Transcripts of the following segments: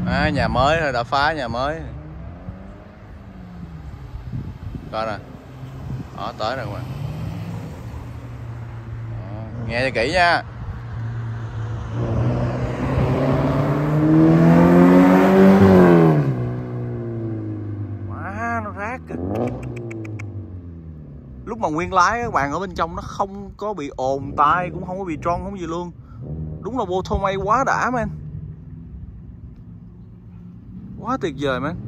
Nhà mới thôi, đã phá nhà mới. Coi nè. Đó, tới rồi các bạn. Nghe cho kỹ nha. Wow, nó rát kìa. Lúc mà nguyên lái các bạn, ở bên trong nó không có bị ồn tai, cũng không có bị tròn, không gì luôn. Đúng là vô thô may quá đã man. Quá tuyệt vời man.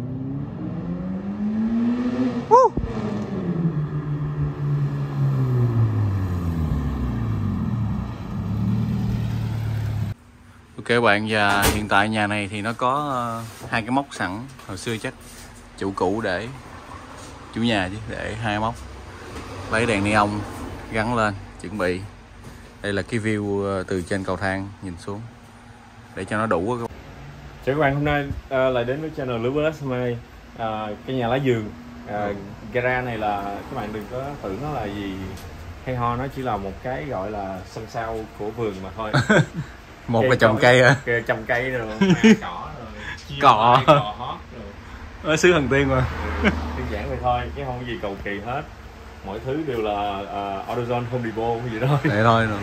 Ok các bạn, và hiện tại nhà này thì nó có hai cái móc sẵn. Hồi xưa chắc chủ cũ để chủ nhà chứ, để hai móc. Lấy đèn neon gắn lên, chuẩn bị. Đây là cái view từ trên cầu thang nhìn xuống để cho nó đủ. Chào các bạn, hôm nay lại đến với channel Lữ Plus. Hôm nay cái nhà lá vườn gara này là các bạn đừng có tưởng nó là gì hay ho, nó chỉ là một cái gọi là sân sau của vườn mà thôi. Một là trồng cây hả? Trồng cây rồi, cỏ rồi, cỏ hót rồi. Xứ thần tiên mà. Đơn giản vậy thôi, chứ không có gì cầu kỳ hết. Mọi thứ đều là AutoZone, Home Depot cái gì đó. Vậy thôi rồi.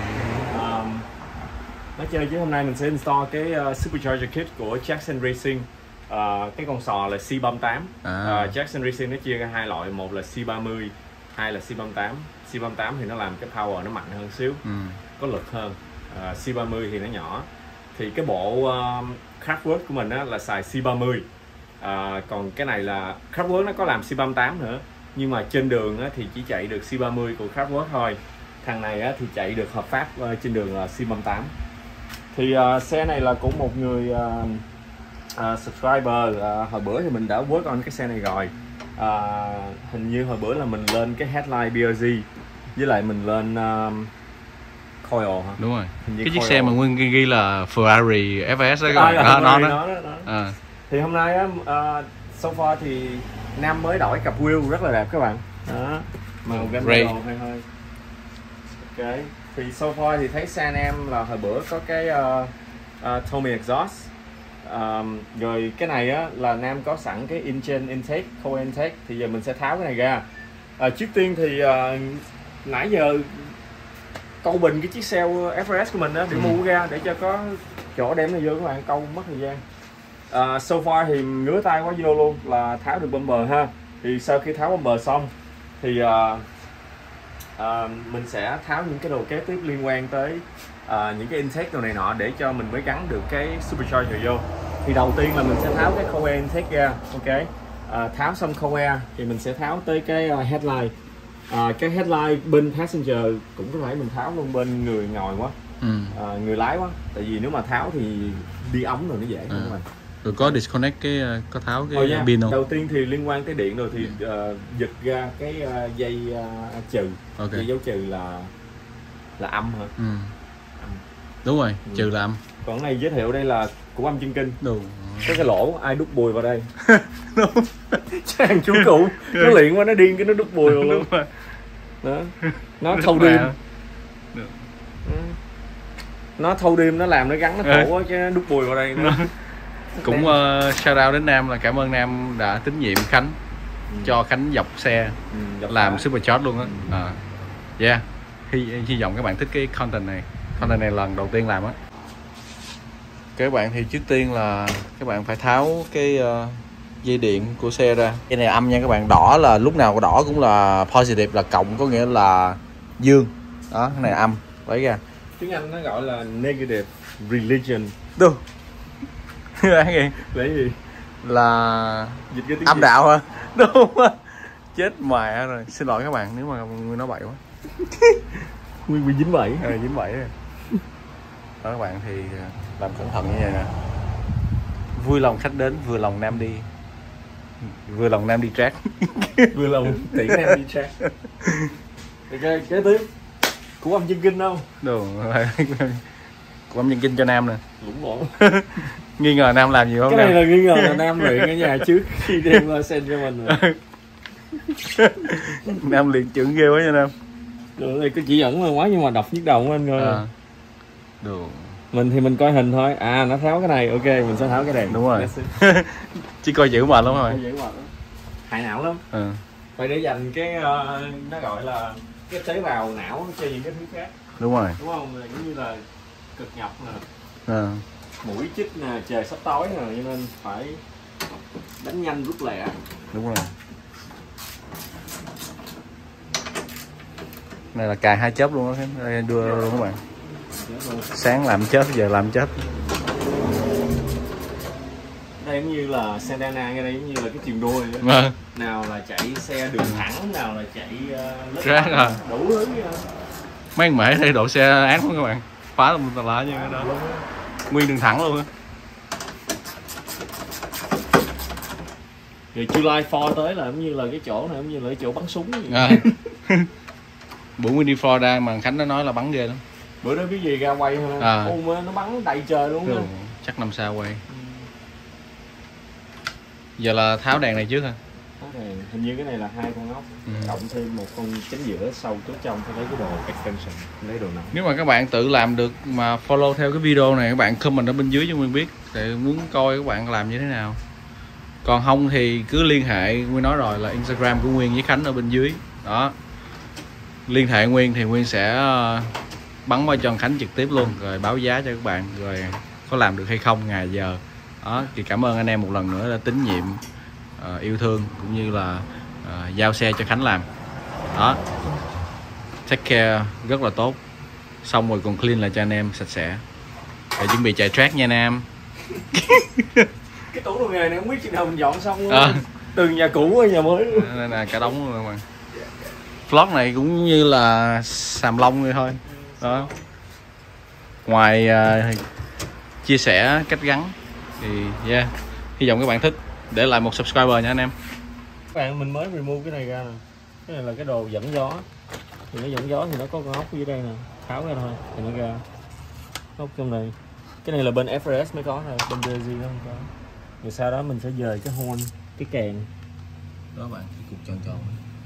Nói chơi chứ hôm nay mình sẽ install cái Supercharger Kit của Jackson Racing. Cái con sò là C38. Jackson Racing nó chia ra hai loại, một là C30, hai là C38. C38 thì nó làm cái power nó mạnh hơn xíu, có lực hơn. C30 thì nó nhỏ. Thì cái bộ Craftwork của mình á, là xài C30. Còn cái này là Craftwork nó có làm C38 nữa, nhưng mà trên đường á, thì chỉ chạy được C30 của Craftwork thôi. Thằng này á, thì chạy được hợp pháp trên đường là C38. Thì xe này là của một người subscriber. Hồi bữa thì mình đã work on cái xe này rồi. Hình như hồi bữa là mình lên cái headline BRZ, với lại mình lên coil hả? Đúng rồi. Cái chiếc coil. xe mà nguyên ghi là Ferrari FS đó các bạn. Nó. Thì hôm nay á, so far thì Nam mới đổi cặp wheel rất là đẹp các bạn. Đó, màu gunmetal hơi hơi. Ok. Thì so far thì thấy xe Nam là hồi bữa có cái Tommy exhaust. Rồi cái này á, là Nam có sẵn cái engine intake, coil intake. Thì giờ mình sẽ tháo cái này ra. Trước tiên thì nãy giờ câu bình cái chiếc xe FRS của mình á, để mua ra để cho có chỗ đem nó vô các bạn, câu mất thời gian. So far thì ngứa tay quá vô luôn là tháo được bumper ha. Thì sau khi tháo bumper xong thì mình sẽ tháo những cái đồ kế tiếp liên quan tới những cái intake đồ này nọ để cho mình mới gắn được cái supercharger vô. Thì đầu tiên là mình sẽ tháo cái coil intake ra. Ok. Tháo xong coil thì mình sẽ tháo tới cái headlight. Cái headlight bên passenger cũng có thể mình tháo luôn, bên người ngồi quá, người lái quá. Tại vì nếu mà tháo thì đi ống rồi nó dễ không các bạn. Rồi có disconnect cái, có tháo cái pin không? Đầu tiên thì liên quan tới điện rồi thì giật ra cái dây trừ. Dây dấu trừ là âm hả? Đúng rồi, trừ là âm. Còn này giới thiệu đây là của âm chân kinh. Có cái lỗ ai đút bùi vào đây. Chàng chú cụ nó luyện quá, nó điên cái nó đút bùi vào luôn. Đó. Nó thâu đêm. Nó thâu đêm, nó làm nó gắn nó khổ quá chứ đút bùi vào đây nữa. Cũng shout out đến Nam, là cảm ơn Nam đã tín nhiệm Khánh, cho Khánh dọc xe, làm supercharge luôn á. Yeah, hy vọng các bạn thích cái content này. Content này lần đầu tiên làm á. Các bạn thì trước tiên là các bạn phải tháo cái dây điện của xe ra. Cái này âm nha các bạn, đỏ là lúc nào đỏ cũng là positive, là cộng, có nghĩa là dương. Đó, cái này âm, lấy ra. Tiếng Anh nó gọi là negative religion. Đúng. Lấy gì? Là âm đạo hả? Đúng. Chết mẹ rồi. Xin lỗi các bạn nếu mà người nói bậy quá. Nguyên bị dính bẫy. Dính bẫy rồi. Đó các bạn, thì làm cẩn thận như vậy nè. Vui lòng khách đến, vừa lòng Nam đi. Vừa lòng Nam đi track. Vừa lòng tiễn Nam đi track. Ok, kế tiếp của âm chân kinh đâu? Đúng rồi. Của âm chân kinh cho Nam nè. Lũng lộn. Nghi ngờ Nam làm gì không? Cái này là nghi ngờ là Nam luyện ở nhà trước khi đem qua send cho mình rồi. Nam luyện trưởng ghê quá nha Nam. Đường này có chỉ dẫn mà quá, nhưng mà đọc nhức đầu của anh coi. Đồ. Mình thì mình coi hình thôi. À, nó tháo cái này, ok, mình sẽ tháo cái đèn. Đúng rồi. Chỉ coi giữ mệt lắm rồi. Giữ mệt lắm. Hại não lắm. Phải để dành cái nó gọi là cái tế bào não cho những cái thứ khác. Đúng rồi. Đúng không? Là giống như là cực nhọc nè. Mũi chích nè, trời sắp tối nè, cho nên phải đánh nhanh rút lẹ. Đúng rồi. Này là cài 2 chớp luôn đó, đưa luôn các bạn. Sáng làm chớp, giờ làm chớp. Đây giống như là Santana, cái đây giống như là cái chuyền đua vậy. Nào là chạy xe đường thẳng, nào là chạy đủ thứ. Mấy anh mẹ đây độ xe án luôn các bạn, phá luôn tà lá như cái đó, nguyên đường thẳng luôn á. Rồi July 4 tới là giống như là cái chỗ này giống như là cái chỗ bắn súng vậy. Bữa Nguyên đi Florida mà Khánh nó nói là bắn ghê lắm. Bữa đó cái gì ra quay thôi, nó bắn đầy trời luôn á. Chắc năm sau quay. Giờ là tháo đèn này trước hả? Tháo đèn, hình như cái này là 2 con ốc, cộng thêm một con chánh giữa sau trước trong, phải lấy cái đồ extension, lấy đồ nóng. Nếu mà các bạn tự làm được mà follow theo cái video này, các bạn comment ở bên dưới cho Nguyên biết để muốn coi các bạn làm như thế nào. Còn không thì cứ liên hệ, Nguyên nói rồi là Instagram của Nguyên với Khánh ở bên dưới đó. Liên hệ Nguyên thì Nguyên sẽ bắn qua cho Khánh trực tiếp luôn, rồi báo giá cho các bạn, rồi có làm được hay không, ngày giờ đó. Thì cảm ơn anh em một lần nữa đã tín nhiệm, yêu thương cũng như là giao xe cho Khánh làm đó. Take care rất là tốt, xong rồi còn clean lại cho anh em sạch sẽ để chuẩn bị chạy track nha anh em. Cái tủ đồ nghề này không biết chừng nào mình dọn xong luôn. Từ nhà cũ qua nhà mới luôn. Đây là cả đống luôn mà. Vlog này cũng như là xàm lông vậy thôi đó. Ngoài chia sẻ cách gắn thì hy vọng các bạn thích. Để lại một subscriber nha anh em. Các bạn, mình mới remove cái này ra nè. Cái này là cái đồ dẫn gió. Thì nó dẫn gió thì nó có con ốc dưới đây nè, tháo ra thôi thì nó ra. Ốc trong này. Cái này là bên FRS mới có thôi, bên DZ nó không có. Rồi sau đó mình sẽ dời cái horn, cái kèn đó bạn, cái cục tròn tròn.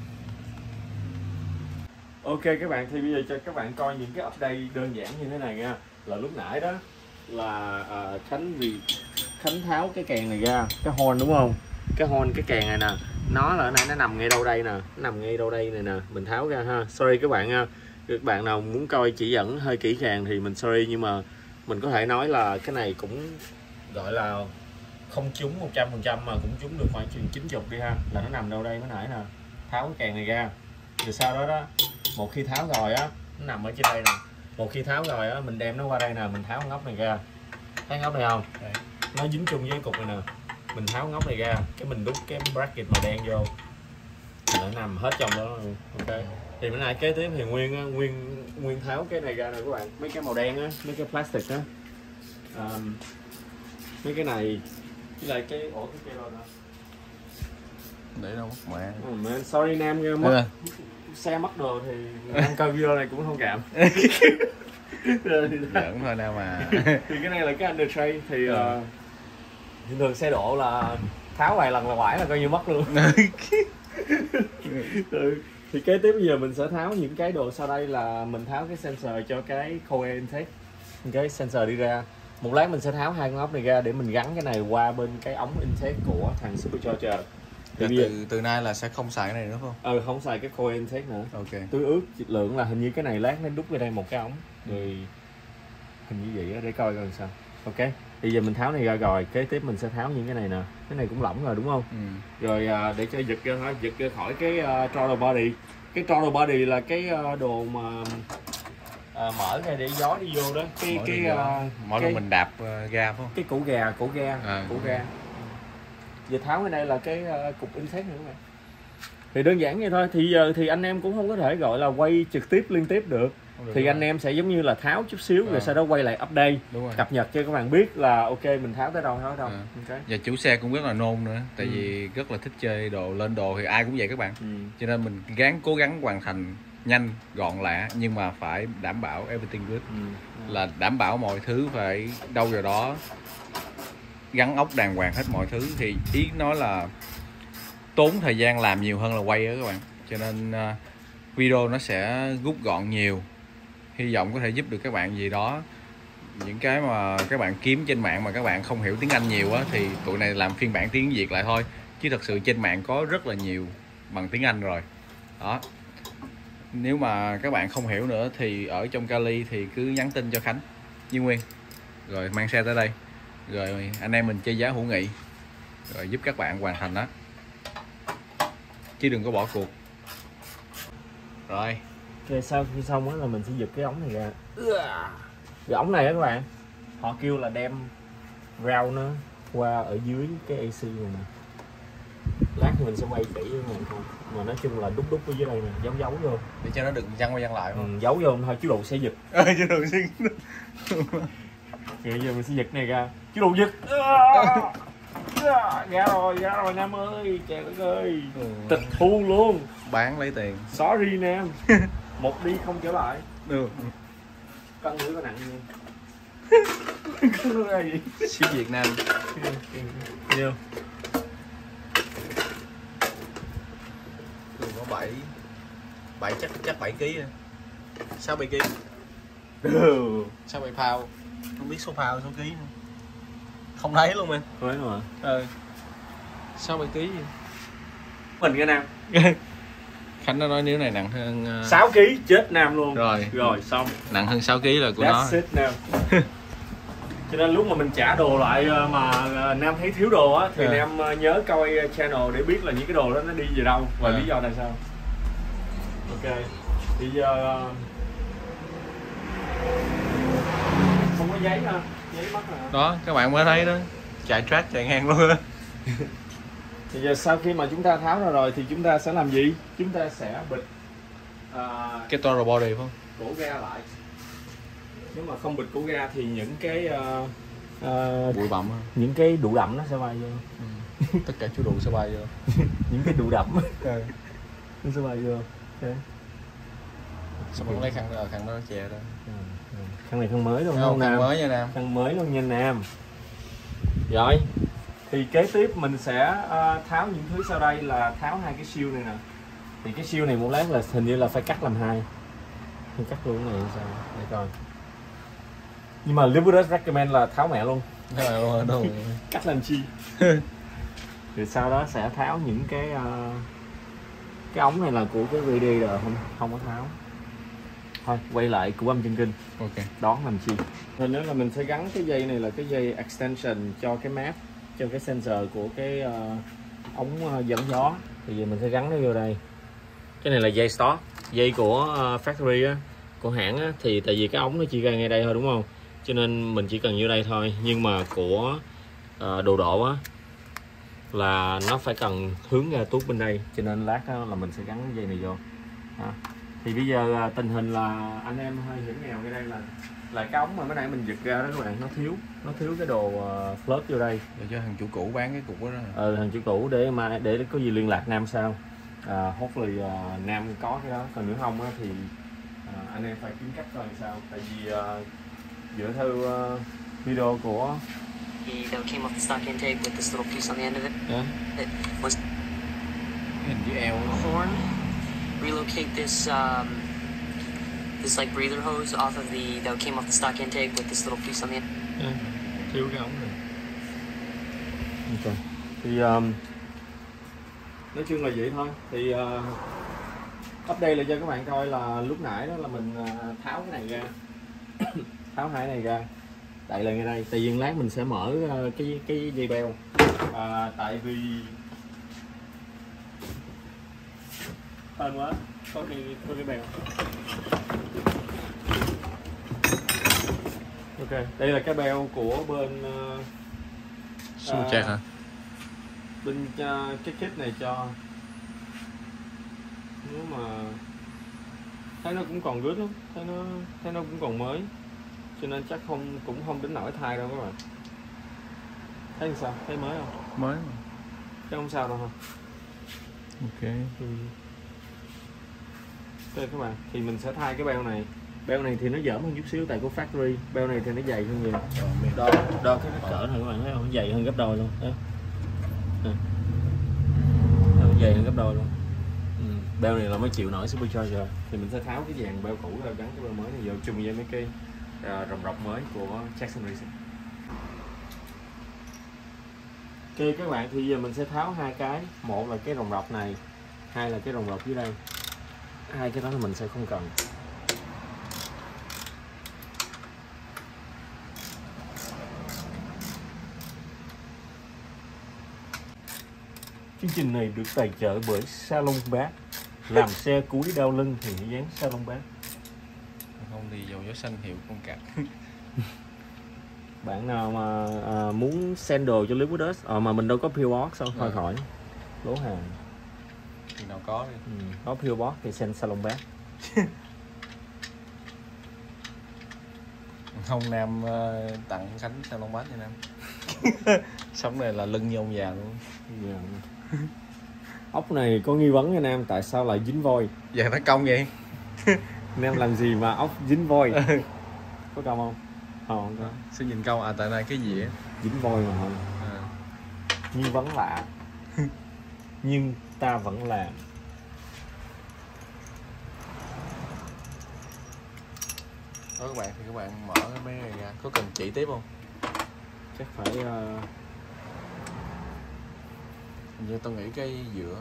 Ok các bạn, thì bây giờ cho các bạn coi những cái update đơn giản như thế này nha. Là lúc nãy đó là Khánh tháo cái kèn này ra, cái horn đúng không? Cái horn, cái kèn này nè, nó là ở này, nó nằm ngay đâu đây nè, nó nằm ngay đâu đây này nè, mình tháo ra ha. Sorry các bạn nha, các bạn nào muốn coi chỉ dẫn hơi kỹ càng thì mình sorry, nhưng mà mình có thể nói là cái này cũng gọi là không trúng 100% mà cũng trúng được khoảng chừng 90 đi ha. Là nó nằm đâu đây mới nãy nè, tháo cái kèn này ra. Rồi sau đó đó, một khi tháo rồi á, nó nằm ở trên đây nè, một khi tháo rồi á, mình đem nó qua đây nè, mình tháo ngóc này ra, thấy ngóc này không? Nó dính chung với cái cục này nè, mình tháo ngóc này ra, cái mình đút cái bracket màu đen vô, nó nằm hết trong đó luôn. Ok, thì bữa nay kế tiếp thì Nguyên tháo cái này ra nè các bạn, mấy cái màu đen á, mấy cái plastic á, mấy cái này với lại cái ổ cái kia rồi nè. Để đâu mất mẹ. Sorry Nam, mất xe mất đồ thì Nam coi video này cũng thông cảm. Giỡn thôi nào mà. Thì cái này là cái under tray thì thường xe độ là tháo vài lần là quải là coi như mất luôn. Thì kế tiếp bây giờ mình sẽ tháo những cái đồ sau đây, là mình tháo cái sensor cho cái coil intake, cái sensor đi ra. Một lát mình sẽ tháo hai con ốc này ra để mình gắn cái này qua bên cái ống intake của thằng Supercharger. Từ nay là sẽ không xài cái này nữa không? Không xài cái coil intake nữa. Ok. Tôi ước lượng là hình như cái này lát nó đút vào đây một cái ống rồi, hình như vậy đó, để coi coi làm sao. Ok, bây giờ mình tháo này ra rồi, kế tiếp mình sẽ tháo những cái này nè, cái này cũng lỏng rồi đúng không? Rồi để cho giật ra khỏi cái throttle body. Cái throttle body là cái đồ mà mở ra để gió đi vô đó, mỗi lần mình đạp ga phải không? Cái cổ ga. Giờ tháo cái đây là cái cục intake nữa này. Thì đơn giản vậy thôi. Thì giờ thì anh em cũng không có thể gọi là quay trực tiếp liên tiếp được. Thì anh em sẽ giống như là tháo chút xíu rồi sau đó quay lại update, cập nhật cho các bạn biết là ok mình tháo tới đâu. Okay. Và chủ xe cũng rất là nôn nữa, tại vì rất là thích chơi đồ, lên đồ thì ai cũng vậy các bạn. Cho nên mình cố gắng hoàn thành nhanh, gọn lẹ, nhưng mà phải đảm bảo everything good. Là đảm bảo mọi thứ phải đâu vào đó, gắn ốc đàng hoàng hết mọi thứ. Thì ý nói là tốn thời gian làm nhiều hơn là quay đó các bạn. Cho nên video nó sẽ rút gọn nhiều. Hy vọng có thể giúp được các bạn gì đó Những cái mà các bạn kiếm trên mạng mà các bạn không hiểu tiếng Anh nhiều á thì tụi này làm phiên bản tiếng Việt lại thôi, chứ thật sự trên mạng có rất là nhiều bằng tiếng Anh rồi đó. Nếu mà các bạn không hiểu nữa thì ở trong Cali thì cứ nhắn tin cho Khánh với Nguyên rồi mang xe tới đây, rồi anh em mình chơi giá hữu nghị rồi giúp các bạn hoàn thành đó, chứ đừng có bỏ cuộc. Rồi ok, sau khi xong á là mình sẽ giật cái ống này ra. Cái ống này á các bạn, họ kêu là đem rau nó qua ở dưới cái AC này nè. Lát mình sẽ quay kỹ với mình không, mà nói chung là đúc ở dưới đây nè, giấu vô để cho nó đừng văng qua văng lại không? giấu vô thôi, chú Đụ sẽ giật. Chứ đừng xin. Bây giờ mình sẽ giật này ra, chú Đụ giật. Ra rồi Nam ơi, trời đất ơi, tịch thu luôn, Bán lấy tiền. sorry Nam. Một đi không trở lại. Được. Cân nữa có nặng không? Cân nữa là gì? Ship Việt Nam. Nhiều. Thường có 7 chắc 7 kg. 6-7 kg. 6-7 pound. Không biết số pound số ký nữa. Không thấy luôn em. Thấy rồi. 6-7 kg. Mình cái Nam. Khánh nó nói nếu này nặng hơn 6 kg chết Nam luôn. Rồi xong. Nặng hơn 6 kg là của That's nó. it Nam. Cho nên lúc mà mình trả đồ lại mà Nam thấy thiếu đồ á thì Nam nhớ coi channel để biết là những cái đồ đó nó đi về đâu và lý do tại sao. Ok. Thì giờ không có giấy ha, giấy mất hả? Đó, các bạn mới thấy đó. Chạy track chạy ngang luôn á. Thì giờ sau khi mà chúng ta tháo ra rồi thì chúng ta sẽ làm gì? Chúng ta sẽ bịt cái throttle body phải không? cổ ga lại. Nếu mà không bịt cổ ga thì những cái Bụi bặm ha. những cái đụ đậm nó sẽ bay vô. Tất cả chú đụ sẽ bay vô. Những cái đụ đậm nó sẽ bay vô. Okay. Sao vẫn lấy khăn đó chè đó. Khăn này khăn mới luôn không Nam? Khăn mới nha Nam. Khăn mới luôn nha Nam. Rồi thì kế tiếp mình sẽ tháo những thứ sau đây, là tháo hai cái siêu này nè. Thì cái siêu này một lát là hình như là phải cắt làm hai. Mình cắt luôn cái này sao để coi. Nhưng mà Liverpool recommend là tháo mẹ luôn. Đâu. Cắt làm chi. Rồi sau đó sẽ tháo những cái ống này là của cái VD rồi, không có tháo. Thôi quay lại của âm chân kinh. Ok. Đón làm chi. Rồi nữa là mình sẽ gắn cái dây này là cái dây extension cho cái map, cho cái sensor của cái ống dẫn gió. Thì giờ mình sẽ gắn nó vô đây. Cái này là dây stock, dây của factory á, của hãng á, thì tại vì cái ống nó chỉ ra ngay đây thôi đúng không? Cho nên mình chỉ cần như đây thôi. Nhưng mà của đồ độ á là nó phải cần hướng ra tuốt bên đây, cho nên lát đó là mình sẽ gắn cái dây này vô. Thì bây giờ tình hình là anh em hơi hiểm nghèo ngay đây là cái ống mà mới nãy mình giật ra đó các bạn, nó thiếu cái đồ float vô đây để cho thằng chủ cũ bán cái cục đó. Thằng chủ cũ để có gì liên lạc Nam sao. Hopefully Nam có cái đó, còn nếu không á thì anh em phải kiếm cách coi làm sao, tại vì dựa theo video của that came off the stock intake with this little piece on the end of it. It was Hình chữ L horn. Relocate this this like breather hose off of the that came off the stock intake with this little piece on the end. Thiếu cái ống này. Ok. Thì nói chung là vậy thôi. Thì update lại cho các bạn coi là lúc nãy đó là mình tháo cái này ra. Tháo hai này ra. Đậy lại ngay đây. Tại vì lát mình sẽ mở cái dây beo. Tại vì hên quá, có cái beo. Ok, đây là cái beo của bên Supercheck hả? Bên cái kit này cho, nếu mà thấy nó cũng còn good lắm, thấy nó cũng còn mới, cho nên chắc cũng không đến nỗi thay đâu các bạn. Thấy sao? Thấy mới không? Mới mà. Chứ không sao đâu ha. Ok. Đây các bạn, thì mình sẽ thay cái beo này. Beo này thì nó dởm hơn chút xíu tại của factory. Beo này thì nó dày hơn nhiều. Đo cái kích cỡ này các bạn thấy không? Nó dày hơn gấp đôi luôn. Đấy. Nó dày hơn gấp đôi luôn. Beo này là mới chịu nổi Supercharger. Thì mình sẽ tháo cái dàn beo cũ ra, gắn cái beo mới này vào chung với mấy cái rồng rọc mới của Jackson Racing. Ok các bạn, thì giờ mình sẽ tháo hai cái, một là cái rồng rọc này, hai là cái rồng rọc dưới đây. Hai cái đó là mình sẽ không cần. Chương trình này được tài trợ bởi Salon Bát. Làm xe cúi đau lưng thì hãy dán Salon Bát. Không thì dầu gió xanh hiệu con cặc. Bạn nào mà muốn send đồ cho Liquidus mà mình đâu có PO Box sao, thôi khỏi lố hàng. Thì nào có đi. Có PO Box thì send Salon Bát. Không Nam tặng Khánh Salon Bát nha Nam. Sống này là lưng như ông già luôn. Yeah. Ốc này có nghi vấn nha Nam, tại sao lại dính voi? Giờ nó công vậy. Nam làm gì mà ốc dính voi? Có công không? Không có. Sẽ nhìn câu tại này cái gì á? Dính voi mà không. Nghi vấn lạ. Nhưng ta vẫn làm. Đó các bạn, thì các bạn mở cái máy này ra. Có cần chỉ tiếp không? Chắc phải Như tôi nghĩ cái giữa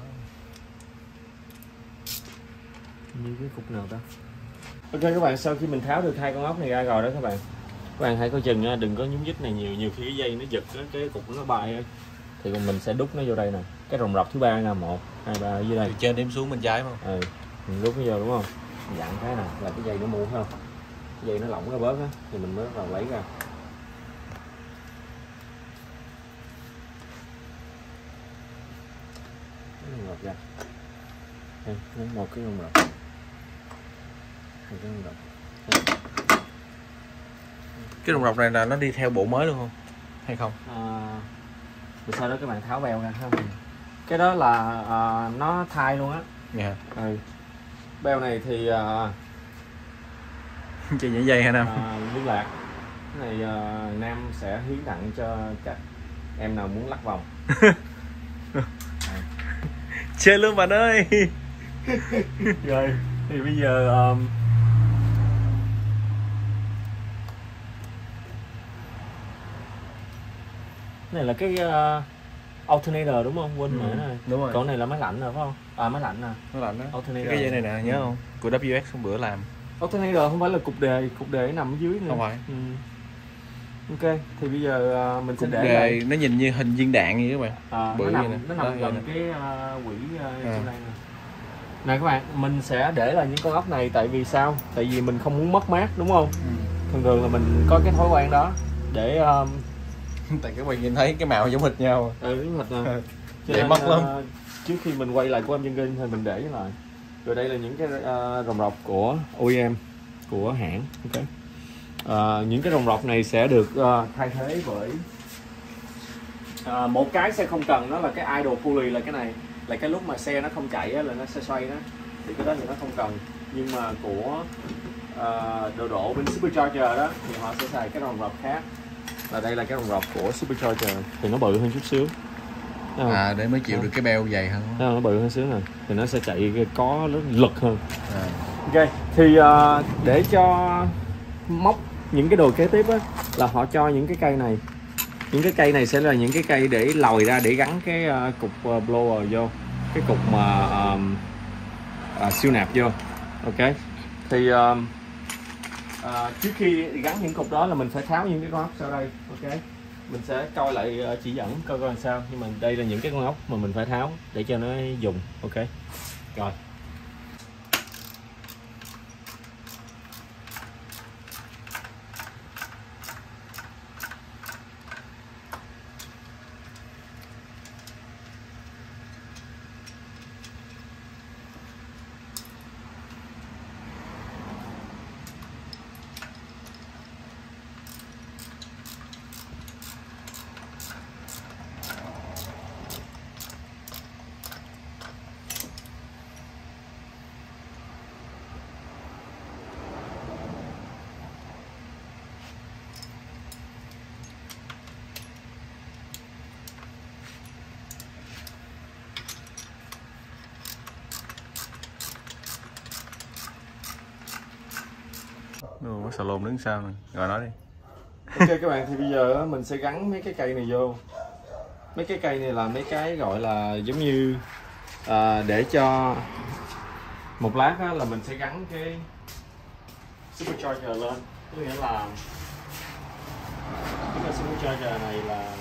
như cái cục nào ta. Ok các bạn, sau khi mình tháo được hai con ốc này ra rồi đó các bạn hãy coi chừng nha, đừng có nhúng nhích này nhiều khi cái dây nó giật đó, cái cục nó bay đó. Thì mình sẽ đút nó vô đây nè, cái rồng rọc thứ ba nha, 1, 2, 3 ở dưới đây. từ trên đếm xuống bên trái không? Mình đút nó vô đúng không? Dặn cái nè là cái dây nó muộn không? Cái dây nó lỏng ra bớt á thì mình mới bắt đầu lấy ra. Rọc ra. Một cái rồng rọc. Cái rồng rọc này là nó đi theo bộ mới luôn không? Hay không? Rồi sau đó các bạn tháo beo ra ha. Cái đó là nó thay luôn á. Dạ. Beo này thì chị nhảy dây hả Nam? liên lạc. Cái này Nam sẽ hiến tặng cho các em nào muốn lắc vòng. Chơi luôn bạn ơi. Rồi thì bây giờ này là cái alternator đúng không? Quên mẹ rồi. Đúng rồi. Còn này là máy lạnh rồi phải không? Máy lạnh nè. Nó lạnh đó. Alternator. Cái dây này nè, nhớ không? Của WX hôm bữa làm. Alternator không phải là cục đề nằm ở dưới nữa. Không phải. Ok, thì bây giờ mình sẽ Cục để đề lại. nó nhìn như hình viên đạn vậy các bạn. Nó nằm gần cái quỹ trên đây nè. Này các bạn, mình sẽ để lại những con ốc này tại vì sao? Tại vì mình không muốn mất mát đúng không? Thường là mình có cái thói quen đó để tại các bạn nhìn thấy cái màu giống hệt nhau. Đúng hệt nè. Để mất lắm. Trước khi mình quay lại của em chân kinh thì mình để lại. Rồi đây là những cái rồng rọc của OEM của hãng. Ok. Những cái rồng rọc này sẽ được thay thế bởi một cái sẽ không cần, đó là cái idle pulley, là cái này, là cái lúc mà xe nó không chạy á, là nó sẽ xoay đó, thì cái đó thì nó không cần. Nhưng mà của đồ độ bên Supercharger đó thì họ sẽ xài cái rồng rọc khác, là đây là cái rồng rọc của Supercharger thì nó bự hơn chút xíu. Để mới chịu được cái beo dày hơn. Nó bự hơn xíu này thì nó sẽ chạy có lực hơn. Ok, thì để cho móc những cái đồ kế tiếp á, là họ cho những cái cây này. Những cái cây này sẽ là những cái cây để lòi ra để gắn cái cục blower vô, cái cục mà siêu nạp vô. Ok, thì trước khi gắn những cục đó là mình phải tháo những cái con ốc sau đây. Ok, mình sẽ coi lại chỉ dẫn coi làm sao, nhưng mà đây là những cái con ốc mà mình phải tháo để cho nó dùng. Ok, rồi. Salon đứng sau nè, rồi nói đi. Ok các bạn, thì bây giờ mình sẽ gắn mấy cái cây này vô. Mấy cái cây này là mấy cái gọi là giống như để cho một lát á, là mình sẽ gắn cái supercharger lên. Có nghĩa là cái supercharger này là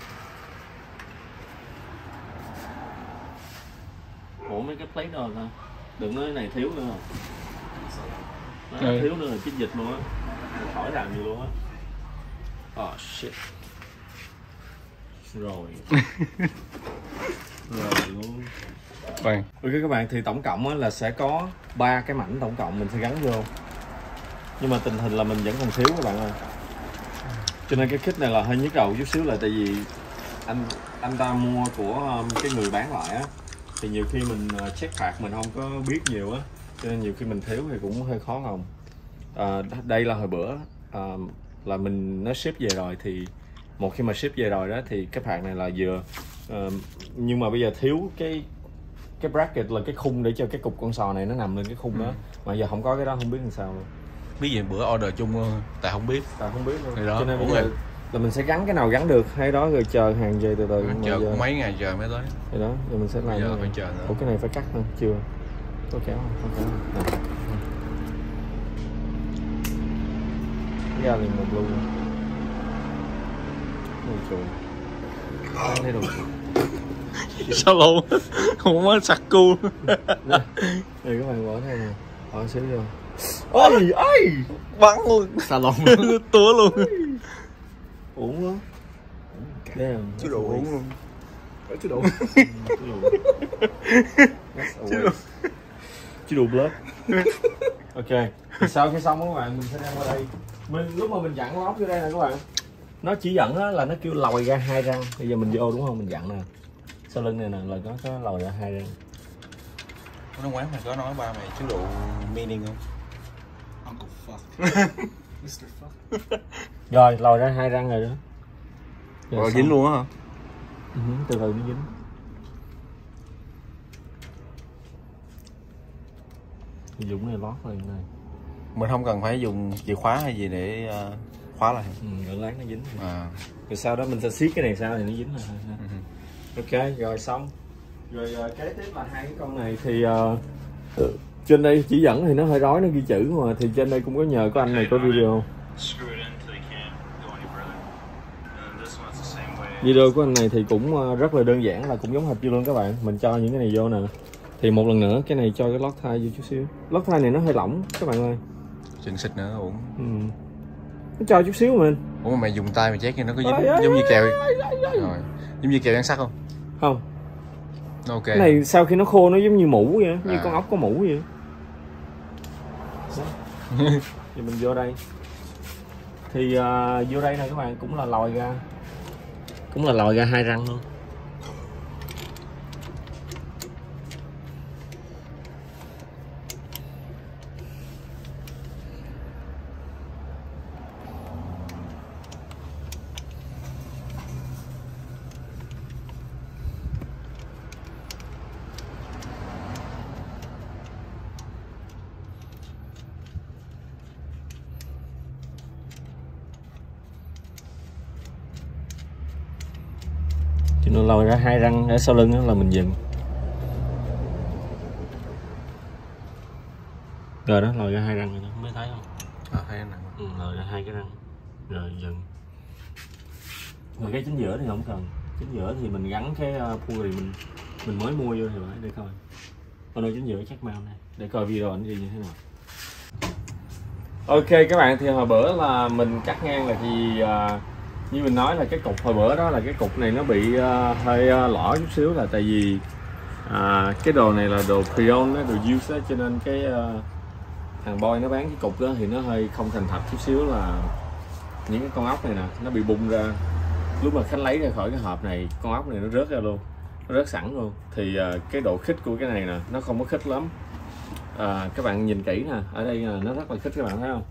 ủa mấy cái plate rồi thôi, đừng nói cái này thiếu nữa. Thiếu nữa là chích dịch luôn á, khỏi làm gì luôn á. Oh shit. Rồi. Rồi luôn. Vâng. Ok các bạn, thì tổng cộng á, là sẽ có 3 cái mảnh tổng cộng mình sẽ gắn vô. Nhưng mà tình hình là mình vẫn còn thiếu các bạn ơi. Cho nên cái kit này là hơi nhức đầu chút xíu, là tại vì anh ta mua của cái người bán lại á, thì nhiều khi mình check phạt mình không có biết nhiều á, cho nên nhiều khi mình thiếu thì cũng hơi khó lòng. Đây là hồi bữa là nó ship về rồi, thì một khi mà ship về rồi đó thì cái phạt này là vừa nhưng mà bây giờ thiếu cái bracket là cái khung để cho cái cục con sò này nó nằm lên cái khung đó, mà giờ không có cái đó không biết làm sao luôn. Biết gì bữa order chung luôn, tại không biết luôn. Thì đó, cho nên bây giờ là mình sẽ gắn cái nào gắn được hay đó, rồi chờ hàng về từ từ. Chờ cũng mấy ngày chờ mới tới. Thì đó, rồi mình sẽ làm. Bây giờ phải chờ nữa. Ủa cái này phải cắt nữa chưa? Có kéo không? Ra liền một luôn. Ôi trời. Thấy được. Sao luôn? Không có sặc cu. Đây các bạn bỏ thế này. Bỏ xíu vô. Ôi ơi, Bắn luôn. Salon Túa luôn. uống quá. Đây Chứ đồ uống luôn. Chứ đồ. Chứ đồ blood. Ok. Thì sau khi xong các bạn, mình sẽ đem qua đây. Lúc mà mình dặn lót vô đây nè các bạn, nó chỉ dẫn là nó kêu lòi ra 2 răng. Bây giờ mình vô đúng không, mình dặn nè, sau lưng này nè là có lòi ra 2 răng. Nó quán mày có nói ba mày chứ độ meaning không? Uncle fuck. Mr. Fuck. Rồi lòi ra 2 răng rồi đó. Rồi dính luôn á hả? Từ từ nó dính. Dùng này lót lên này. Mình không cần phải dùng chìa khóa hay gì để khóa lại. Rồi lát nó dính. Rồi sau đó mình sẽ siết cái này sao thì nó dính lại. Ok, rồi xong. Rồi kế tiếp là 2 cái con này thì trên đây chỉ dẫn thì nó hơi rối, nó ghi chữ mà, thì trên đây cũng có nhờ có anh này có video. Video của anh này thì cũng rất là đơn giản, là cũng giống hệt như luôn các bạn. Mình cho những cái này vô nè. Thì một lần nữa cái này cho cái lót thai vô chút xíu. Lót thai này nó hơi lỏng các bạn ơi. Chừng xịt nữa uổng. Nó cho chút xíu mình. Ủa mà mày dùng tay mà chét nó có giống như kèo. Rồi. Giống như kèo ăn sắt không? Không. Ok. Cái này sau khi nó khô nó giống như mũ vậy, như con ốc có mũ vậy. Thì mình vô đây. Thì vô đây nè các bạn, cũng là lòi ra. Cũng là lòi ra 2 răng luôn. Thì nó lòi ra 2 răng ở sau lưng đó là mình dừng. Rồi đó, lòi ra 2 răng rồi đó, mới thấy không? Thấy nè. Lòi ra 2 cái răng. Rồi dừng. Rồi cái chính giữa thì không cần. Chính giữa thì mình gắn cái pulley mình mới mua vô thì phải, để coi. Còn nơi chính giữa chắc mount này, để coi video ảnh gì như thế nào. Ok các bạn, thì hồi bữa là mình cắt ngang là thì như mình nói là cái cục hồi bữa đó là cái cục này nó bị hơi lỏ chút xíu, là tại vì cái đồ này là đồ pre-owned, đồ used, cho nên cái thằng boy nó bán cái cục đó thì nó hơi không thành thật chút xíu, là những cái con ốc này nè nó bị bung ra. Lúc mà khách lấy ra khỏi cái hộp này, con ốc này nó rớt ra luôn, nó rớt sẵn luôn. Thì cái độ khít của cái này nè nó không có khít lắm. Các bạn nhìn kỹ nè, ở đây nè, nó rất là khít, các bạn thấy không?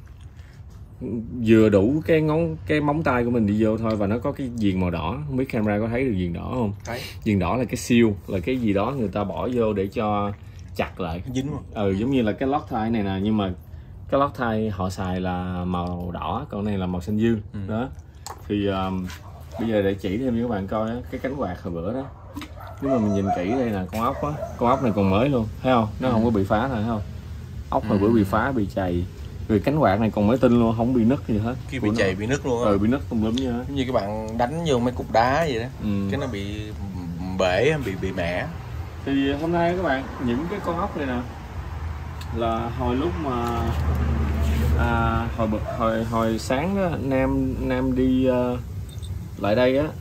Vừa đủ cái móng tay của mình đi vô thôi, và nó có cái viền màu đỏ. Không biết camera có thấy được viền đỏ không? Thấy. Viền đỏ là cái seal, là cái gì đó người ta bỏ vô để cho chặt lại. Dính không? Giống như là cái lót thai này nè, nhưng mà cái lót thai họ xài là màu đỏ, còn này là màu xanh dương. Đó thì bây giờ để chỉ thêm cho các bạn coi á, cái cánh quạt hồi bữa đó, nếu mà mình nhìn kỹ đây là con ốc á, con ốc này còn mới luôn, thấy không, nó không có bị phá rồi, thấy không, ốc hồi bữa bị phá, bị chày, rồi cánh quạt này còn mới tinh luôn, không bị nứt gì hết. Khi bị chày bị nứt luôn á. Bị nứt tùm lum như như các bạn đánh vô mấy cục đá vậy đó, cái nó bị bể, bị mẻ. Thì hôm nay các bạn, những cái con ốc này nè là hồi lúc mà hồi sáng đó, Nam đi lại đây á,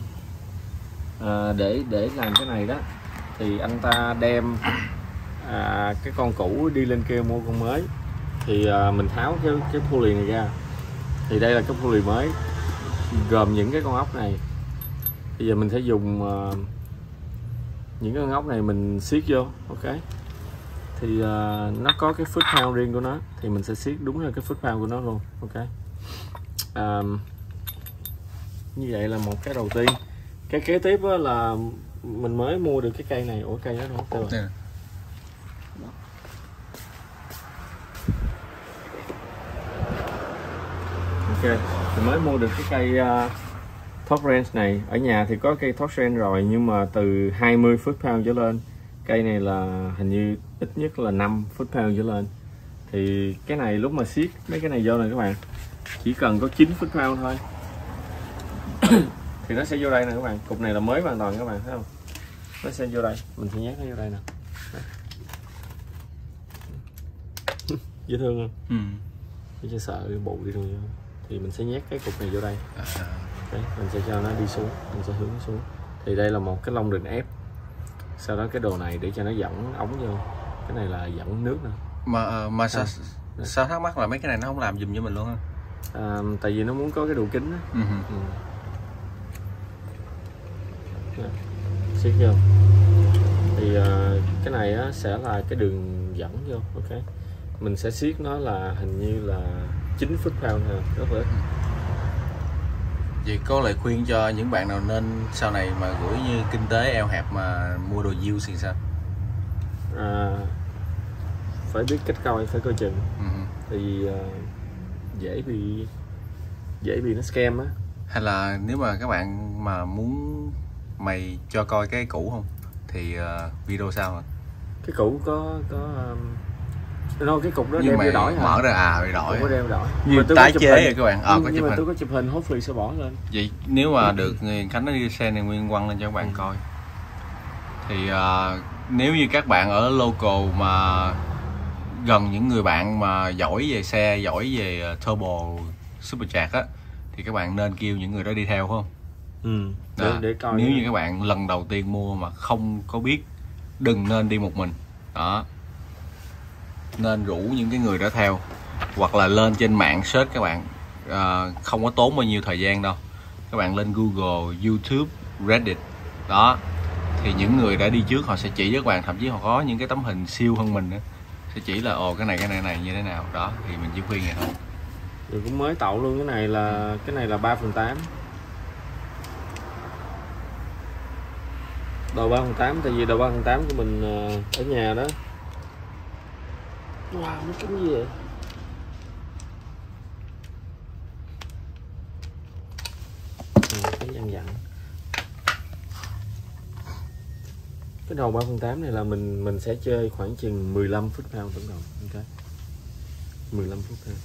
để làm cái này đó, thì anh ta đem cái con cũ đi lên kêu mua con mới, thì mình tháo cái pulley này ra, thì đây là cái pulley mới gồm những cái con ốc này. Bây giờ mình sẽ dùng những cái con ốc này mình siết vô, ok, thì nó có cái foot pound riêng của nó, thì mình sẽ siết đúng là cái foot pound của nó luôn, ok. Như vậy là một cái đầu tiên. Cái kế tiếp là mình mới mua được cái cây này. Ủa cây đó đâu rồi? Ok, mình mới mua được cái cây torque wrench này. Ở nhà thì có cây torque wrench rồi, nhưng mà từ 20 foot pound trở lên. Cây này là hình như ít nhất là 5 foot pound trở lên. Thì cái này lúc mà siết mấy cái này vô này các bạn, chỉ cần có 9 foot pound thôi thì nó sẽ vô đây nè các bạn. Cục này là mới hoàn toàn các bạn thấy không, nó sẽ vô đây, mình sẽ nhét nó vô đây nè. Dễ thương không? Chứ sợ bộ đi rồi, thì mình sẽ nhét cái cục này vô đây. Okay, mình sẽ cho nó đi xuống, mình sẽ hướng nó xuống. Thì đây là một cái lông đình ép. Sau đó cái đồ này để cho nó dẫn ống vô. Cái này là dẫn nước nè. Mà sao thắc mắc là mấy cái này nó không làm giùm cho mình luôn á? Tại vì nó muốn có cái độ kính á. Siết vô. Thì cái này á, sẽ là cái đường dẫn vô, ok. Mình sẽ siết nó là hình như là 9 foot pound thôi, rất là ít. Vậy có lời khuyên cho những bạn nào nên sau này mà gửi như kinh tế eo hẹp mà mua đồ used thì sao? Phải biết cách coi, phải coi chừng. Thì dễ bị nó scam á. Hay là nếu mà các bạn mà muốn mày cho coi cái cũ không thì video sau hả? Cái cũ có cái cục đó nhưng đem mà đổi mở ra bị đổi, có đem đổi như tái chế rồi các bạn. Nhưng mà tôi có chụp hình, hopefully sẽ bỏ lên. Vậy nếu mà được Khánh nó đi xe này nguyên quăng lên cho các bạn coi. Thì nếu như các bạn ở local mà gần những người bạn mà giỏi về xe, giỏi về turbo supercharge á, thì các bạn nên kêu những người đó đi theo, phải không? Để coi. Nếu như các bạn lần đầu tiên mua mà không có biết, đừng nên đi một mình đó, nên rủ những cái người đó theo, hoặc là lên trên mạng search các bạn. Không có tốn bao nhiêu thời gian đâu, các bạn lên Google, YouTube, Reddit đó, thì những người đã đi trước họ sẽ chỉ với các bạn, thậm chí họ có những cái tấm hình siêu hơn mình nữa, sẽ chỉ là cái này như thế nào đó, thì mình chỉ khuyên vậy thôi. Thì cũng mới tậu luôn. Cái này là 3/8. Đầu 3/8, tại vì đầu 3/8 của mình ở nhà đó. Wow, nó cái gì vậy? Cái dằn dặn. Cái đầu 3/8 này là mình sẽ chơi khoảng chừng 15 foot pound tổng cộng, ok. 15 foot pound.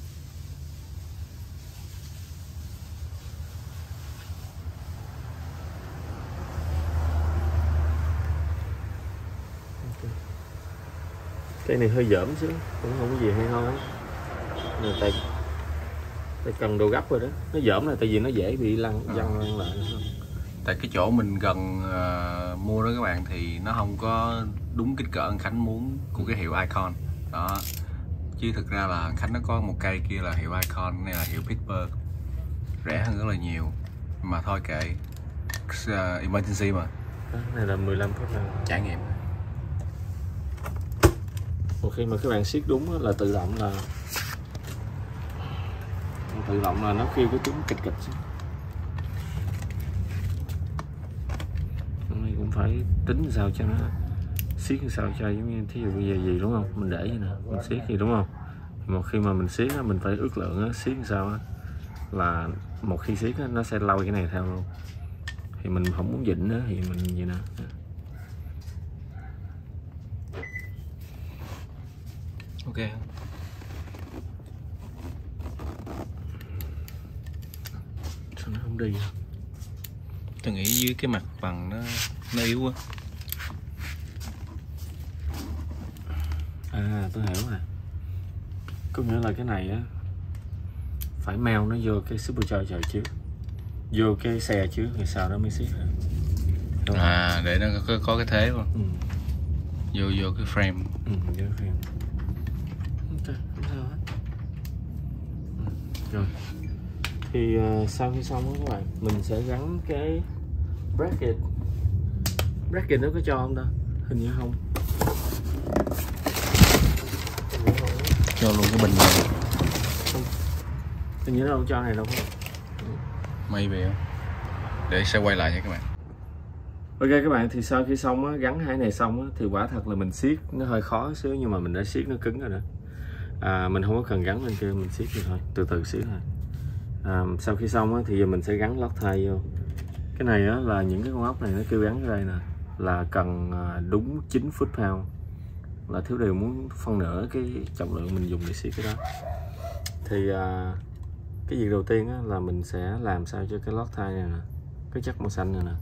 Cái này hơi dởm xíu, cũng không có gì hay ho lắm. Tại cần đồ gấp rồi đó. Nó dởm là tại vì nó dễ bị văng lại. Tại cái chỗ mình gần mua đó các bạn, thì nó không có đúng kích cỡ anh Khánh muốn của cái hiệu Icon đó. Chứ thực ra là Khánh nó có một cây kia là hiệu Icon, này là hiệu Pittsburgh, rẻ hơn rất là nhiều. Mà thôi kệ, emergency mà. Đó, này là 15 phút nào. Trải nghiệm. Một khi mà các bạn siết đúng là tự động là nó kêu cái tiếng kịch xuống. Hôm nay cũng phải tính sao cho nó siết sao cho giống như thí dụ bây giờ gì đúng không, mình để vậy nè, mình siết gì đúng không, Một khi mà mình siết á, mình phải ước lượng á, siết làm sao á, là một khi siết á, nó sẽ lôi cái này theo luôn. Thì mình không muốn dịnh á, thì mình vậy nè. Ok. Sao nó không đi? Tôi nghĩ dưới cái mặt bằng nó yếu quá. À, tôi hiểu rồi. Có nghĩa là cái này á phải mount nó vô cái supercharger trước, vô cái xe trước rồi sau đó mới siết hả? À, để nó có cái thế không? Ừ. Vô cái frame. Ừ, vô cái frame. Ok, không sao hết. Rồi. Thì sau khi xong đó các bạn, mình sẽ gắn cái bracket. Bracket nó có cho không ta? Hình như không. Cho luôn cái bình này. Không. Hình như nó đâu cho này đâu không? May về để sẽ quay lại nha các bạn. Ok các bạn, thì sau khi xong á, gắn hai này xong á, thì quả thật là mình siết nó hơi khó xíu, nhưng mà mình đã siết nó cứng rồi đó. Mình không có cần gắn lên kia, mình siết rồi thôi, từ từ siết thôi. Sau khi xong á, thì giờ mình sẽ gắn lót thai vô. Cái này á, là những cái con ốc này nó kêu gắn ở đây nè, là cần đúng 9 foot-pound, là Thiếu Điều muốn phân nửa cái trọng lượng mình dùng để siết cái đó. Thì cái việc đầu tiên á, là mình sẽ làm sao cho cái lót thai này nè, cái chất màu xanh này nè,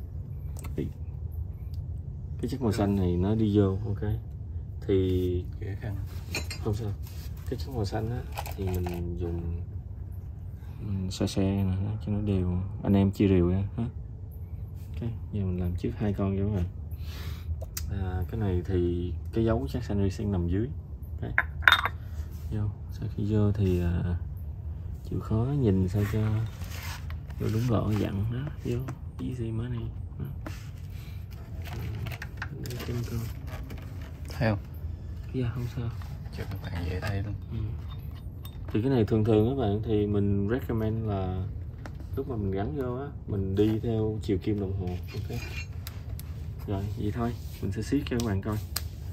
cái chất màu xanh này nó đi vô. Ok, thì không sao, cái chất màu xanh á thì mình dùng xe nè cho nó đều, anh em chia đều ra hết. Ok, giờ mình làm trước hai con vô rồi. Cái này thì cái dấu Jackson Racing nằm dưới. Okay. Vô, sau khi vô thì chịu khó nhìn sao cho vô đúng lỗ dặn đó, vô easy mới này. Thấy không? Dạ không sao, cho các bạn dễ thấy luôn. Thì cái này thường các bạn thì mình recommend là lúc mà mình gắn vô á, mình đi theo chiều kim đồng hồ. Ok, rồi vậy thôi, mình sẽ siết cho các bạn coi.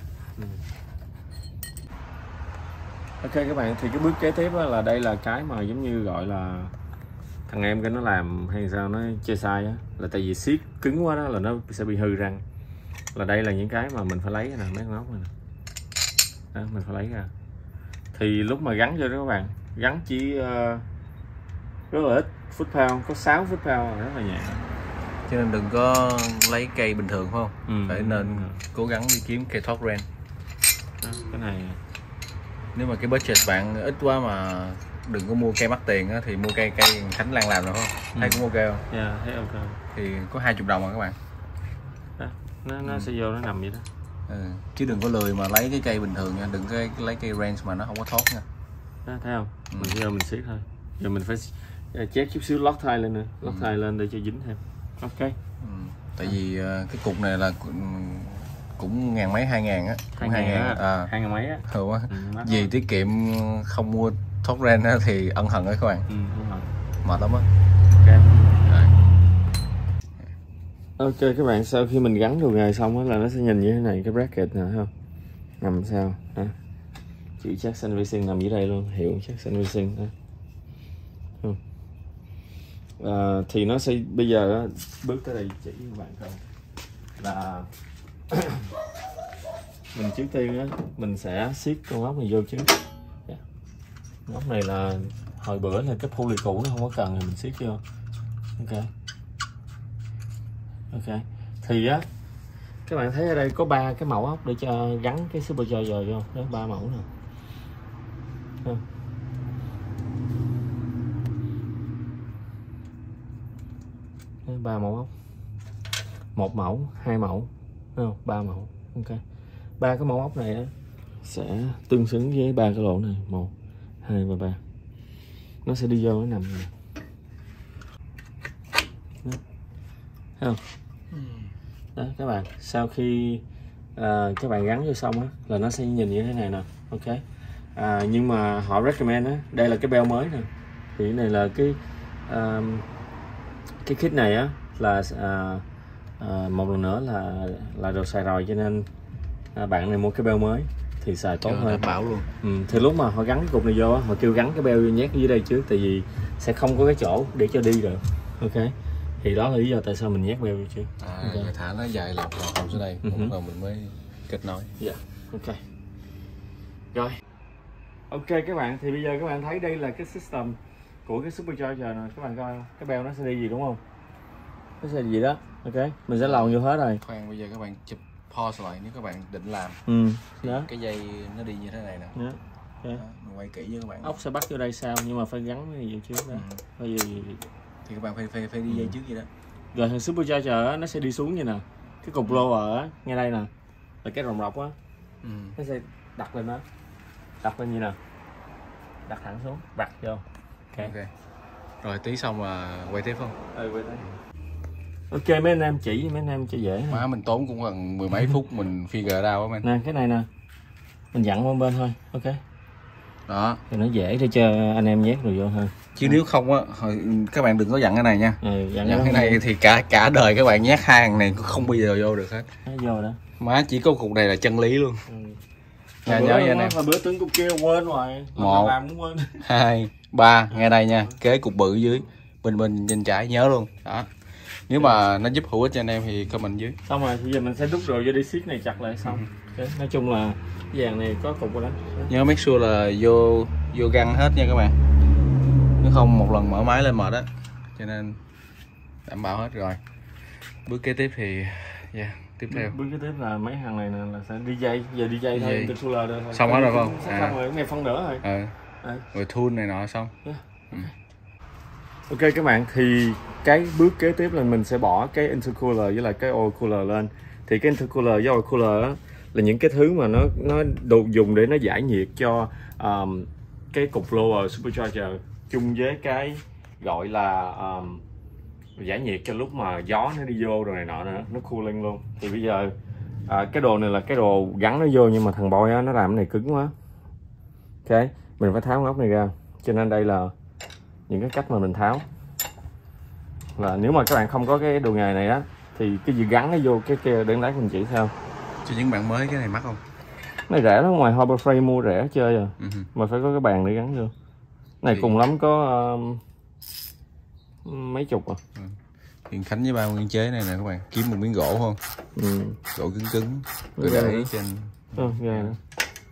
Ok các bạn, thì cái bước kế tiếp là đây là cái mà giống như gọi là thằng em cái nó làm hay sao nó chơi sai á, là tại vì siết cứng quá đó là nó sẽ bị hư răng. Là đây là những cái mà mình phải lấy nè, mấy con ốc này nè. Đó, mình phải lấy ra. Thì lúc mà gắn vô đó các bạn, gắn chỉ rất là ít foot-pound, có 6 foot-pound, rất là nhẹ. Cho nên đừng có lấy cây bình thường phải không? Phải nên cố gắng đi kiếm cây top range. Cái này nếu mà cái budget bạn ít quá mà đừng có mua cây mắc tiền á, thì mua cây Khánh Lan làm được không? Thấy cũng ok không? Dạ, thấy ok. Thì có 20 đồng mà các bạn. Đó, nó sẽ vô nó nằm vậy đó. Chứ đừng có lười mà lấy cái cây bình thường nha, đừng có lấy cây range mà nó không có tốt nha. Đó, thấy không? Mình giờ mình siết thôi. Giờ mình phải chét chút xíu lót thai lên nữa, lót thai lên để cho dính thêm. Ok. Tại vì cái cục này là cũng ngàn mấy 2.000 á, cũng 2.000 á, 2.000 mấy á. Ừ, vì tiết kiệm không mua top range á thì ân hận á các bạn. Mệt lắm á. Ok các bạn, sau khi mình gắn đồ nghề xong á là nó sẽ nhìn như thế này, cái bracket nè, thấy không? Nằm sao? Đó. Chữ Jackson Racing nằm dưới đây luôn, hiệu Jackson Racing đó. Thì nó sẽ bây giờ á, bước tới đây chỉ với các bạn coi là mình trước tiên á, mình sẽ siết con ốc này vô trước. Ốc này là hồi bữa là cái pulley cũ nó không có cần thì mình siết vô. Ok, thì á các bạn thấy ở đây có 3 cái mẫu ốc để cho gắn cái supercharger vô, đó 3 mẫu nè. 3 mẫu ốc, 1 mẫu, 2 mẫu, không, 3 mẫu. Ok, 3 cái mẫu ốc này á sẽ tương xứng với 3 cái lỗ này, 1, 2 và 3. Nó sẽ đi vô nó nằm này. Đó. Thấy không? Đó các bạn, sau khi các bạn gắn vô xong á là nó sẽ nhìn như thế này nè. Ok, nhưng mà họ recommend á, đây là cái beo mới nè, thì cái này là cái kit này á là một lần nữa là đồ xài rồi, cho nên bạn này mua cái beo mới. thì xài tốt Chưa hơn. đảm bảo luôn. Thì lúc mà họ gắn cái cục này vô họ kêu gắn cái beo nhét dưới đây trước, tại vì sẽ không có cái chỗ để cho đi được. Ok, thì đó là lý do tại sao mình nhét beo vô trước. Rồi thả nó dài lọc vào xuống đây, rồi mình mới kết nối. Dạ, ok. Rồi. Ok các bạn, thì bây giờ các bạn thấy đây là cái system của cái Supercharger này, các bạn coi cái beo nó sẽ đi gì đúng không? Nó sẽ gì đó. Ok, mình sẽ lồng vô hết rồi. Khoan, bây giờ các bạn chụp pause lại nếu các bạn định làm. Đó. Cái dây nó đi như thế này nè. Đó. Okay. Đó, mình quay kỹ với các bạn. Ốc sẽ bắt vô đây sau, nhưng mà phải gắn cái gì trước đó. Thì các bạn phải đi dây trước vậy đó. Rồi thằng Supercharger á, nó sẽ đi xuống như nè. Cái cục blower á, ngay đây nè, là cái rồng rọc á. Nó sẽ đặt lên đó. Đặt lên như nè. Đặt thẳng xuống, vặt vô. Ok. Rồi tí xong mà quay tiếp không? Quay tiếp. Ok, mấy anh em chỉ cho dễ. Má mình tốn cũng gần mười mấy phút mình figure ra á nè, cái này nè. Mình dặn qua bên thôi, ok. Đó. Thì nó dễ để cho anh em nhét rồi vô hơn. Chứ nếu không á, các bạn đừng có dặn cái này nha. Dặn cái này thì cả đời các bạn nhét hai hàng này không bao giờ vô được hết. Nó vô đó. Má chỉ có cục này là chân lý luôn. Nhớ vậy anh em. Hồi bữa tướng cục kia quên rồi. 1, 2, 3, nghe đây nha, kế cục bự dưới, bên trên trái nhớ luôn. Đó. Nếu mà nó giúp hữu ích cho anh em thì comment dưới. Xong rồi thì giờ mình sẽ đút rồi vô đi siết này chặt lại xong. Nói chung là cái vàng này có cục rồi đó. Nhớ make sure là vô găng hết nha các bạn. Nếu không một lần mở máy lên mệt á. Cho nên đảm bảo hết rồi. Bước kế tiếp thì tiếp theo. Bước kế tiếp là mấy hàng này nè là sẽ đi dây, giờ đi dây thôi, intercooler thôi. Xong hết rồi không? Xong rồi, cái này phân nữa rồi. Rồi tool này nọ xong. Ok các bạn, thì cái bước kế tiếp là mình sẽ bỏ cái intercooler với lại cái oil cooler lên. Thì cái intercooler với oil cooler á là những cái thứ mà nó dùng để nó giải nhiệt cho cái cục blower Supercharger, chung với cái gọi là giải nhiệt cho lúc mà gió nó đi vô rồi này nọ nữa, nó cooling luôn. Thì bây giờ cái đồ này là cái đồ gắn nó vô, nhưng mà thằng boy á, nó làm cái này cứng quá. Ok, mình phải tháo ốc này ra, cho nên đây là những cái cách mà mình tháo. Là nếu mà các bạn không có cái đồ nghề này á thì cái gì gắn nó vô cái kia để lát mình chỉ theo. Cho những bạn mới cái này mắc không? Này rẻ lắm, ngoài Harbor Freight mua rẻ chơi rồi. Mà phải có cái bàn để gắn vô. Này cùng lắm có mấy chục à. Hiện Khánh với ba nguyên chế này nè các bạn, kiếm một miếng gỗ không? Gỗ cứng rồi để trên. Ghê nữa.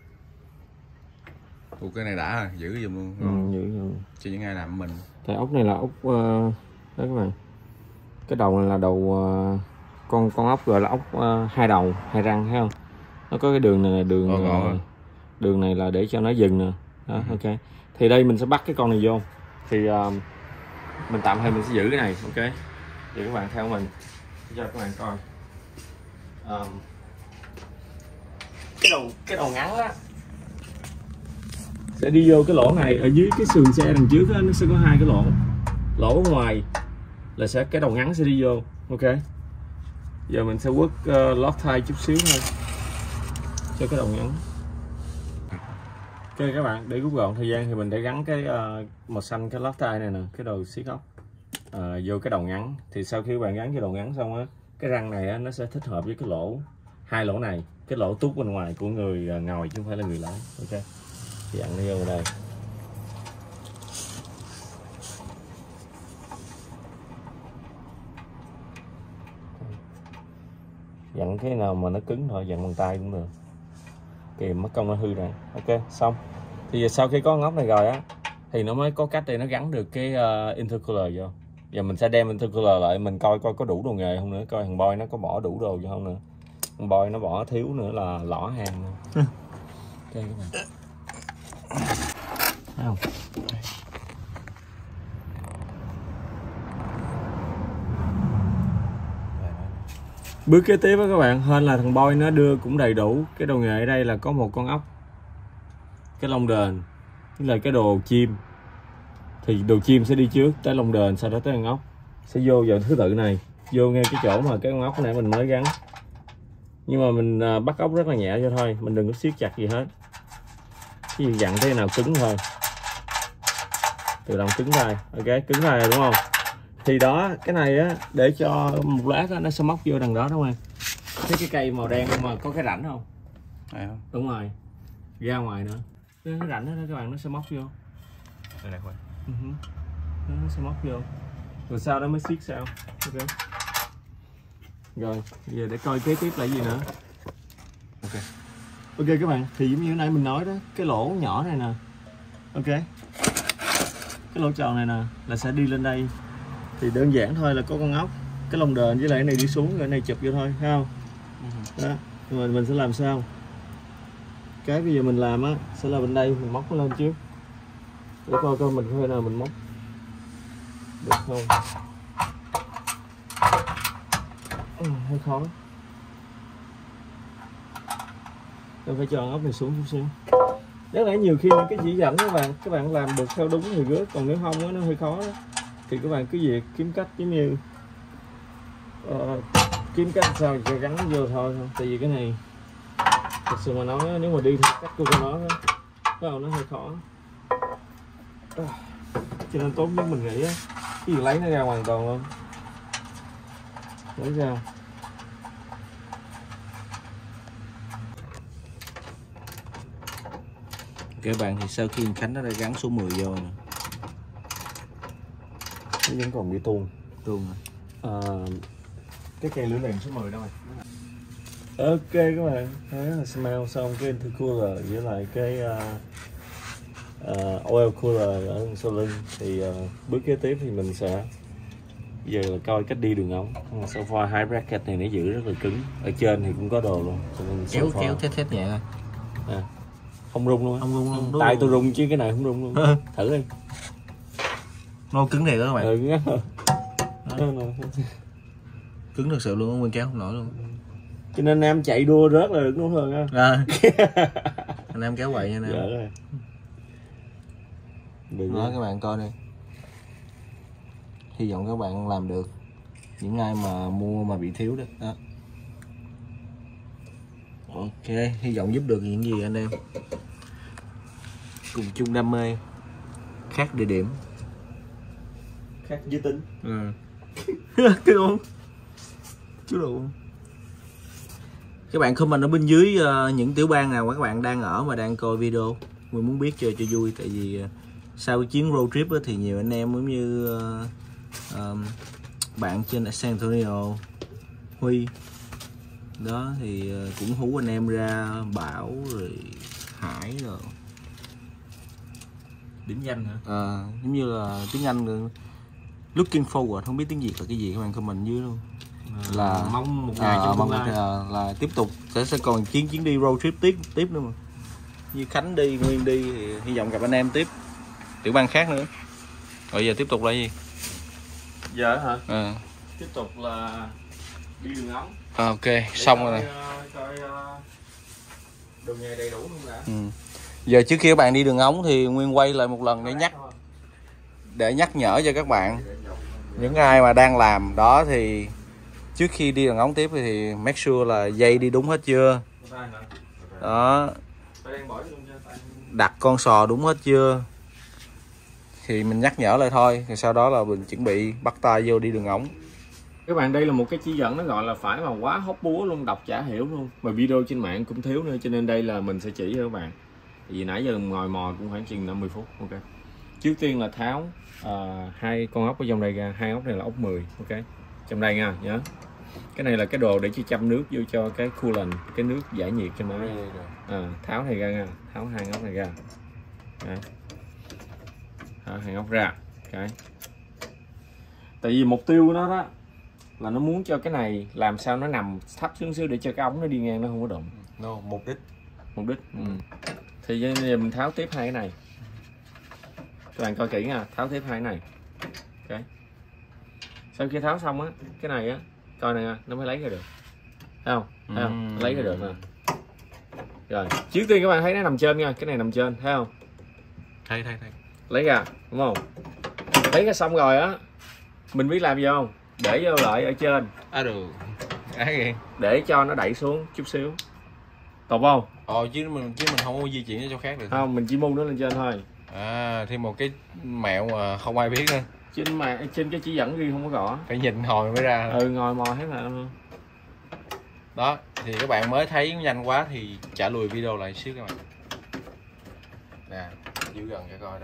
Cái này đã rồi, giữ giùm luôn. Giữ giùm. Cho những ai làm mình. Cái ốc này là ốc đó các bạn. Cái đầu này là đầu con ốc gọi là ốc hai đầu, hai răng, thấy không? Nó có cái đường này là đường này là để cho nó dừng nè. Đó, ok. Thì đây mình sẽ bắt cái con này vô. Thì mình tạm thời mình sẽ giữ cái này, ok. Thì các bạn theo mình cho các bạn coi. Cái đầu ngắn á sẽ đi vô cái lỗ này, ở dưới cái sườn xe đằng trước á, nó sẽ có hai cái lỗ ở ngoài là sẽ cái đầu ngắn sẽ đi vô, ok. Giờ mình sẽ quất Loctite chút xíu thôi cho cái đầu ngắn. Ok các bạn, để rút gọn thời gian thì mình để gắn cái màu xanh, cái Loctite này nè, cái đầu siết ốc vô cái đầu ngắn. Thì sau khi các bạn gắn cái đầu ngắn xong á, cái răng này á, nó sẽ thích hợp với cái hai lỗ này, cái lỗ tút bên ngoài của người ngồi chứ không phải là người lái, ok. Dặn nó vô đây. Dặn cái nào mà nó cứng thôi, dặn bằng tay cũng được, kìm mất công nó hư rồi. Ok, xong. Thì sau khi có ngóc này rồi á thì nó mới có cách để nó gắn được cái intercooler vô. Giờ mình sẽ đem intercooler lại, mình coi có đủ đồ nghề không nữa, coi thằng boy nó có bỏ đủ đồ vô không nữa. Thằng boy nó bỏ thiếu nữa là lỏ hàng nữa. Ok các bạn. Thấy không? Bước kế tiếp đó các bạn, hên là thằng boy nó đưa cũng đầy đủ. Cái đồ nghề ở đây là có một con ốc, cái lông đền, với lại cái đồ chim. Thì đồ chim sẽ đi trước tới lông đền, sau đó tới con ốc sẽ vô vào thứ tự này, vô ngay cái chỗ mà cái con ốc này mình mới gắn. Nhưng mà mình bắt ốc rất là nhẹ cho thôi, mình đừng có siết chặt gì hết. Cái gì dặn thế nào cứng thôi, tự động cứng thôi. Ok, cứng thôi rồi đúng không? Thì đó, cái này á để cho một lát á, nó sẽ móc vô đằng đó đúng không? Thấy cái cây màu đen mà có cái rãnh không? Đấy không? Đúng rồi. ra ngoài nữa. Cái rãnh đó các bạn, nó sẽ móc vô. Đây này, Nó sẽ móc vô. Rồi sau đó mới siết sao. Ok. Rồi, giờ để coi kế tiếp là gì nữa. Ok các bạn, thì giống như nãy mình nói đó, cái lỗ nhỏ này nè. Ok. Cái lỗ tròn này nè là sẽ đi lên đây. Thì đơn giản thôi là có con ốc, cái lồng đờn với lại cái này đi xuống, rồi cái này chụp vô thôi, thấy không? Đó. Rồi mình sẽ làm sao? Cái bây giờ mình làm á sẽ là bên đây mình móc nó lên trước. Để coi coi mình có thể nào mình móc được không. Hơi khó. Tôi phải cho ốc này xuống chút xíu. Rất là nhiều khi những cái chỉ dẫn các bạn làm được theo đúng thì rớt, còn nếu không đó, nó hơi khó đó. Thì các bạn cứ việc kiếm cách giống như kiếm cách sao cho gắn vô thôi. Tại vì cái này thật sự mà nói nếu mà đi theo cách của nó nó hơi khó. Cho nên tốt nhất mình nghĩ á, cái gì lấy nó ra hoàn toàn luôn. Lấy ra. Các bạn thì sau khi Khánh nó đã gắn số 10 vô nè, nó vẫn còn bị tuôn rồi. Cái cây lửa đèn số 10 đâu rồi. Ok các bạn, thế là smell xong cái intercooler với lại cái oil cooler ở sau lưng. Thì bước kế tiếp thì mình sẽ giờ là coi cách đi đường ống. Sofa high bracket này nó giữ rất là cứng, ở trên thì cũng có đồ luôn, cho nên Kéo thét nhẹ thôi. Không rung luôn á. Không rung luôn. Tại tôi rung chứ cái này không rung luôn. Thử đi. Nó cứng thiệt đó các bạn. Cứng thật sự luôn, nguyên kéo không nổi luôn. Cho nên em chạy đua rớt là được đúng hơn á. Anh em kéo quậy nha anh em. Đó các bạn coi đi. Hy vọng các bạn làm được. Những ai mà mua mà bị thiếu đó. Ok, hy vọng giúp được những gì anh em. Cùng chung đam mê, khác địa điểm, khác giới tính. Cái luôn. Chú đủ. Các bạn comment ở bên dưới những tiểu bang nào các bạn đang ở mà đang coi video, mình muốn biết cho vui. Tại vì sau cái chuyến road trip thì nhiều anh em giống như bạn trên San Antonio, Huy đó thì cũng hú anh em ra Bảo rồi Hải rồi Điểm danh hả? Giống như là tiếng Anh looking forward, không biết tiếng Việt là cái gì, các bạn comment dưới luôn. Là mong một ngày trong tương lai là tiếp tục sẽ còn chuyến đi road trip tiếp nữa mà. Như Khánh đi, Nguyên đi thì hy vọng gặp anh em tiếp tiểu bang khác nữa. Rồi giờ tiếp tục là gì? Giờ hả? Tiếp tục là đi đường ống. Ok, xong rồi nè. Coi đường nghề đầy đủ luôn đã. Giờ trước khi các bạn đi đường ống thì Nguyên quay lại một lần để nhắc nhở cho các bạn, những ai mà đang làm đó thì trước khi đi đường ống tiếp thì make sure là dây đi đúng hết chưa. Đó. Đặt con sò đúng hết chưa. Thì mình nhắc nhở lại thôi, thì sau đó là mình chuẩn bị bắt tay vô đi đường ống. Các bạn, đây là một cái chỉ dẫn nó gọi là phải mà quá hóc búa luôn, đọc chả hiểu luôn, mà video trên mạng cũng thiếu nữa, cho nên đây là mình sẽ chỉ cho các bạn. Vì nãy giờ ngồi mò cũng khoảng chừng 50 phút. Ok. Trước tiên là tháo hai con ốc ở trong đây ra, hai ốc này là ốc 10. Ok. Trong đây nha, nhớ. Cái này là cái đồ để châm nước vô cho cái coolant, cái nước giải nhiệt cho nó. Tháo này ra nha, tháo hai ốc này ra. Đấy. Tháo hai ốc ra. Okay. Tại vì mục tiêu của nó đó là nó muốn cho cái này làm sao nó nằm thấp xuống xíu để cho cái ống nó đi ngang nó không có đụng. Mục đích. Thì giờ mình tháo tiếp hai cái này. Các bạn coi kỹ nha, tháo tiếp hai cái này. Ok. Sau khi tháo xong á, cái này á, coi này nó mới lấy ra được. Thấy không? Thấy không? Lấy ra được nè. Rồi, trước tiên các bạn thấy nó nằm trên nha, cái này nằm trên, thấy không? Thấy. Lấy ra, đúng không? Lấy ra xong rồi á, mình biết làm gì không? Để vô lại ở trên. Được. Để cho nó đẩy xuống chút xíu. Tột không? Chứ mình không có di chuyển cho khác được. Không, mình chỉ mu nó lên trên thôi. Thêm một cái mẹo mà không ai biết nữa. Trên cái chỉ dẫn ghi không có rõ. Phải nhìn hồi mới ra. Ngồi mò hết là luôn. Đó, thì các bạn mới thấy nhanh quá thì trả lùi video lại xíu các bạn. nè, giữ gần cho coi đó.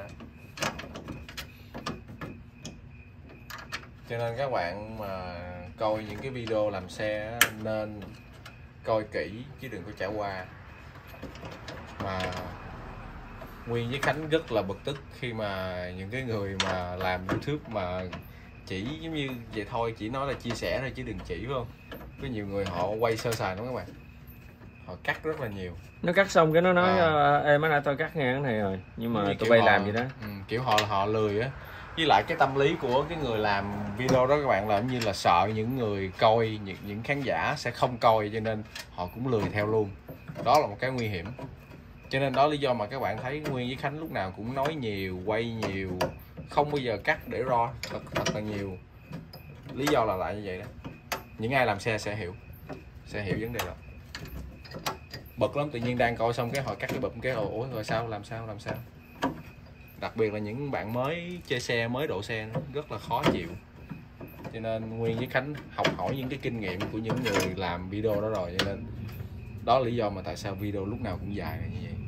Cho nên các bạn mà coi những cái video làm xe nên coi kỹ chứ đừng có trả qua. Mà Nguyên với Khánh rất là bực tức khi mà những cái người mà làm YouTube mà chỉ giống như vậy thôi, chỉ nói là chia sẻ thôi chứ đừng chỉ, phải không? Có nhiều người họ quay sơ sài lắm các bạn, họ cắt rất là nhiều. Nó cắt xong cái nó nói ê mấy nay tôi cắt ngang cái này rồi, nhưng mà tụi bay làm gì đó. Kiểu họ lười á. Với lại cái tâm lý của cái người làm video đó các bạn là như là sợ những người coi, những khán giả sẽ không coi, cho nên họ cũng lười theo luôn. Đó là một cái nguy hiểm. Cho nên đó lý do mà các bạn thấy Nguyên với Khánh lúc nào cũng nói nhiều, quay nhiều, không bao giờ cắt để raw, thật là nhiều. Lý do là lại như vậy đó. Những ai làm xe sẽ hiểu vấn đề đó. Bực lắm, tự nhiên đang coi xong cái họ cắt cái bụm cái ủa rồi sao, làm sao. Đặc biệt là những bạn mới chơi xe, mới độ xe nó rất là khó chịu. Cho nên Nguyên với Khánh học hỏi những cái kinh nghiệm của những người làm video đó rồi, cho nên đó là lý do mà tại sao video lúc nào cũng dài như vậy.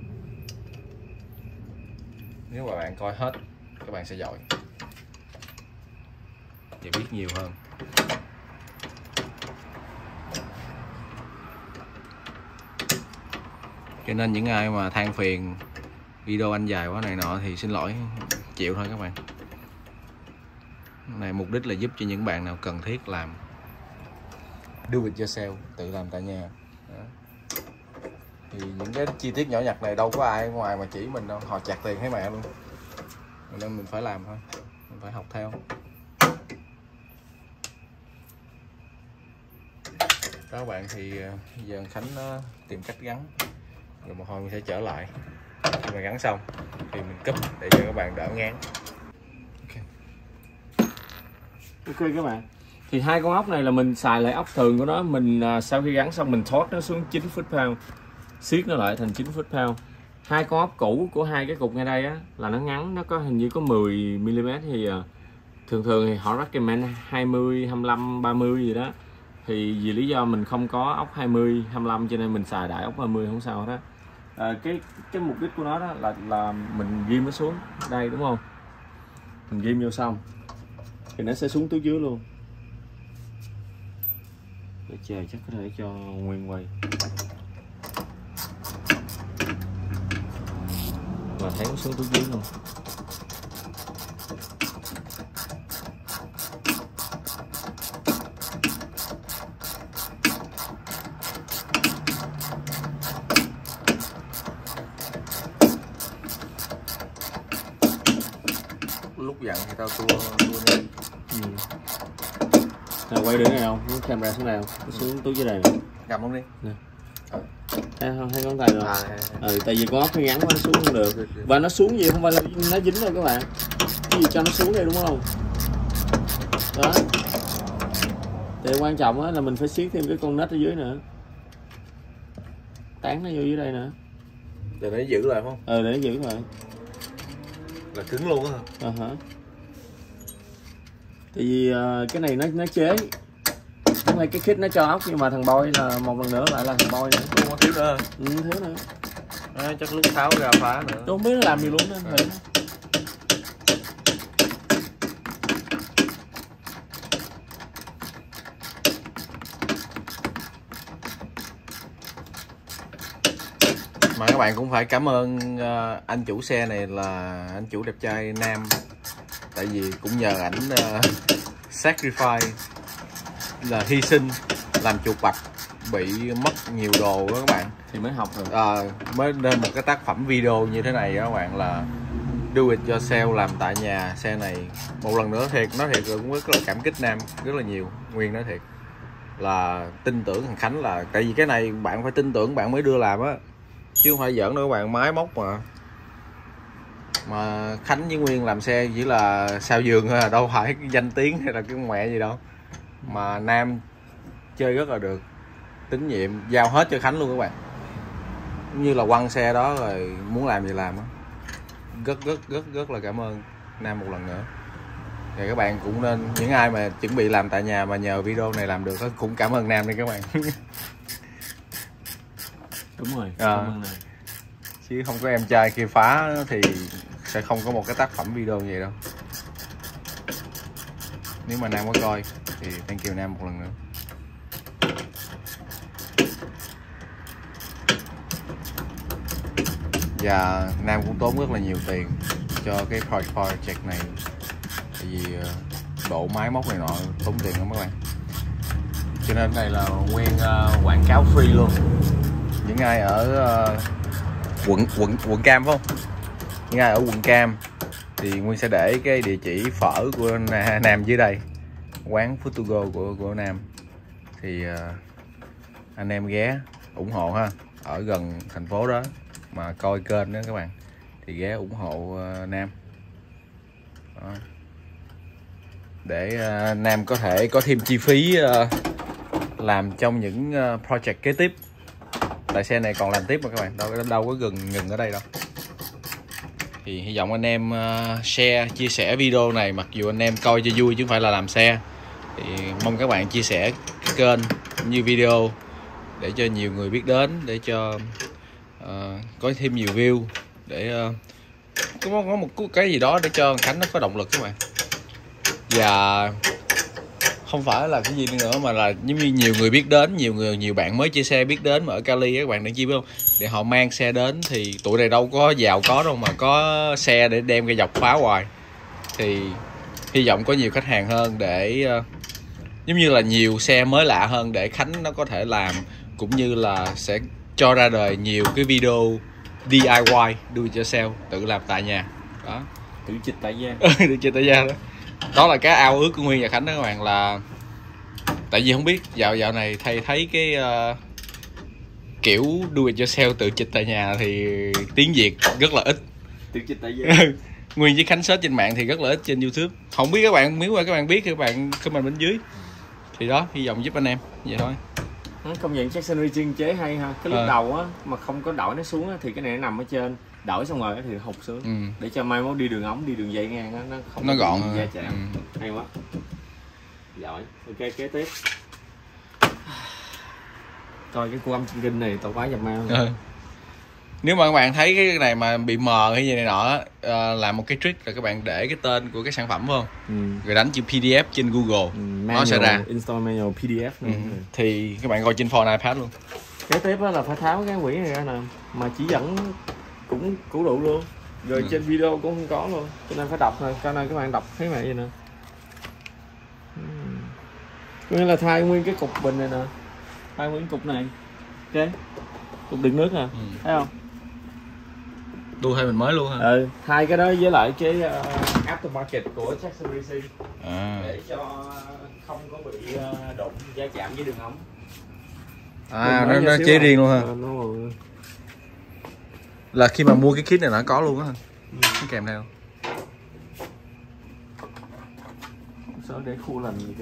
Nếu mà bạn coi hết các bạn sẽ giỏi và biết nhiều hơn. Cho nên những ai mà than phiền video anh dài quá này nọ thì xin lỗi, chịu thôi các bạn. Này mục đích là giúp cho những bạn nào cần thiết làm do it yourself, tự làm tại nhà. Đó. Thì những cái chi tiết nhỏ nhặt này đâu có ai ngoài mà chỉ mình đâu, họ chặt tiền thấy mẹ luôn. Nên mình phải làm thôi, mình phải học theo. Các bạn thì giờ Khánh tìm cách gắn, rồi một hồi mình sẽ trở lại. Khi mà gắn xong thì mình cúp để cho các bạn đỡ ngán. Ok các bạn, thì hai con ốc này là mình xài lại ốc thường của nó. Mình sau khi gắn xong mình thoát nó xuống 9 foot pound, siết nó lại thành 9 foot pound. Hai con ốc cũ của hai cái cục ngay đây á là nó ngắn, nó có hình như có 10 mm thì thường thì họ recommend 20, 25, 30 gì đó. Thì vì lý do mình không có ốc 20, 25 cho nên mình xài đại ốc 30 không sao hết á. Cái mục đích của nó đó là mình ghim nó xuống đây đúng không? Mình ghim vô xong thì nó sẽ xuống túi dưới luôn. Để chờ chắc có thể cho Nguyên quay. Và thấy nó xuống túi dưới luôn. Lúc dặn thì tao tua đi. Nào quay được này không? Muốn camera xuống nào? Xuống túi dưới đây. Cầm luôn đi. Nè. Hai ngón tay rồi. Tại vì con ốc nó ngắn quá nó xuống không được. Và nó xuống gì không phải là nó dính đâu các bạn. Cái gì cho nó xuống đây đúng không? Đó. Thì quan trọng á là mình phải siết thêm cái con nết ở dưới nữa. Tán nó vô dưới đây nữa. Để nó giữ lại không? Để nó giữ lại. Là cứng luôn á hả? Tại vì cái này nó chế. Cái này cái kit nó cho ốc, nhưng mà thằng boy là một lần nữa lại là thằng boy nữa. Không có thiếu nữa. Thiếu nữa. Chắc lúc tháo ra phá nữa. Tôi không biết nó làm gì luôn đó. Mà các bạn cũng phải cảm ơn anh chủ xe này là anh chủ đẹp trai Nam. Tại vì cũng nhờ ảnh sacrifice, là hy sinh, làm chuột bạch, bị mất nhiều đồ đó các bạn. Thì mới học rồi. Mới nên một cái tác phẩm video như thế này đó các bạn, là do it yourself, làm tại nhà. Xe này một lần nữa thiệt, nói thiệt cũng rất là cảm kích Nam rất là nhiều. Nguyên nói thiệt là tin tưởng thằng Khánh, là tại vì cái này bạn phải tin tưởng bạn mới đưa làm á, chứ không phải giỡn đâu các bạn, máy móc mà Khánh với Nguyên làm xe chỉ là sao giường thôi à, đâu phải cái danh tiếng hay là cái mẹ gì đâu. Mà Nam chơi rất là được, tín nhiệm, giao hết cho Khánh luôn các bạn, như là quăng xe đó rồi muốn làm gì làm á. Rất là cảm ơn Nam một lần nữa. Thì các bạn cũng nên, những ai mà chuẩn bị làm tại nhà mà nhờ video này làm được cũng cảm ơn Nam đi các bạn. Đúng rồi, cảm ơn Nam. chứ không có em trai kia phá thì sẽ không có một cái tác phẩm video như vậy đâu. Nếu mà Nam có coi thì thank you Nam một lần nữa. Và Nam cũng tốn rất là nhiều tiền cho cái project này, tại vì độ máy móc này nọ tốn tiền lắm các bạn. Cho nên này là nguyên quảng cáo free luôn. Những ai ở quận Cam phải không? Những ai ở quận Cam thì Nguyên sẽ để cái địa chỉ phở của Nam dưới đây, quán Food to go của Nam, thì anh em ghé ủng hộ ha. Ở gần thành phố đó mà coi kênh đó các bạn thì ghé ủng hộ Nam đó. Để Nam có thể có thêm chi phí làm trong những project kế tiếp. Tại xe này còn làm tiếp mà các bạn, đâu có ngừng ở đây đâu. Thì hy vọng anh em share, chia sẻ video này, mặc dù anh em coi cho vui chứ không phải là làm xe. Thì mong các bạn chia sẻ cái kênh như video để cho nhiều người biết đến, để cho có thêm nhiều view, để có một cái gì đó để cho Khánh nó có động lực các bạn. Và không phải là cái gì nữa mà là giống như nhiều người biết đến, nhiều bạn mới chia xe biết đến mà ở Cali các bạn đang chi biết không, để họ mang xe đến. Thì tụi này đâu có giàu có đâu mà có xe để đem cái dọc phá hoài. Thì hy vọng có nhiều khách hàng hơn, để giống như là nhiều xe mới lạ hơn để Khánh nó có thể làm, cũng như là sẽ cho ra đời nhiều cái video DIY, do it yourself, tự làm tại nhà đó, Tự chịch tại gia. tự chịch tại gia đó. Đó là cái ao ước của Nguyên và Khánh đó các bạn, là tại vì không biết dạo này thầy thấy cái kiểu do it yourself tự chịch tại nhà thì tiếng Việt rất là ít. Tự chịch tại gia. Nguyên với Khánh search trên mạng thì rất là ít trên YouTube. Không biết các bạn, nếu mà các bạn biết thì các bạn comment bên dưới. Thì đó, hy vọng giúp anh em vậy thôi. Công nhận Jackson Racing chế hay ha. Cái lúc đầu á mà không có đổi nó xuống á, thì cái này nó nằm ở trên, đổi xong rồi thì hụt xuống. Để cho mai mốt đi đường ống, đi đường dây ngang á, nó không nó gọn va chạm. Hay quá. Giỏi. Ok, kế tiếp. Coi cái cô âm chân kinh này tao quá dầm mau. Nếu mà các bạn thấy cái này mà bị mờ hay gì này nọ, làm một cái trick là các bạn để cái tên của cái sản phẩm phải không? Rồi đánh chữ PDF trên Google, nó sẽ ra install manual PDF nữa. Thì các bạn coi trên phone iPad luôn. Kế tiếp là phải tháo cái quỷ này ra nè, mà chỉ dẫn cũng cũ đủ luôn. Rồi trên video cũng không có luôn, cho nên phải đọc thôi. Cho nên các bạn đọc thấy mẹ gì nè. Có nghĩa là thay nguyên cái cục bình này nè, thay nguyên cục này. Ok, cục đựng nước nè, thấy không? Đua thay mình mới luôn hả? Hai cái đó với lại cái aftermarket của Jackson Racing, để cho không có bị đụng va chạm với đường ống. Nó chế riêng luôn ha. Là khi mà mua cái kit này nó có luôn á, nó kèm theo. Sợ để khu lành gì kìa.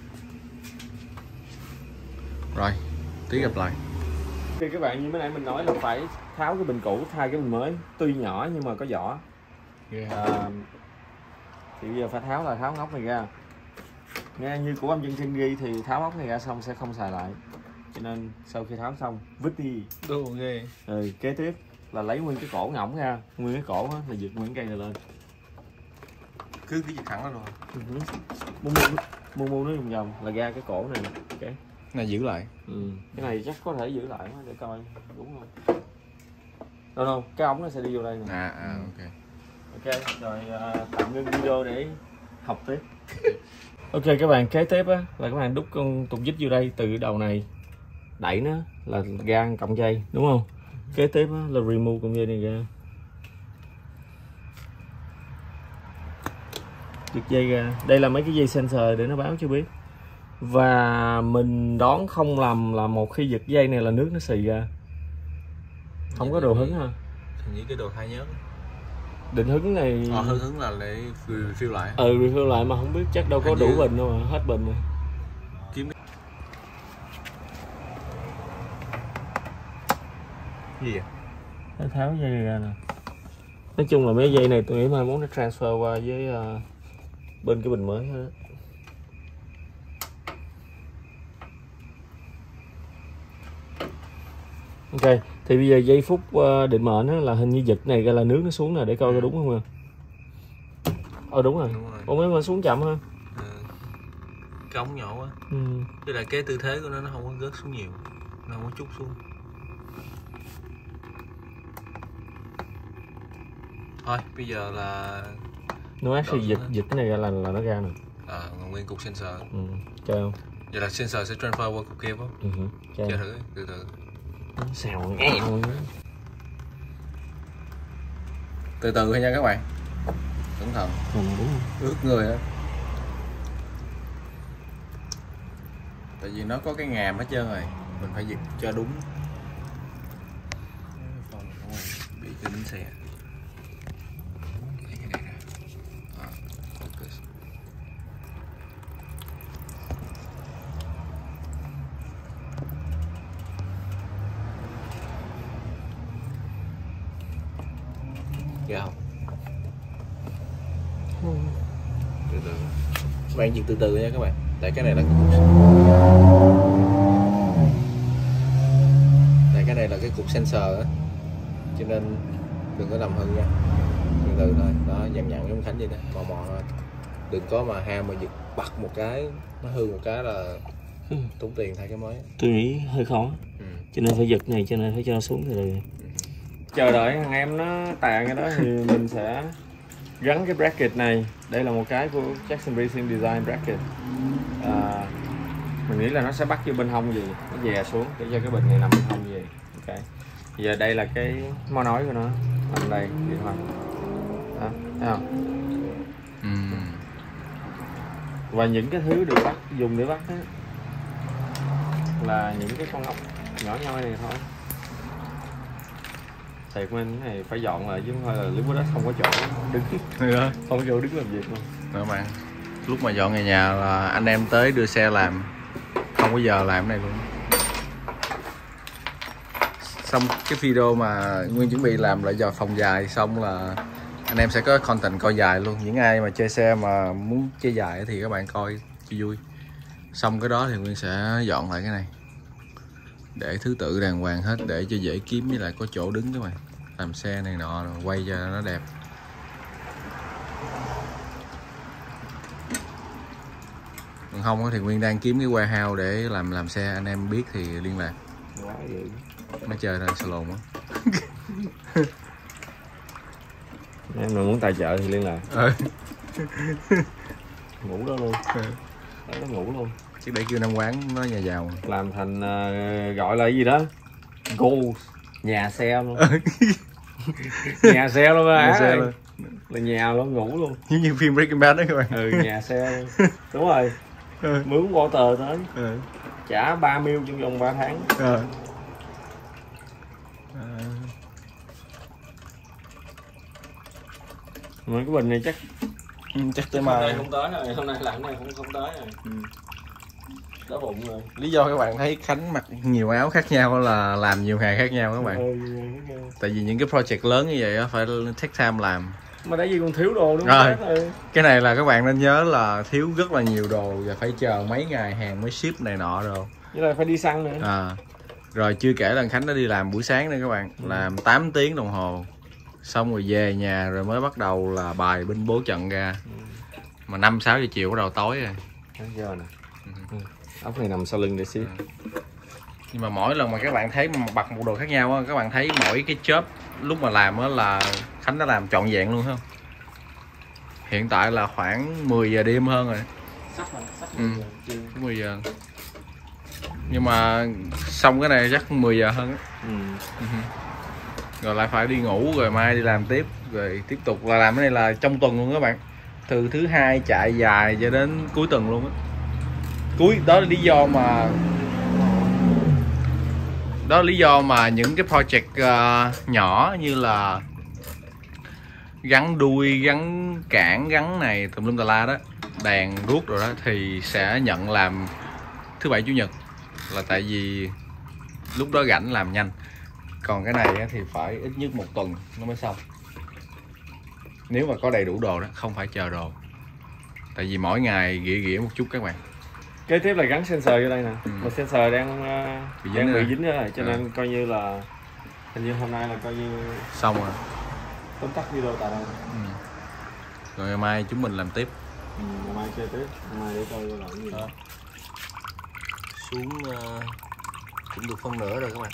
Rồi, tí gặp lại. Thì các bạn như mới nãy mình nói là phải tháo cái bình cũ, thay cái bình mới. Tuy nhỏ nhưng mà có vỏ. Thì bây giờ phải tháo là tháo ngóc này ra. Nghe như của âm chân trên ghi thì tháo ngóc này ra xong sẽ không xài lại. Cho nên sau khi tháo xong vứt đi. Đúng ghê. Kế tiếp là lấy nguyên cái cổ ngỗng ra, nguyên cái cổ á, là giật nguyên cây này lên. Cứ cái giật thẳng đó luôn. Mua nó vòng vòng là ra cái cổ này. Ok. Này giữ lại. Cái này chắc có thể giữ lại để coi đúng không? Đâu, cái ống nó sẽ đi vô đây nè. Ok. Ok, rồi tạm ngưng video để học tiếp. Ok các bạn, kế tiếp á là các bạn đút con tục dít vô đây từ đầu này, đẩy nó là ra cọng dây đúng không? Kế tiếp á là remove cọng dây này ra, giật dây ra. Đây là mấy cái dây sensor để nó báo cho biết. Và mình đoán không lầm là một khi giật dây này là nước nó xì ra. Không có đồ hứng ha. Hình như cái đồ thay nhớt. Định hứng này hứng là để refill lại. Refill lại mà không biết, chắc đâu có đủ bình đâu mà hết bình rồi. Kiếm gì vậy? Nó tháo dây ra nè. Nói chung là mấy dây này tôi nghĩ mai muốn nó transfer qua với bên cái bình mới hết. Ok, Thì bây giờ giây phút định mệnh á, là hình như giật này là nước nó xuống nè, để coi có đúng không ạ? Đúng rồi. Ủa mấy mà xuống chậm ha. Cái ống nhỏ quá. Với lại cái tư thế của nó không có rớt xuống nhiều, nó không có chút xuống. Thôi bây giờ là Nó sẽ giật cái này là nó ra nè. Nguyên cục sensor. Chơi không? Vậy là sensor sẽ transfer qua cục kia không? Chơi thử từ từ. Xào nghèo. Từ từ thôi nha các bạn. Cẩn thận. Ướt người á. Tại vì nó có cái ngàm hết trơn rồi, mình phải giật cho đúng. Bị cái bánh xe. Dạ không? Từ từ. Các bạn giật từ từ nha các bạn. Tại cái này là cái cục sensor á, cho nên đừng có làm hư nha. Từ từ thôi, đó dằn dặn giống Khánh vậy đó, mò mò thôi. Đừng có mà ham mà giật bật một cái nó hư một cái là tốn tiền thay cái mới. Tôi nghĩ hơi khó. Cho nên phải giật này, cho nên phải cho nó xuống từ từ. Chờ đợi thằng em nó tàn cái đó thì mình sẽ gắn cái bracket này. Đây là một cái của Jackson Racing Design bracket. Mình nghĩ là nó sẽ bắt vô bên hông gì, nó dè xuống để cho cái bình này nằm bên hông gì. Ok. Giờ đây là cái mó nối của nó, nằm đây điện thoại. Đó, thấy không? Và những cái thứ được bắt dùng để bắt đó là những cái con ốc nhỏ nhoi này thôi. Thiệt mình cái này phải dọn lại chứ không phải là lúc đó không có chỗ đứng, không có chỗ đứng làm việc luôn. Các bạn, lúc mà dọn về nhà là anh em tới đưa xe làm, không có giờ làm cái này luôn. Xong cái video mà Nguyên chuẩn bị làm lại vào phòng dài xong là anh em sẽ có content coi dài luôn. Những ai mà chơi xe mà muốn chơi dài thì các bạn coi cho vui. Xong cái đó thì Nguyên sẽ dọn lại cái này để thứ tự đàng hoàng hết, để cho dễ kiếm với lại có chỗ đứng các bạn. Làm xe này nọ rồi quay cho nó đẹp. Còn không thì Nguyên đang kiếm cái warehouse để làm xe, anh em biết thì liên lạc. Nó chơi ra salon á. Em nào muốn tài trợ thì liên lạc. Ngủ đó luôn. Đấy, nó ngủ luôn. Chứ để kêu năm quán nó nhà giàu. Làm thành gọi là cái gì đó, Gold nhà xe luôn. Nhà xe luôn á. Nhà xe luôn. Là nhà luôn, ngủ luôn. Giống như phim Breaking Bad đó các bạn. Nhà xe luôn. Đúng rồi. Mướn water tới. Trả 3 mil trong vòng 3 tháng. Mà cái bình này chắc tới mai. Hôm nay không tới rồi, hôm nay làm này không tới rồi. Đói bụng rồi. Lý do các bạn thấy Khánh mặc nhiều áo khác nhau là làm nhiều ngày khác nhau các bạn. Tại vì những cái project lớn như vậy phải take time làm. Mà tại vì còn thiếu đồ đúng không? Cái này là các bạn nên nhớ là thiếu rất là nhiều đồ và phải chờ mấy ngày hàng mới ship này nọ rồi. Với lại phải đi săn nữa. Rồi chưa kể là Khánh đã đi làm buổi sáng nữa các bạn, làm 8 tiếng đồng hồ. Xong rồi về nhà rồi mới bắt đầu là bài binh bố trận ra. Mà 5-6 giờ chiều bắt đầu tối rồi. Giờ nè. Ốc này nằm sau lưng để ship. Nhưng mà mỗi lần mà các bạn thấy mà bật một đồ khác nhau á, các bạn thấy mỗi cái job lúc mà làm á là Khánh đã làm trọn vẹn luôn không? Hiện tại là khoảng 10 giờ đêm hơn rồi. Sắp 10 giờ. Nhưng mà xong cái này chắc 10 giờ hơn á. Rồi lại phải đi ngủ rồi mai đi làm tiếp, rồi tiếp tục là làm cái này là trong tuần luôn các bạn. Từ thứ Hai chạy dài cho đến cuối tuần luôn á. Đó là lý do mà những cái project nhỏ như là gắn đuôi, gắn cản, gắn này tùm lum tà la đó, đèn ruốt rồi đó thì sẽ nhận làm thứ Bảy Chủ nhật, là tại vì lúc đó rảnh làm nhanh. Còn cái này thì phải ít nhất 1 tuần nó mới xong, nếu mà có đầy đủ đồ đó, không phải chờ đồ. Tại vì mỗi ngày ghĩa một chút các bạn. Kế tiếp là gắn sensor vô đây nè. Mà sensor đang bị dính rồi, cho nên coi như là Hình như hôm nay là coi như xong rồi. tóm tắt video tại đây. Rồi ngày mai chúng mình làm tiếp. Ngày mai chơi tiếp, ngày mai để coi là cái gì đó. Xuống cũng được phân nửa rồi các bạn.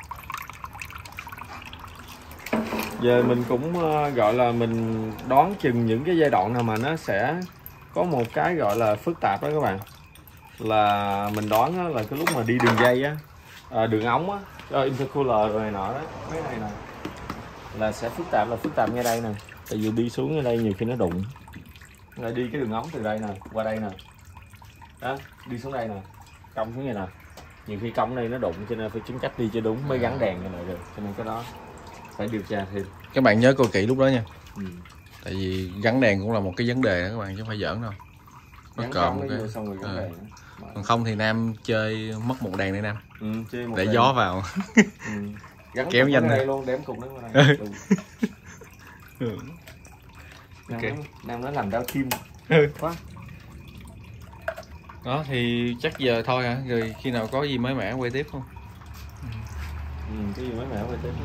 Giờ mình cũng gọi là mình đoán chừng những cái giai đoạn nào mà nó sẽ có một cái gọi là phức tạp đó các bạn. Là mình đoán đó là cái lúc mà đi đường dây á, đường ống á, intercooler rồi này nọ đó, mấy này nè là sẽ phức tạp ngay đây nè. Tại vì đi xuống ngay đây nhiều khi nó đụng. Rồi đi cái đường ống từ đây nè qua đây nè, đó đi xuống đây nè, cong xuống này nè, nhiều khi cong đây nó đụng cho nên phải chứng cách đi cho đúng mới gắn đèn cái này được, cho nên cái đó phải điều tra thêm. Các bạn nhớ coi kỹ lúc đó nha. Tại vì gắn đèn cũng là một cái vấn đề đó các bạn, chứ không phải giỡn đâu. Nó cộm cái xong rồi gắn đèn. Còn không thì Nam chơi mất một đèn đây Nam. Chơi một để đèn. Gió vào. Gắn kéo nhanh đây luôn, đếm cục nó qua đây. Nam nó làm đau tim quá. Đó thì chắc giờ thôi hả? Rồi khi nào có gì mới mẻ quay tiếp không? Cái gì mới mẻ quay tiếp.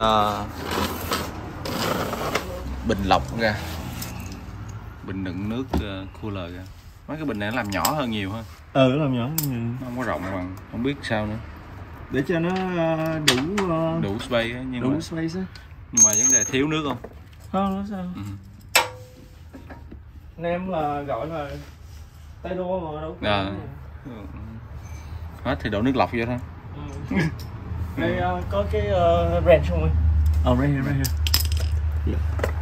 Bình lọc ra, bình đựng nước cooler ra. Mấy cái bình này nó làm nhỏ hơn nhiều hơn. Nó làm nhỏ. Nó không có rộng bằng, không biết sao nữa. Để cho nó đủ space á, đủ space á. Nhưng mà vấn đề thiếu nước không? Không, nó sao? Nem là gọi là tay đua mà đâu có. Hết thì đổ nước lọc vô thôi. Đây có cái range không ơi? Right here. Yeah.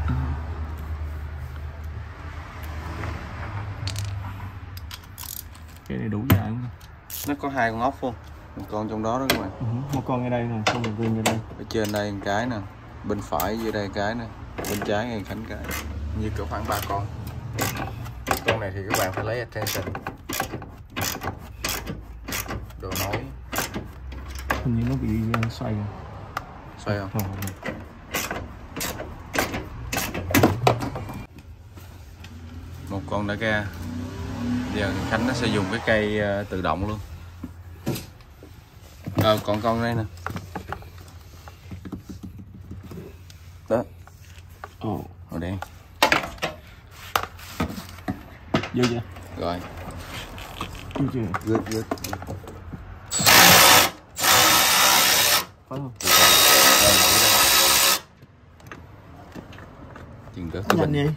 Cái này đủ dài không? Nó có 2 con ốc không? Một con trong đó đó các bạn. Một con ngay đây nè, con một viên ngay đây. Ở trên đây một cái nè, bên phải dưới đây cái nè, bên trái ngay cánh cái. Như cỡ khoảng 3 con. Con này thì các bạn phải lấy attention. Đồ nối. Hình như nó bị xoay rồi. Xoay không? Một con đã ra. Giờ Khánh nó sẽ dùng cái cây tự động luôn. Còn con đây nè. Đó. Màu đen. Vô chưa? Rồi. Vô chưa? Good. Phải không? Chừng cỡ cái bình vậy?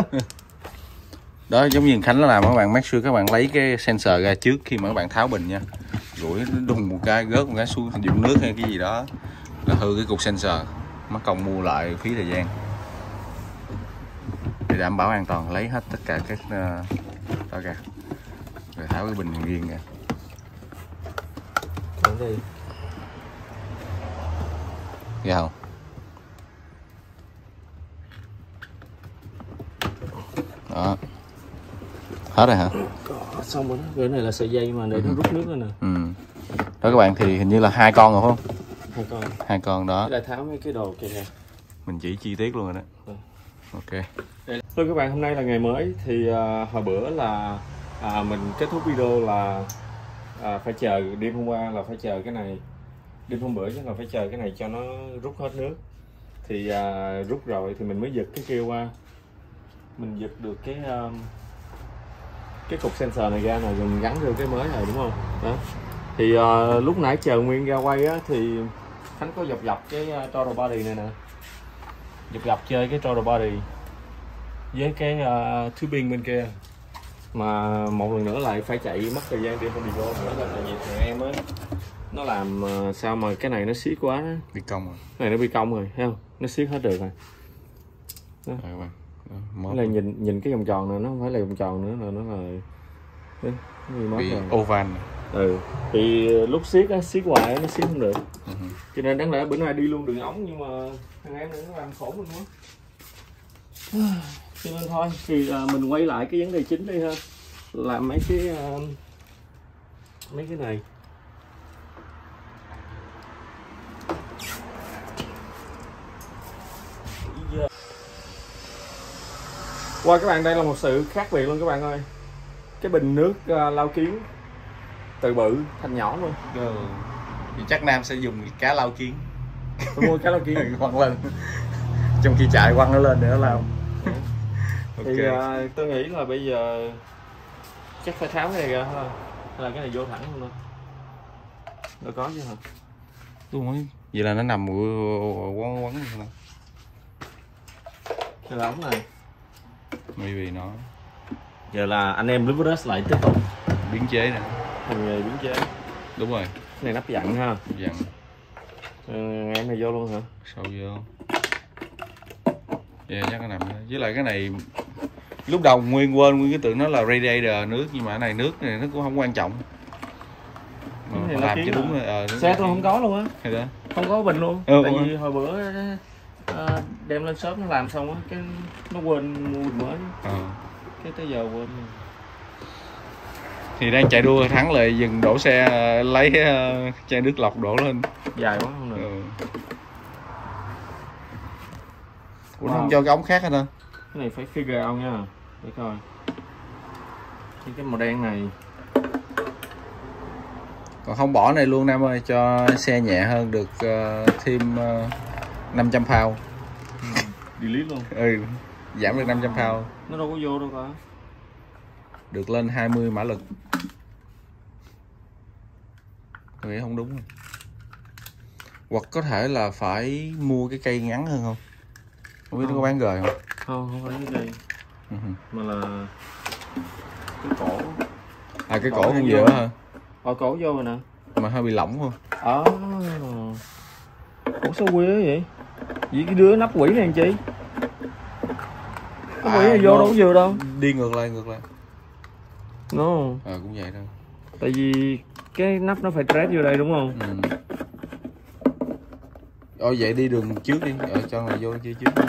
đó, giống như Khánh nó làm, các bạn make sure các bạn lấy cái sensor ra trước khi mà các bạn tháo bình nha. Rủi đùng một cái, rớt một cái xuống dụng nước hay cái gì đó là hư cái cục sensor, mất công mua lại phí thời gian. Để đảm bảo an toàn lấy hết tất cả các đó ra, rồi tháo cái bình riêng ra. Đây. Ra không? Đó. Hết rồi hả? Xong rồi đó. Cái này là sợi dây mà để nó rút nước lên nè. Đó các bạn, thì hình như là 2 con rồi không? 2 con. 2 con đó. Để tháo mấy cái đồ kia nè. Mình chỉ chi tiết luôn rồi đó. Ok. Thưa các bạn, hôm nay là ngày mới thì hồi bữa là mình kết thúc video là phải chờ, đêm hôm qua là phải chờ cái này, đêm hôm bữa chứ là phải chờ cái này cho nó rút hết nước. Thì rút rồi thì mình mới giật cái kia qua, mình giật được cái cục sensor này ra này, rồi mình gắn vô cái mới này, đúng không? Đó. Thì lúc nãy chờ Nguyên ra quay á thì Khánh có dọc cái throttle body này nè, dọc chơi cái throttle body với cái tubing bên kia, mà một lần nữa lại phải chạy mất thời gian đi không video nữa là tại vì thằng em á nó làm sao mà cái này nó siết quá đó. Bị cong rồi. Cái này nó bị cong rồi, thấy không? Nó siết hết được rồi. Đó. Rồi các bạn. Đó là nhìn cái vòng tròn này nó không phải là vòng tròn nữa, là nó là bị oval. Thì lúc siết á, siết hoài nó siết không được. Cho nên đáng lẽ bữa nay đi luôn đường ống, nhưng mà thằng em này nó làm khổ mình quá. Cho nên thôi thì mình quay lại cái vấn đề chính đi ha, làm mấy cái này. Qua các bạn, đây là một sự khác biệt luôn các bạn ơi. Cái bình nước lau kiến từ bự thành nhỏ luôn. Thì chắc Nam sẽ dùng cá lau kiến. Tôi mua cái lô kia quăng lên trong khi chạy quăng nó lên để nó lao. Thì tôi nghĩ là bây giờ chắc phải tháo cái này ra thôi, hay là cái này vô thẳng luôn thôi. Đâu có chứ hả? Đúng rồi. Vậy là nó nằm quấn quấn vậy. Cái ống này. Maybe nó. Giờ là anh em Liverpool lại tiếp tục biến chế nè. hành nghề biến chế. Đúng rồi. Cái này nắp dặn ha. Dặn. Em này vô luôn hả? Sâu vô. Yeah, chắc nó nằm đó. Với lại cái này lúc đầu nguyên cái tưởng nó là radiator nước, nhưng mà cái này nước này nó cũng không quan trọng. Mà làm cho đúng rồi. Xe tôi không có luôn á. Hay đó. Không có bình luôn. Tại vì hồi bữa đem lên shop nó làm xong á, cái nó quên mua bình mới. Cái tới giờ quên. Thì đang chạy đua thắng lại dừng đổ xe, lấy chai nước lọc đổ lên. Dài quá không được. Ủa nó không cho cái ống khác hết hả? Cái này phải figure out nha. Để coi. Cái màu đen này. Còn không bỏ này luôn Nam ơi, cho xe nhẹ hơn, được thêm 500 pound. Delete luôn. Giảm được 500 pound. Nó đâu có vô đâu cả. Được lên 20 mã lực. Tôi nghĩ không đúng rồi. Hoặc có thể là phải mua cái cây ngắn hơn không? Không biết nó có bán gời không? Không phải cái cây. Mà là cái cổ. Cái cổ cũng dựa hả? Cổ vô rồi nè. Mà hơi bị lỏng không? Ủa sao quê vậy? Vậy cái đứa nắp quỷ này làm chi? Cái quỷ này vô đâu có vừa đâu. Đi ngược lại. No. Cũng vậy thôi. Tại vì cái nắp nó phải trét vô đây đúng không? Vậy đi đường trước đi, cho người vô kia trước.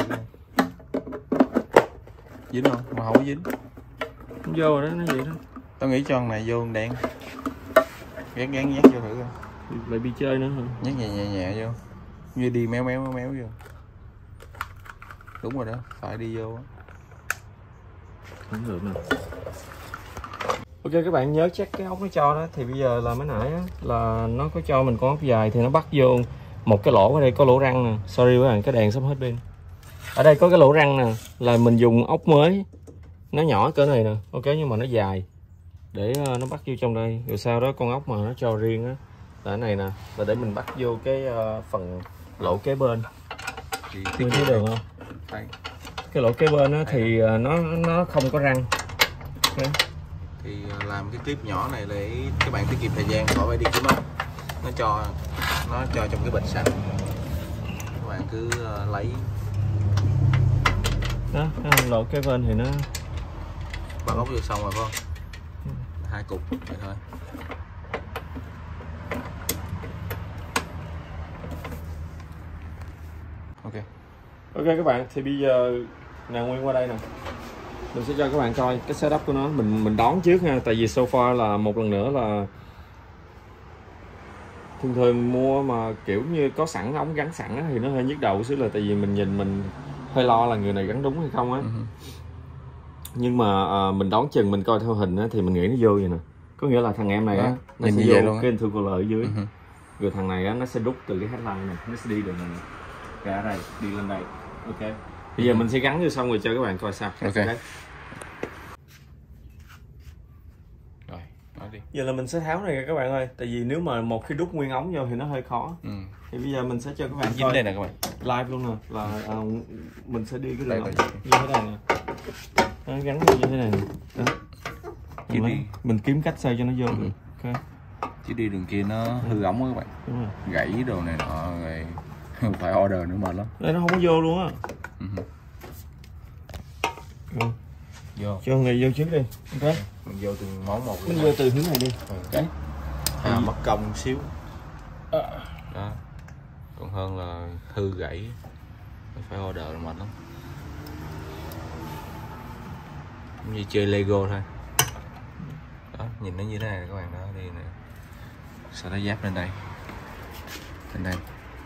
Dính không? Mà không có dính. Không vô rồi đó, nó vậy đó. Tao nghĩ cho con này vô đen. Gán nhát vô thử coi. Lại bị chơi nữa hả? Nhát nhẹ vô. Như đi méo vô. Đúng rồi đó, phải đi vô. Không được nè. Ok các bạn nhớ check cái ốc nó cho đó. Thì bây giờ là mới nãy á, là nó có cho mình con ốc dài thì nó bắt vô một cái lỗ ở đây có lỗ răng nè. Sorry các bạn, cái đèn sắp hết pin. Ở đây có cái lỗ răng nè, là mình dùng ốc mới. Nó nhỏ cỡ này nè, ok, nhưng mà nó dài để nó bắt vô trong đây. Rồi sau đó con ốc mà nó cho riêng á là cái này nè, là để mình bắt vô cái phần lỗ kế bên. Thì thấy được không? Cái lỗ kế bên á thì nó không có răng. Okay. Thì làm cái clip nhỏ này để các bạn tiết kiệm thời gian khỏi phải đi kiếm ốc. Nó cho trong cái bịch xanh. Các bạn cứ lấy đó, cái lỗ kế bên thì nó bắt ốc vô xong rồi phải không? 2 cục vậy thôi. Ok các bạn, thì bây giờ nè Nguyên qua đây nè, mình sẽ cho các bạn coi cái setup của nó. Mình đón trước ha, tại vì so far là một lần nữa là thường mua mà kiểu như có sẵn ống gắn sẵn á, thì nó hơi nhức đầu xíu, là tại vì mình nhìn mình hơi lo là người này gắn đúng hay không á. Nhưng mà mình đón chừng mình coi theo hình á, thì mình nghĩ nó vô vậy nè. Có nghĩa là thằng em này á, nó sẽ vô cái intercooler ở dưới. Rồi thằng này á, nó sẽ rút từ cái headline này, nó sẽ đi đường này ra đây, đi lên đây. Ok. Bây giờ mình sẽ gắn vô xong rồi cho các bạn coi sao. Ok. Rồi, nói đi. Giờ là mình sẽ tháo này các bạn ơi. Tại vì nếu mà một khi đút nguyên ống vô thì nó hơi khó. Thì bây giờ mình sẽ cho các bạn coi đây nè các bạn. Live luôn nè. Là mình sẽ đi cái đường ống như thế này nè. Nó gắn như thế này nè. Đó. Mình kiếm cách sao cho nó vô được. Ok. Chứ đi đường kia nó hư ống á các bạn. Đúng rồi. Gãy đồ này nọ rồi phải order nữa mệt lắm. Đây nó không có vô luôn á. Vô. Cho người vô trước đi. Ok. Mình vô từ món một. Mình vô từ hướng này đi. Ok. Mất công xíu. Đó. Còn hơn là hư gãy phải order mệt lắm. Cũng như chơi Lego thôi. Đó, nhìn nó như thế này các bạn, đó đi nè. Sau đó giáp lên đây. Lên đây.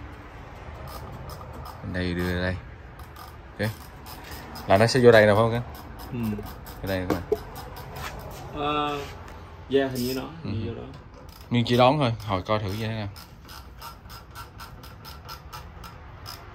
Lên đây đưa ra đây. Ok. Là nó sẽ vô đây nào phải không các? Ở đây các bạn. Yeah, hình như nó vô đó. Nhưng chỉ đón thôi, hồi coi thử như thế nào.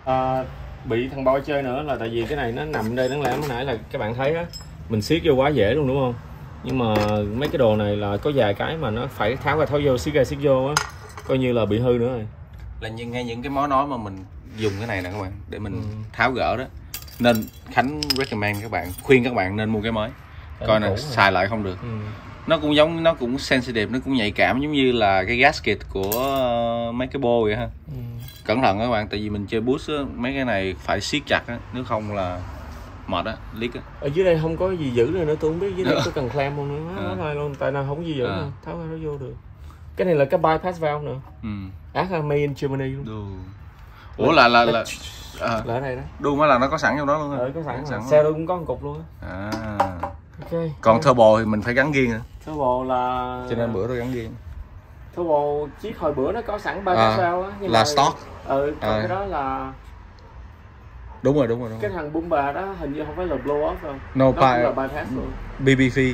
bị thằng boy chơi nữa là tại vì cái này nó nằm đây đáng lẽ mới nãy là các bạn thấy á, mình siết vô quá dễ luôn đúng không, nhưng mà mấy cái đồ này là có vài cái mà nó phải tháo ra tháo vô, siết ra siết vô á, coi như là bị hư nữa rồi. Là ngay những cái món nói mà mình dùng cái này nè các bạn, để mình tháo gỡ đó, nên Khánh recommend các bạn, khuyên các bạn nên mua cái mới, coi nè xài lại không được. Nó cũng giống, nó cũng sensitive, nó cũng nhạy cảm giống như là cái gasket của mấy cái bô vậy ha. Cẩn thận các bạn, tại vì mình chơi boost á, mấy cái này phải siết chặt á, nếu không là mệt á, leak á. Ở dưới đây không có gì giữ nữa, tôi không biết dưới đây có cần clamp không nữa, nó thôi luôn, tại nào không có gì giữ nữa, tháo ra nó vô được. Cái này là cái bypass valve nữa. Made in Germany luôn. Ủa là là ở đây đó. Đu mới là nó có sẵn trong đó luôn á. Có sẵn. Xe tôi cũng có một cục luôn á. Ok. Còn turbo thì mình phải gắn riêng à? Turbo là, cho nên bữa tôi gắn riêng. Turbo chiếc hồi bữa nó có sẵn bypass valve á, là stock. Còn cái đó là đúng rồi. Cái thằng bumper đó hình như không phải là blow off đâu. No, nó là bypass luôn. BPV.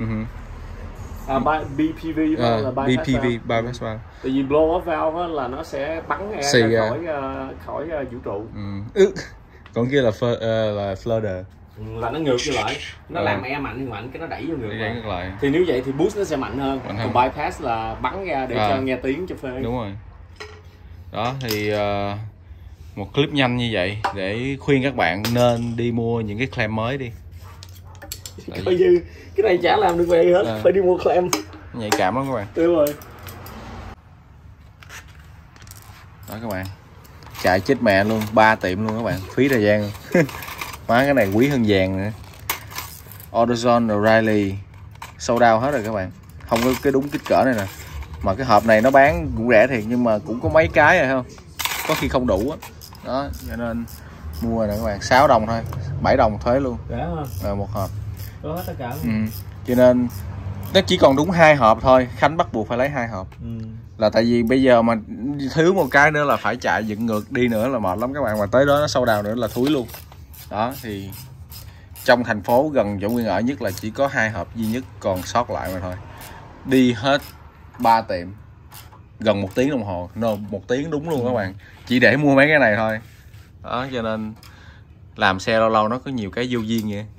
BPV là bypass valve. Tại vì blow off valve là nó sẽ bắn ra khỏi vũ trụ. Còn kia là floater. Là nó ngược trở lại, nó làm mạnh cái nó đẩy vô ngược lại. Thì nếu vậy thì boost nó sẽ mạnh hơn. Còn bypass là bắn ra để cho nghe tiếng cho phê. Đúng rồi. Đó thì một clip nhanh như vậy để khuyên các bạn nên đi mua những cái clamp mới đi. Coi như cái này chả làm được vậy hết, phải đi mua clamp. Nhạy cảm lắm các bạn. Đúng rồi. Đó các bạn, chạy chết mẹ luôn, 3 tiệm luôn các bạn, phí thời gian. Má cái này quý hơn vàng nữa. AutoZone, O'Reilly sold out hết rồi các bạn, không có cái đúng kích cỡ này nè. Mà cái hộp này nó bán cũng rẻ thiệt, nhưng mà cũng có mấy cái rồi không, có khi không đủ á. Đó cho nên mua nè các bạn, 6 đồng thôi, 7 đồng thuế luôn. Một hộp có hết tất cả. Cho nên nó chỉ còn đúng 2 hộp thôi, Khánh bắt buộc phải lấy 2 hộp. Là tại vì bây giờ mà thiếu một cái nữa là phải chạy dựng ngược đi nữa là mệt lắm các bạn, mà tới đó nó sâu đào nữa là thúi luôn. Đó thì trong thành phố gần chỗ Nguyên ở nhất là chỉ có 2 hộp duy nhất còn sót lại mà thôi. Đi hết 3 tiệm gần 1 tiếng đồng hồ, 1 tiếng đúng luôn các bạn, chỉ để mua mấy cái này thôi. Đó cho nên làm xe lâu lâu nó có nhiều cái vô duyên vậy.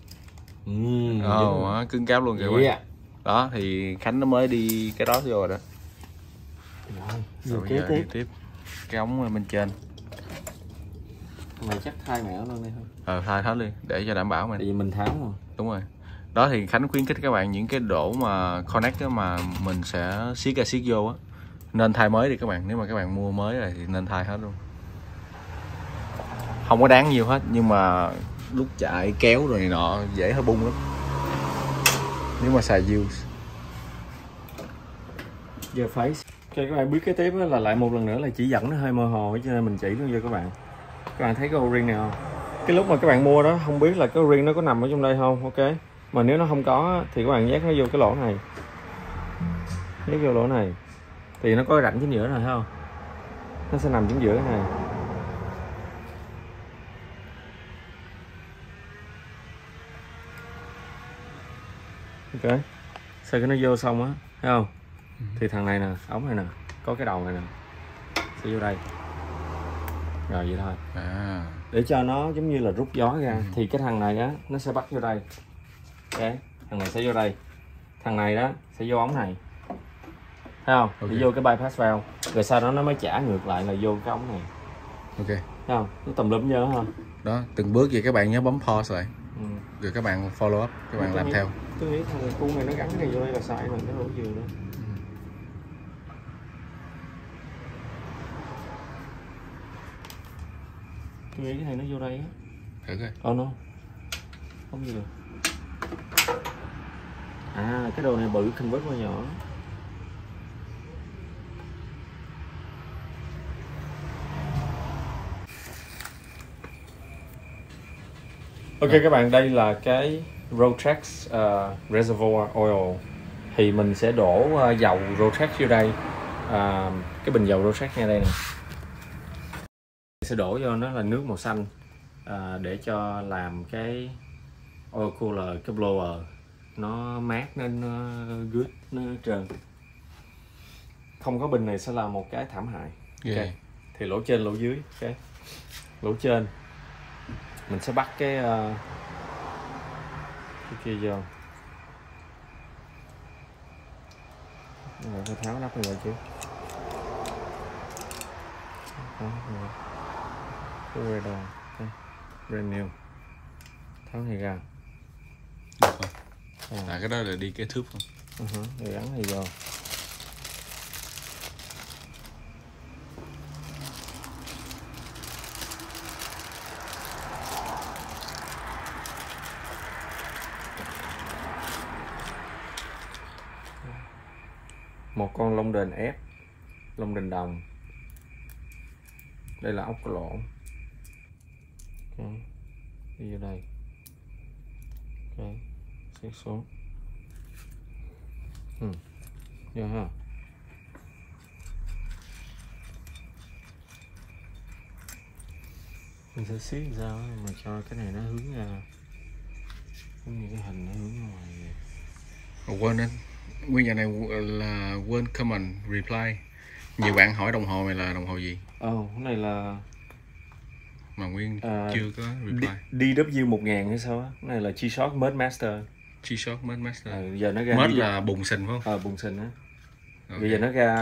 Cứng cáp luôn kìa các bạn. Đó thì Khánh nó mới đi cái đó vô rồi đó. Rồi bây giờ đi tiếp cái ống bên trên. Mày chắc thay mẹ luôn đi thôi. Thay hết đi để cho đảm bảo mày. Tại vì mình tháo mà. Đúng rồi. Đó thì Khánh khuyến khích các bạn những cái đổ mà connect đó mà mình sẽ siết ra siết vô á, nên thay mới đi các bạn. Nếu mà các bạn mua mới rồi thì nên thay hết luôn. Không có đáng nhiều hết, nhưng mà lúc chạy kéo rồi này nọ dễ hơi bung lắm nếu mà xài use. Giờ phải cho các bạn biết cái tiếp là lại một lần nữa là chỉ dẫn nó hơi mơ hồ, cho nên mình chỉ luôn cho các bạn. Các bạn thấy cái O-ring này không? Cái lúc mà các bạn mua đó không biết là cái O-ring nó có nằm ở trong đây không, ok? Mà nếu nó không có thì các bạn nhét nó vô cái lỗ này, nhét vô lỗ này thì nó có cái rãnh chính giữa này thấy không? Nó sẽ nằm chính giữa cái này. Ok, sau khi nó vô xong á, thấy không? Thì thằng này nè, ống này nè, có cái đầu này nè, sẽ vô đây. Rồi vậy thôi. Để cho nó giống như là rút gió ra, thì cái thằng này á, nó sẽ bắt vô đây. Ok, thằng này sẽ vô đây. Thằng này đó sẽ vô ống này. Thấy không? Okay. Để vô cái bypass valve. Rồi sau đó nó mới trả ngược lại là vô cái ống này. Ok. Thấy không? Nó tùm lum nhớ không? Đó, từng bước vậy các bạn nhớ bấm pause lại. Rồi các bạn follow up, các bạn làm theo. Tôi nghĩ thằng cu này nó gắn cái này vô đây là sai mà nó đổ dừa nữa. Tôi nghĩ cái này nó vô đây á. Thử coi. No. Không gì được. Cái đồ này bự convert qua nhỏ. Ok các bạn, đây là cái Rotax Reservoir Oil. Thì mình sẽ đổ dầu Rotax vô đây. Cái bình dầu Rotax ngay đây nè. Sẽ đổ vô nó là nước màu xanh để cho làm cái oil cooler, cái blower nó mát nên nó good, nó trơn. Không có bình này sẽ là một cái thảm hại. Okay. Thì lỗ trên lỗ dưới. Ok. lỗ trên. Mình sẽ bắt cái kia vô. Rồi phải tháo nắp này lại chứ. Đó, rồi. Cái radar, đây, brand new. Tháo này ra. Được không? Cái đó là đi cái thước không? Rồi gắn này vô. Một con lông đền ép, lông đền đồng. Đây là ốc có lỗ. Ok, đi vô đây. Ok, siết xuống. Vô ha. Mình sẽ siết làm sao mà cho cái này nó hướng ra, giống như cái hình nó hướng ra ngoài vậy. Quên anh, nguyên nhà này là quên comment reply. Nhiều bạn hỏi đồng hồ này là đồng hồ gì? Cái này là mà Nguyên chưa có reply. DW 1000 hay sao á? Cái này là G-Shock Mud Master. G-Shock Mud Master. Giờ nó ra Mud là bùn sình phải không? Bùn sình á. Okay. Bây giờ nó ra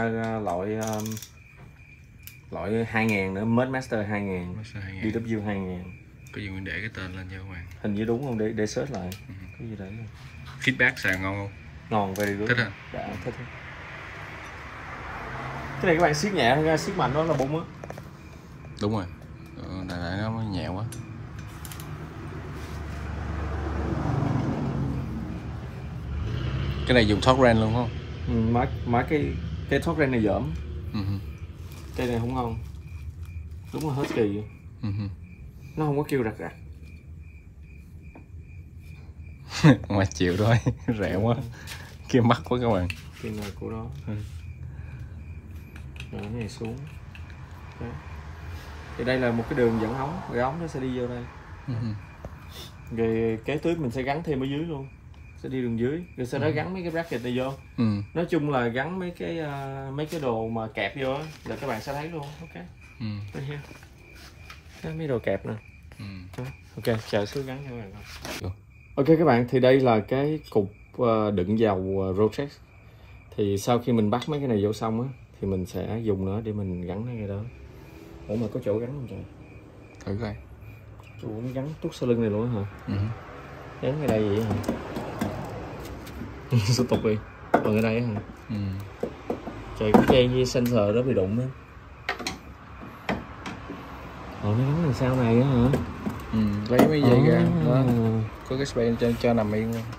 loại 2000 nữa, Mud Master 2000. DW 2000. Có gì Nguyên để cái tên lên cho các bạn. Hình như đúng không? Để search lại. Cái gì đấy. Feedback xài ngon không? Ngon, very good. Thích hả? Dạ, thích. Cái này các bạn siết nhẹ ra, siết mạnh đó là bung á. Đúng rồi. Này nó nhẹ quá. Cái này dùng torque wrench luôn không? Mấy cái torque wrench này dởm. Cây này không ngon. Đúng là hết kỳ. Nó không có kêu rặt rặt. Mà chịu thôi, rẻ quá. Kia mắc quá các bạn. Cây này của đó. Rồi cái này xuống. Đấy. Thì đây là một cái đường dẫn ống, rồi ống nó sẽ đi vô đây. Rồi kế tiếp mình sẽ gắn thêm ở dưới luôn, sẽ đi đường dưới, rồi sau đó gắn mấy cái bracket này vô. Nói chung là gắn mấy cái đồ mà kẹp vô á, là các bạn sẽ thấy luôn. Ok. Đây mấy đồ kẹp nè. Ok, chờ xuống gắn cho các bạn coi. Ok các bạn, thì đây là cái cục đựng dầu Rotex. Thì sau khi mình bắt mấy cái này vô xong á, thì mình sẽ dùng nó để mình gắn cái này đó. Ủa mà có chỗ gắn không trời? Thử coi. Ủa nó gắn tút sau lưng này luôn á hả? Gắn ngay đây vậy hả? Tiếp tục đi. Còn ở đây hả? Trời, cái dây với sensor đó bị đụng á. Nó gắn đằng sau này á hả? Lấy mấy dây ra đó. Có cái spare cho nằm yên luôn.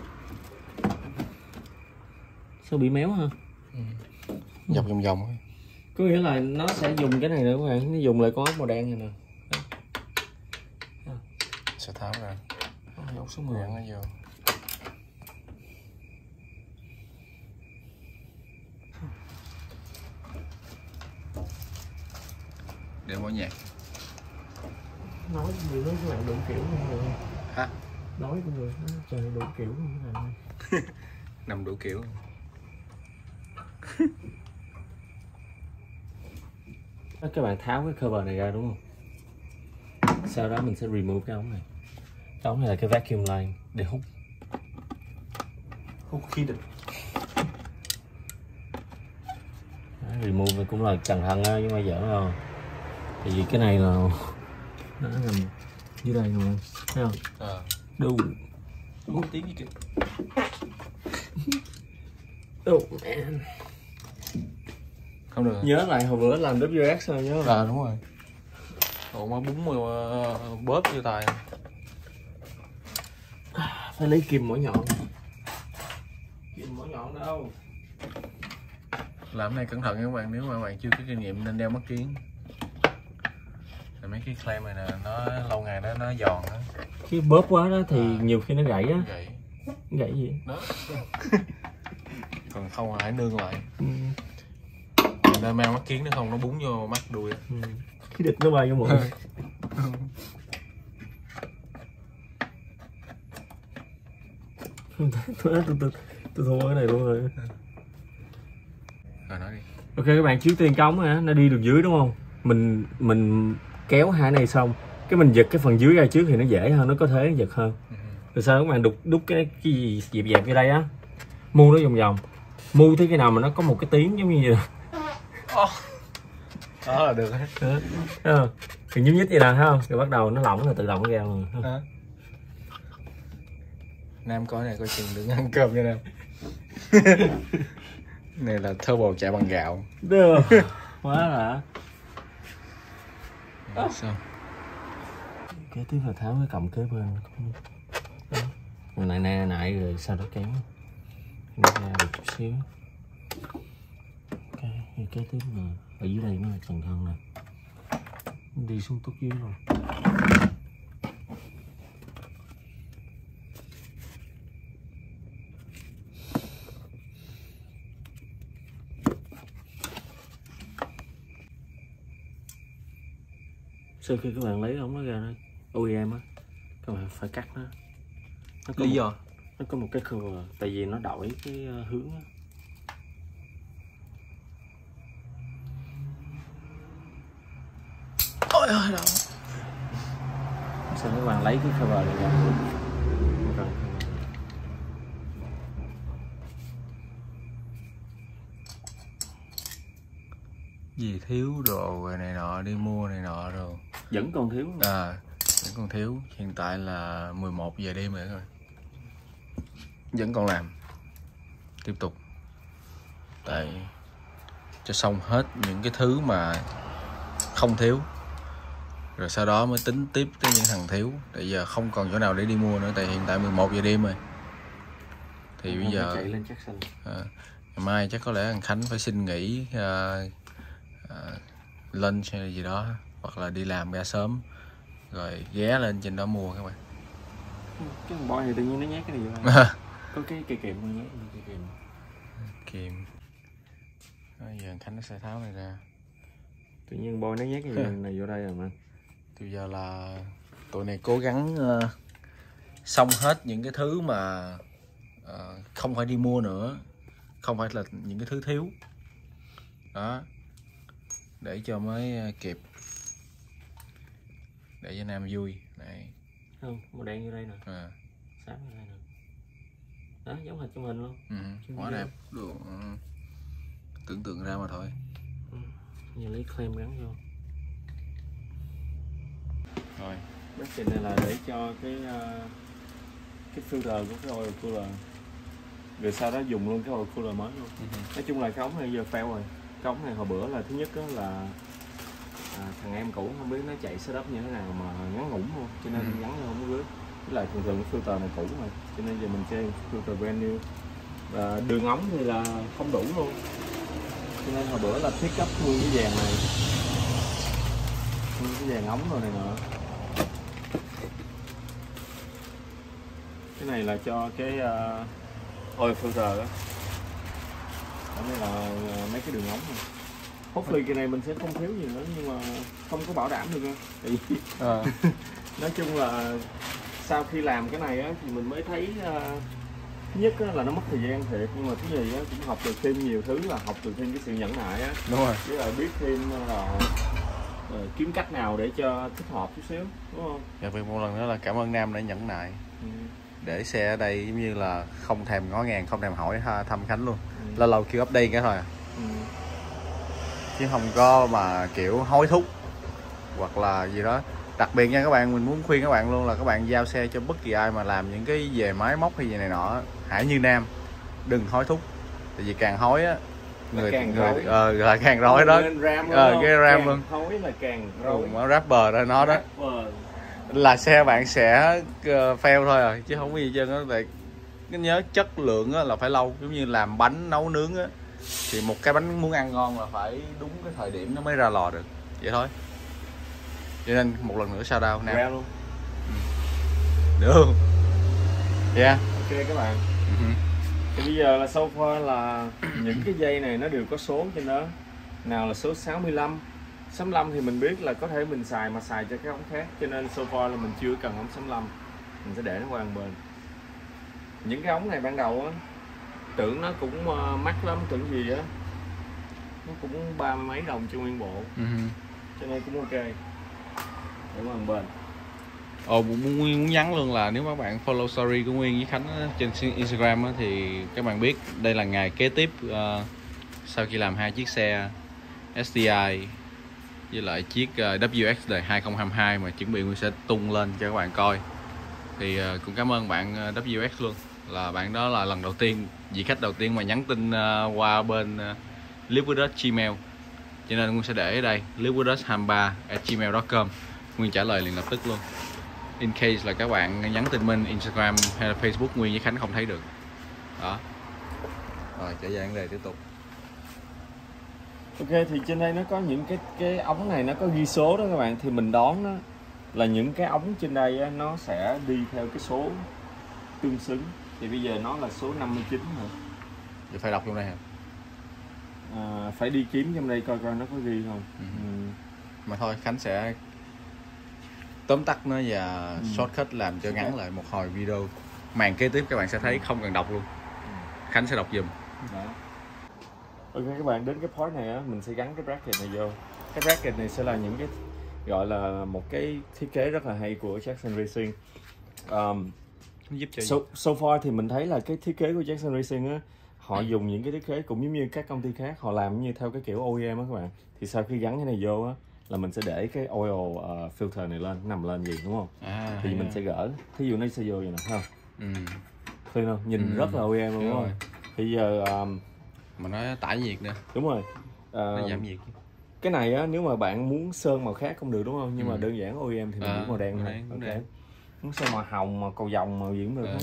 Sao bị méo hả? Dọc vòng vòng thôi. Có nghĩa là nó sẽ dùng cái này nữa các bạn, nó dùng lại con ốc màu đen này nè. Sẽ tháo ra. Ốc số 10 nó vô. Để bỏ nhạc. Nói gì với các bạn đủ kiểu không được. Hả? Nói con người trời đủ kiểu như thế này. Nằm đủ kiểu. Các bạn tháo cái cover này ra đúng không? Sau đó mình sẽ remove cái ống này. Cái ống này là cái vacuum line để hút khí độc. Remove cũng là cẩn thận á, nhưng mà giỡn rồi. Tại vì cái này là nó nằm dưới đây luôn, thấy không? Đủ. Một tiếng gì kìa. Oh man. Không được. Nhớ lại hồi bữa làm WX rồi nhớ không? Đúng rồi. Ủa mà bún bóp vô tài. Phải lấy kim mỏ nhọn. Kim mỏ nhọn đâu? Làm cái này cẩn thận nha các bạn, nếu mà các bạn chưa có kinh nghiệm nên đeo mắt kiếng. Rồi mấy cái clamp này nè, nó lâu ngày nó giòn á. Chứ bóp quá đó thì nhiều khi nó gãy á. Gãy gì? Đó. Còn không hãy nương lại. Nên mang mắt kiếng nó không nó búng vô mắt đuôi. Cái địch nó bay vô mũi. Tôi thua cái này luôn rồi. Rồi nói đi. Ok các bạn, trước tiên cái ống á, nó đi đường dưới đúng không? Mình kéo hai này xong cái mình giật cái phần dưới ra trước thì nó dễ hơn, nó có thể giật hơn. Rồi sau đó các bạn đút cái gì dẹp dẹp vô đây á, mu nó vòng vòng, mu tới khi nào mà nó có một cái tiếng giống như vậy đó là được hết. Thì nhúc nhích vậy nè, thấy không? Rồi bắt đầu nó lỏng là tự động ra rồi. Nam coi này coi chừng đừng ăn cơm cho Nam. Này là turbo chạy bằng gạo. Được. Quá là. Sao? Kế tiếp là tháo cái cọng kế bên. Rồi nãy rồi sau đó kéo nó ra được chút xíu. Ok, thì kế tiếp là ở dưới đây nó là phần thân nè, đi xuống tút dưới rồi. Sau khi các bạn lấy ống nó ra đó, OEM á, các bạn phải cắt nó. Lý do? Nó có một cái cover, tại vì nó đổi cái hướng á. Ôi ơi đâu. Sau các bạn lấy cái cover này ra. Gì thiếu đồ rồi này nọ, đi mua này nọ rồi. Vẫn còn thiếu. Vẫn còn thiếu. Hiện tại là 11 giờ đêm rồi. Vẫn còn làm. Tiếp tục. Tại cho xong hết những cái thứ mà không thiếu, rồi sau đó mới tính tiếp tới những thằng thiếu. Tại giờ không còn chỗ nào để đi mua nữa. Tại hiện tại 11 giờ đêm rồi. Thì bây giờ chạy lên Jackson. Ngày mai chắc có lẽ thằng Khánh phải xin nghỉ lunch hay gì đó, hoặc là đi làm ra sớm rồi ghé lên trên đó mua các bạn. Cái thằng boy thì tự nhiên nó nhét cái này vô đây. Có cái cây kìm nó nhét cây kìm. Kìm. Bây giờ Khánh nó sẽ tháo này ra. Tự nhiên boy nó nhét cái này vô đây rồi mà. Từ giờ là tụi này cố gắng xong hết những cái thứ mà không phải đi mua nữa, không phải là những cái thứ thiếu đó, để cho mới kịp, để cho Nam vui này. Không, màu đen như đây nè, sáng như đây nè, đó giống hệt trong hình luôn. Quá đẹp luôn. Tưởng tượng ra mà thôi. Giờ lấy claim gắn vô. Rồi Bác trình này là để cho cái filter của cái oil cooler, rồi sau đó dùng luôn cái oil cooler mới luôn. Nói chung là cái ống này giờ fail rồi. Cái ống này hồi bữa là thứ nhất đó là thằng em cũ không biết nó chạy setup như thế nào mà ngắn ngủn luôn, cho nên ngắn nó không có rước. Với lại thường thường cái filter này cũ rồi, cho nên giờ mình chơi filter brand new. Và đường ống thì là không đủ luôn, cho nên hồi bữa là pick up nguyên cái dàn này, nguyên cái dàn ống rồi này nọ. Cái này là cho cái oil filter đó. Đây là mấy cái đường ống này. Hopefully cái này mình sẽ không thiếu gì nữa, nhưng mà không có bảo đảm được nha. Tại vì nói chung là sau khi làm cái này á, thì mình mới thấy thứ nhất á, là nó mất thời gian thiệt, nhưng mà thứ nhì á, cũng học được thêm nhiều thứ, là học được thêm cái sự nhẫn nại á. đúng rồi. Với lại biết thêm là kiếm cách nào để cho thích hợp chút xíu, đúng không? Đặc biệt một lần nữa là cảm ơn Nam đã nhẫn nại. Để xe ở đây giống như là không thèm ngó ngàng, không thèm hỏi thăm Khánh luôn. Lâu lâu kêu update cái thôi chứ không có mà kiểu hối thúc hoặc là gì đó. Đặc biệt nha các bạn, mình muốn khuyên các bạn luôn là các bạn giao xe cho bất kỳ ai mà làm những cái về máy móc hay gì này nọ, hãy như Nam, đừng hối thúc. Tại vì càng hối á người là càng rối đó. Cái ram luôn, hối là càng rối. Rapper đó nó đó là xe bạn sẽ fail thôi rồi, chứ không có gì trơn á. Tại nhớ chất lượng á là phải lâu, giống như làm bánh nấu nướng á, thì một cái bánh muốn ăn ngon là phải đúng cái thời điểm nó mới ra lò được, vậy thôi. Cho nên một lần nữa shout out Nam luôn. được. Ok các bạn. Thì bây giờ là so far là những cái dây này nó đều có số trên đó. Nào là số 65, 65 thì mình biết là có thể mình xài mà xài cho cái ống khác, cho nên so far là mình chưa cần ống 65, mình sẽ để nó qua một bên. Những cái ống này ban đầu á tưởng nó cũng mắc lắm, tưởng gì á nó cũng 30 mấy đồng cho nguyên bộ, cho nên cũng ok. Đúng không bên. Muốn nhắn luôn là nếu các bạn follow story của Nguyên với Khánh á, trên Instagram á, thì các bạn biết đây là ngày kế tiếp sau khi làm 2 chiếc xe STI với lại chiếc WX đời 2022 mà chuẩn bị Nguyên sẽ tung lên cho các bạn coi. Thì cũng cảm ơn bạn WX luôn, là bạn đó là lần đầu tiên, vị khách đầu tiên mà nhắn tin qua bên livewithus@gmail, cho nên Nguyên sẽ để ở đây livewithus23@gmail.com. Nguyên trả lời liền lập tức luôn, in case là các bạn nhắn tin bên Instagram hay là Facebook Nguyên với Khánh không thấy được đó. Rồi trở về vấn đề tiếp tục. Ok, thì trên đây nó có những cái ống này nó có ghi số đó các bạn, thì mình đoán đó là những cái ống trên đây á, nó sẽ đi theo cái số tương xứng. Thì bây giờ nó là số 59 rồi. Vậy phải đọc trong đây hả? Phải đi kiếm trong đây coi coi nó có ghi không. Mà thôi Khánh sẽ tóm tắt nó và shortcut làm cho ngắn lại một hồi video. Màn kế tiếp các bạn sẽ thấy không cần đọc luôn, Khánh sẽ đọc giùm. Đó. Ok các bạn, đến cái point này á, mình sẽ gắn cái bracket này vô. Cái bracket này sẽ là những cái gọi là một cái thiết kế rất là hay của Jackson Racing. Giúp cho so far thì mình thấy là cái thiết kế của Jackson Racing á, họ dùng những cái thiết kế cũng giống như các công ty khác, họ làm như theo cái kiểu OEM á các bạn. Thì sau khi gắn cái này vô á, là mình sẽ để cái oil filter này lên, nằm lên gì đúng không? Thì mình sẽ gỡ, thí dụ nó sẽ vô vậy nè, thấy không? Thấy không? Nhìn rất là OEM luôn, đúng không? Thì giờ mà nó tải nhiệt nữa. Đúng rồi. Nó giảm nhiệt. Cái này á, nếu mà bạn muốn sơn màu khác cũng được đúng không? Nhưng mà đơn giản OEM thì mình muốn màu đen thôi. Ok. Muốn sơn màu hồng, màu cầu vồng, màu gì cũng được.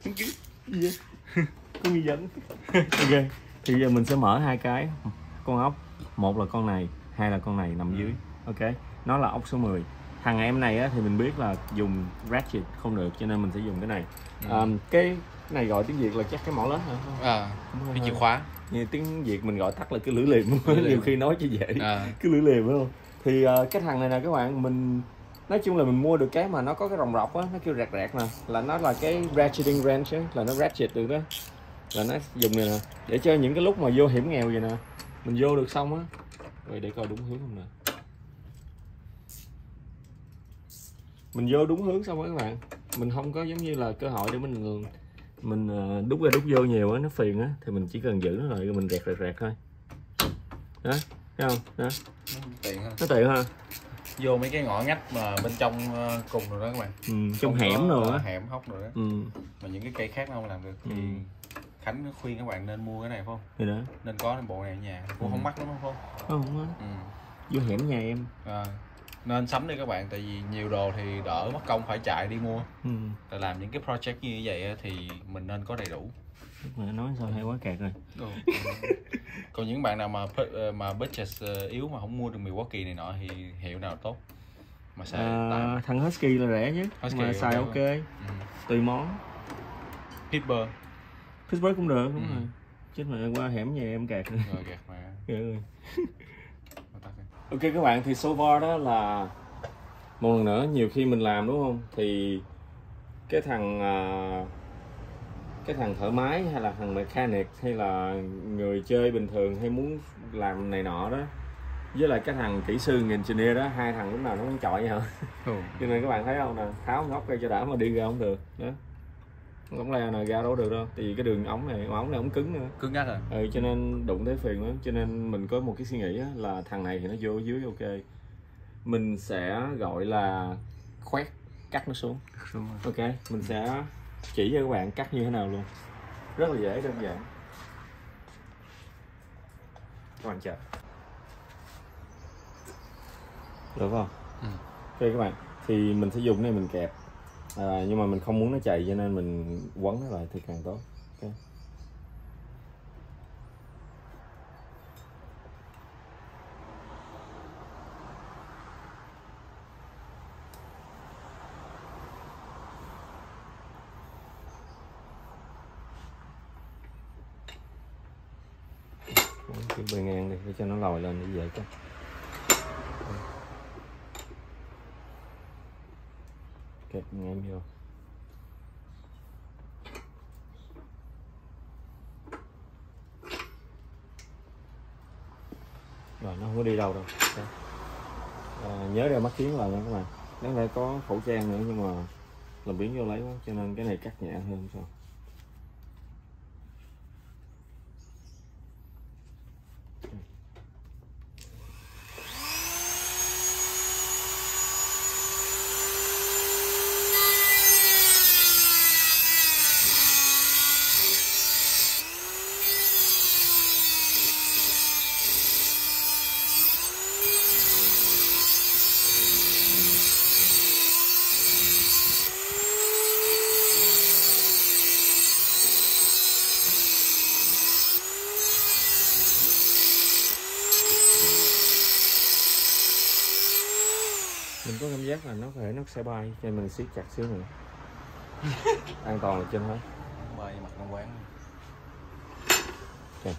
Có nghi vấn. Ok. Thì giờ mình sẽ mở hai cái con ốc. Một là con này, hai là con này nằm dưới. Ok. Nó là ốc số 10. Thằng em này á, thì mình biết là dùng ratchet không được, cho nên mình sẽ dùng cái này. Cái này gọi tiếng Việt là chắc cái mỏ lết hả? Cái chìa khóa. Như tiếng Việt mình gọi tắt là cái lưỡi liềm. Nhiều khi nói cho dễ. Cái lưỡi liềm phải không? Thì cái thằng này nè các bạn, mình nói chung là mình mua được cái mà nó có cái ròng rọc á, nó kêu rạc rạc nè, là nó là cái ratcheting wrench á, là nó ratchet được đó, là nó dùng này nè để cho những cái lúc mà vô hiểm nghèo vậy nè, mình vô được xong á. Rồi để coi đúng hướng không nè, mình vô đúng hướng xong á các bạn, mình không có giống như là cơ hội để mình đút ra đút vô nhiều á, nó phiền á, thì mình chỉ cần giữ nó lại rồi mình rẹt thôi. Đó, thấy không? Đó. Nó tiện ha. Vô mấy cái ngõ ngách mà bên trong cùng rồi đó các bạn. Trong hẻm rồi á. Hẻm hốc rồi đó. Mà những cái cây khác nó không làm được thì Khánh khuyên các bạn nên mua cái này phải không? Thì đó. Nên có bộ này ở nhà. Cũng không mắc lắm không? Không mắc. Vô hẻm nhà em. Nên sắm đi các bạn, tại vì nhiều đồ thì đỡ mất công phải chạy đi mua. Tại làm những cái project như vậy thì mình nên có đầy đủ. Mà nói sao hay quá kẹt rồi. Còn những bạn nào mà budget yếu mà không mua được Milwaukee này nọ thì hiệu nào tốt mà xài thằng Husky là rẻ nhất, mà xài ok. Tùy món. Pittsburgh cũng được, đúng rồi. Chết mà qua hẻm nhà em kẹt rồi. Kẹt mà. Rồi. Ok các bạn, thì so far đó là một lần nữa, nhiều khi mình làm đúng không, thì cái thằng thợ máy hay là thằng mechanic hay là người chơi bình thường hay muốn làm này nọ đó, với lại cái thằng kỹ sư engineer đó, hai thằng lúc nào nó cũng chọi vậy hả? Cho nên các bạn thấy không nè, tháo ngóc ra cho đã mà đi ra không được đó, ống le này ra đâu được đâu, tại vì cái đường ống này ống cứng nữa, cứng ngắt à. Cho nên đụng tới phiền lắm. Cho nên mình có một cái suy nghĩ á, là thằng này thì nó vô dưới ok, mình sẽ gọi là khoét cắt nó xuống. Ok, mình sẽ chỉ cho các bạn cắt như thế nào luôn, rất là dễ, đơn giản. Các bạn chờ được không? Ok các bạn, thì mình sẽ dùng cái này mình kẹp, nhưng mà mình không muốn nó chày cho nên mình quấn nó lại thì càng tốt. Ok. Cái bề ngang đi để cho nó lòi lên để dễ cắt. Kẹp ngang vô. Rồi nó không có đi đâu đâu. Nhớ đeo mắt kiếng vào nha các bạn. Đáng lẽ có khẩu trang nữa nhưng mà làm biến vô lấy quá cho nên cái này cắt nhẹ hơn sao. Mình có cảm giác là nó có thể nó sẽ bay cho nên mình siết chặt xíu nữa. An toàn là trên hết. Bay mặt nó quán. Okay.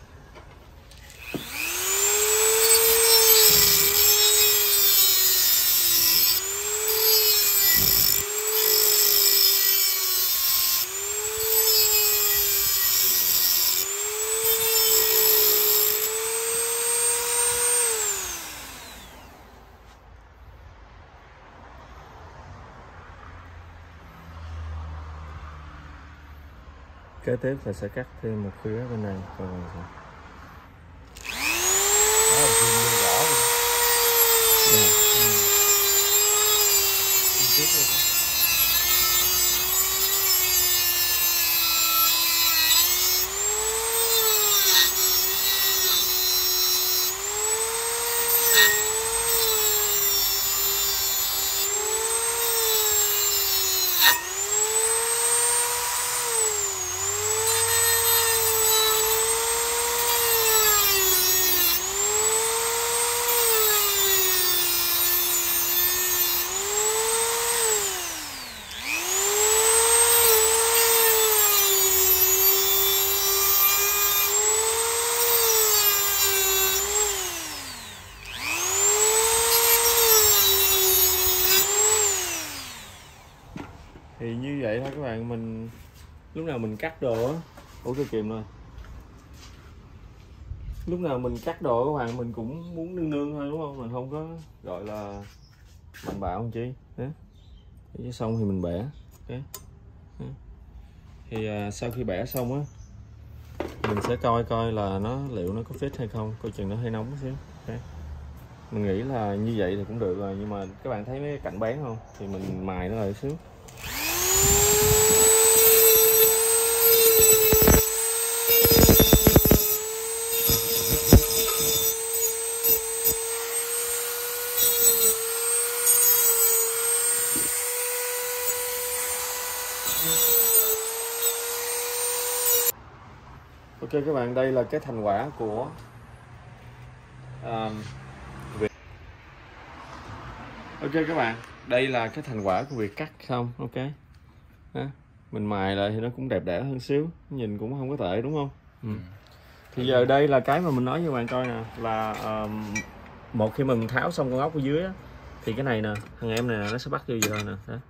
Kế tiếp là sẽ cắt thêm một phía bên này coi làm sao. Đó là phim như rõ luôn. Tiếp luôn. Thì như vậy thôi các bạn, mình lúc nào mình cắt đồ á, ủa cái kìm rồi, lúc nào mình cắt đồ các bạn mình cũng muốn nương nương thôi đúng không, mình không có gọi là mạnh bạo không chi đó. Chứ xong thì mình bẻ. Okay. Thì sau khi bẻ xong á mình sẽ coi coi là nó liệu nó có fit hay không, coi chừng nó hơi nóng xíu. Okay. Mình nghĩ là như vậy thì cũng được rồi, nhưng mà các bạn thấy mấy cái cạnh bán không thì mình mài nó lại xíu. Ok các bạn, đây là cái thành quả của việc. Ok các bạn, đây là cái thành quả của việc cắt xong. Ok đó. Mình mài lại thì nó cũng đẹp đẽ hơn xíu, nhìn cũng không có tệ đúng không? Thì giờ đây là cái mà mình nói với các bạn coi nè, là một khi mình tháo xong con ốc ở dưới á, thì cái này nè, thằng em này nó sẽ bắt vô vậy thôi nè. Đó.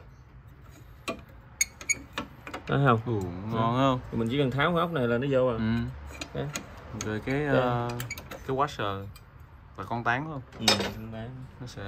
Đó không? Ngon không? Thì mình chỉ cần tháo con ốc này là nó vô rồi. Rồi cái washer và con tán đúng không? Nó sẽ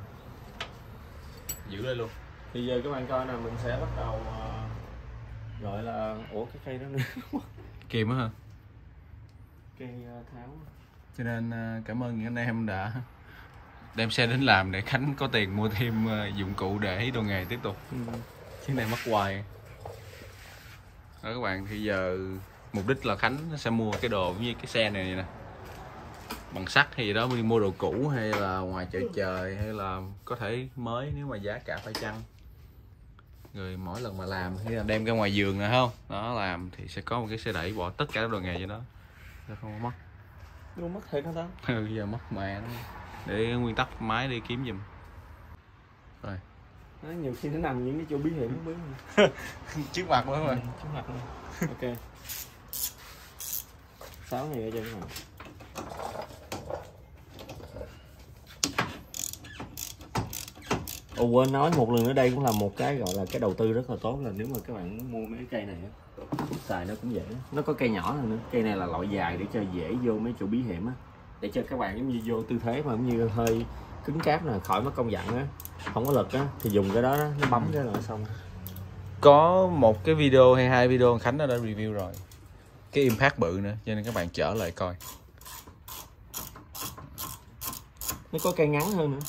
giữ lên luôn. Thì giờ các bạn coi nè, mình sẽ bắt đầu gọi là ủa cái cây đó nữa. Kìm á hả? Cây tháo. Cho nên cảm ơn những anh em đã đem xe đến làm để Khánh có tiền mua thêm dụng cụ để đồ nghề tiếp tục. Cái này mất hoài. Đó các bạn, thì giờ mục đích là Khánh sẽ mua cái đồ như cái xe này nè, bằng sắt hay gì đó, đi mua đồ cũ hay là ngoài chợ trời hay là có thể mới nếu mà giá cả phải chăng. Rồi mỗi lần mà làm hay là đem ra ngoài vườn nè không, đó làm thì sẽ có một cái xe đẩy bỏ tất cả đồ nghề cho nó không có mất. Luôn mất thiệt hả ta? Giờ mất mẹ nó. Để nguyên tắc máy đi kiếm giùm. Rồi. Đó, nhiều khi nó nằm những cái chỗ bí hiểm không biết. Trước mặt luôn rồi. Trước mặt luôn. Ok. 6 này ở trên này. Ồ quên nói một lần nữa, đây cũng là một cái gọi là cái đầu tư rất là tốt, là nếu mà các bạn muốn mua mấy cái cây này xài nó cũng dễ. Nó có cây nhỏ hơn nữa, cây này là loại dài để cho dễ vô mấy chỗ bí hiểm á, để cho các bạn giống như vô tư thế mà giống như hơi cứng cáp nè, khỏi mất công dặn á, không có lực á thì dùng cái đó, nó bấm cái là xong. Có một cái video hay 2 video Khánh đã review rồi, cái impact bự nữa, cho nên các bạn trở lại coi. Nó có cây ngắn hơn nữa.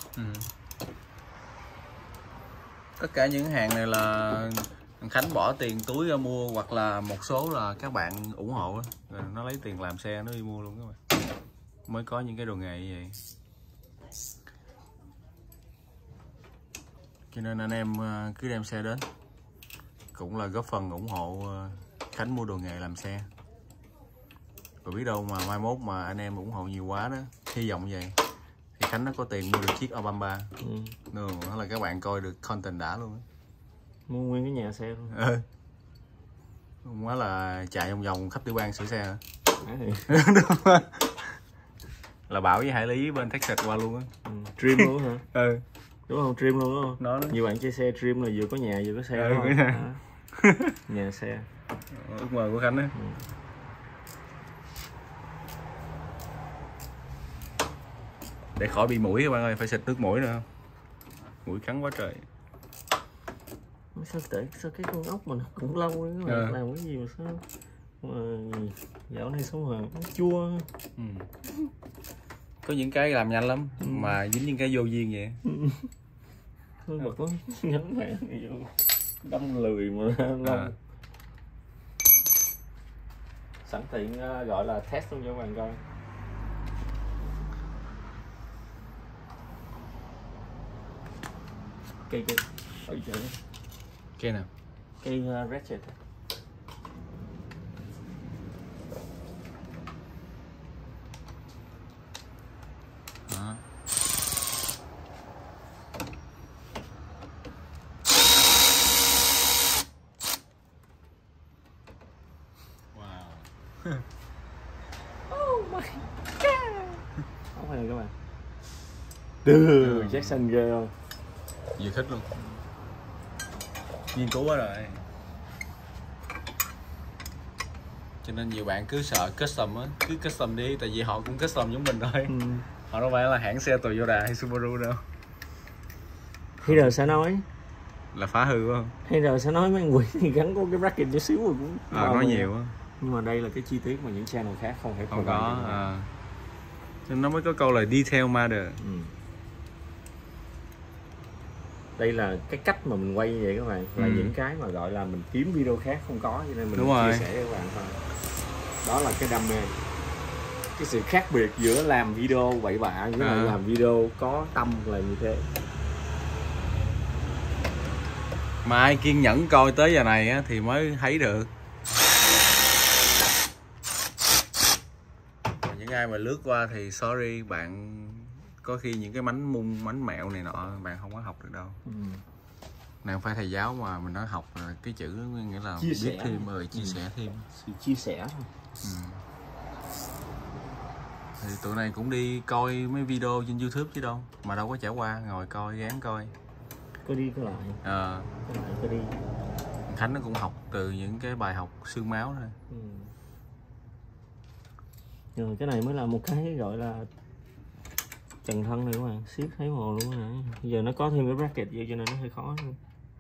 Tất cả những hàng này là Khánh bỏ tiền túi ra mua, hoặc là một số là các bạn ủng hộ đó. Rồi nó lấy tiền làm xe nó đi mua luôn các bạn, mới có những cái đồ nghề như vậy. Cho nên anh em cứ đem xe đến, cũng là góp phần ủng hộ Khánh mua đồ nghề làm xe. Rồi biết đâu mà mai mốt mà anh em ủng hộ nhiều quá đó, hy vọng vậy, thì Khánh nó có tiền mua được chiếc Obama. Đó là các bạn coi được content đã luôn á. Mua nguyên cái nhà xe luôn. Không quá là chạy vòng vòng khắp tiểu bang sửa xe hả? Là Bảo với Hải Lý bên Texas qua luôn á. Dream luôn hả? Đúng không? Dream luôn đúng không? Nó nhiều bạn chơi xe Dream là vừa có nhà vừa có xe. Nhà xe. Ước mơ của Khánh á. Để khỏi bị mũi các bạn ơi, phải xịt nước mũi nữa không? Mũi cắn quá trời. Sao cái con ốc mà nó cũng lâu đấy mà làm cái gì mà sao mà dạo này sống hoàng chua. Có những cái làm nhanh lắm mà dính những cái vô duyên vậy. Thôi bật lắm, nhánh mẹ đâm lười mà lâu. Sẵn tiện gọi là test luôn cho các bạn coi. Cây ôi trời. Cây nào? Cây ratchet. Oh my god. Không hay các bạn. Jackson ghê không? Vừa thích luôn. Nghiên cứu quá rồi. Cho nên nhiều bạn cứ sợ custom á, cứ custom đi, tại vì họ cũng custom giống mình thôi. Họ đâu phải là hãng xe Toyota hay Subaru đâu. Thì giờ sẽ nói là phá hư không? Hay rồi sẽ nói mấy anh quỷ thì gắn có cái bracket chút xíu rồi cũng nói nhiều á. Nhưng mà đây là cái chi tiết mà những channel khác không thể có. Nên nó mới có câu là detail matter. Đây là cái cách mà mình quay như vậy các bạn, là những cái mà gọi là mình kiếm video khác không có, cho nên mình chia sẻ với các bạn thôi. Đó là cái đam mê, cái sự khác biệt giữa làm video bậy bạ với lại làm video có tâm là như thế. Mà ai kiên nhẫn coi tới giờ này á, thì mới thấy được. Còn những ai mà lướt qua thì sorry bạn, có khi những cái mánh mẹo này nọ bạn không có học được đâu. Này không phải thầy giáo mà mình nói học là cái chữ nghĩa là chia biết sẻ thêm chia sẻ thêm. Sự chia sẻ thôi. Thì tụi này cũng đi coi mấy video trên YouTube chứ đâu, mà đâu có trải qua, ngồi coi gán coi. Có đi có lại. Có đi. Khánh nó cũng học từ những cái bài học xương máu thôi. Rồi cái này mới là một cái gọi là trần thân này các bạn, siết thấy mồ luôn nè. Bây giờ nó có thêm cái bracket vô cho nên nó hơi khó nữa.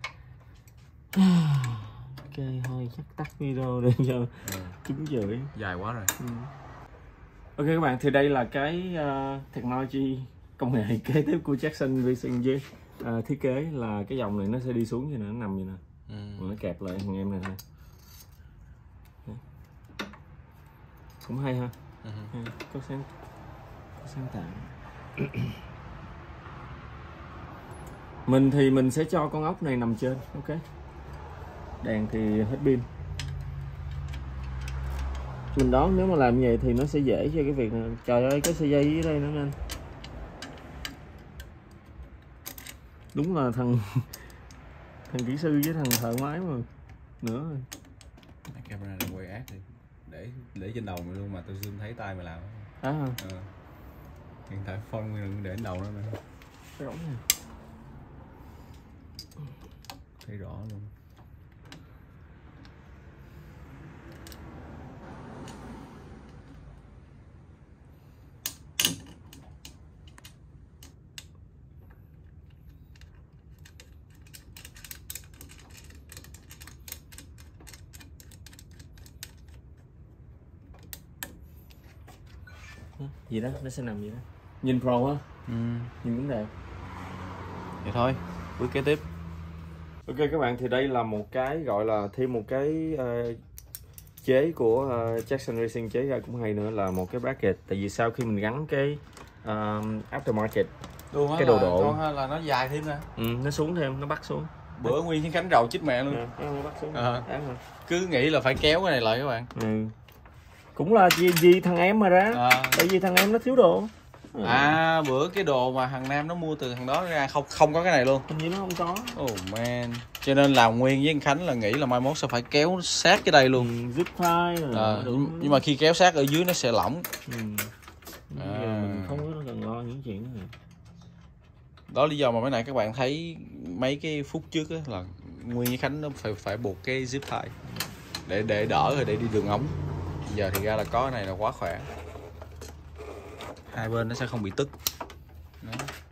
Ok thôi chắc tắt video để cho kiếm chửi. Dài quá rồi. Ok các bạn, thì đây là cái technology công nghệ kế tiếp của Jackson Racing. Thiết kế là cái dòng này nó sẽ đi xuống như này, nó nằm như này, nó kẹp lại thằng em này thôi. Cũng hay ha. Có sáng tạo. Mình thì mình sẽ cho con ốc này nằm trên. Ok, đèn thì hết pin. Mình đoán nếu mà làm như vậy thì nó sẽ dễ cho cái việc này. Trời ơi, cái sợi dây dưới đây nữa nên đúng là thằng kỹ sư với thằng thợ máy mà nữa rồi. Camera này quay ác thì để trên đầu mày luôn mà tôi zoom thấy tay mày làm. Hiện tại phone đừng để trên đầu nó nữa. Rõ nè. Thấy rõ luôn. gì đó, nó sẽ nằm gì đó. Nhìn Pro á. Nhìn cũng đẹp. Vậy thôi, bước kế tiếp. Ok các bạn, thì đây là một cái gọi là thêm một cái chế của Jackson Racing chế ra cũng hay nữa, là một cái bracket. Tại vì sau khi mình gắn cái aftermarket Luôn cái đồ độ là nó dài thêm nè. nó xuống thêm, nó bắt xuống. Bữa nguyên cái cánh rầu chích mẹ luôn. Nó bắt xuống. Cứ nghĩ là phải kéo cái này lại các bạn. Cũng là vì thằng em mà ra. Tại vì thằng em nó thiếu đồ. Bữa cái đồ mà thằng Nam nó mua từ thằng đó ra không có cái này luôn. Hình như nó không có. Oh man. Cho nên làm Nguyên với anh Khánh là nghĩ là mai mốt sẽ phải kéo sát cái đây luôn. Zip tie nhưng mà khi kéo sát ở dưới nó sẽ lỏng. Mình không có cần lo những chuyện đó. Đó lý do mà mấy này các bạn thấy mấy cái phút trước á, là Nguyên với Khánh nó phải buộc cái zip tie để đỡ rồi để đi đường ống. Giờ thì ra là có cái này là quá khỏe. Hai bên nó sẽ không bị tức. Đó.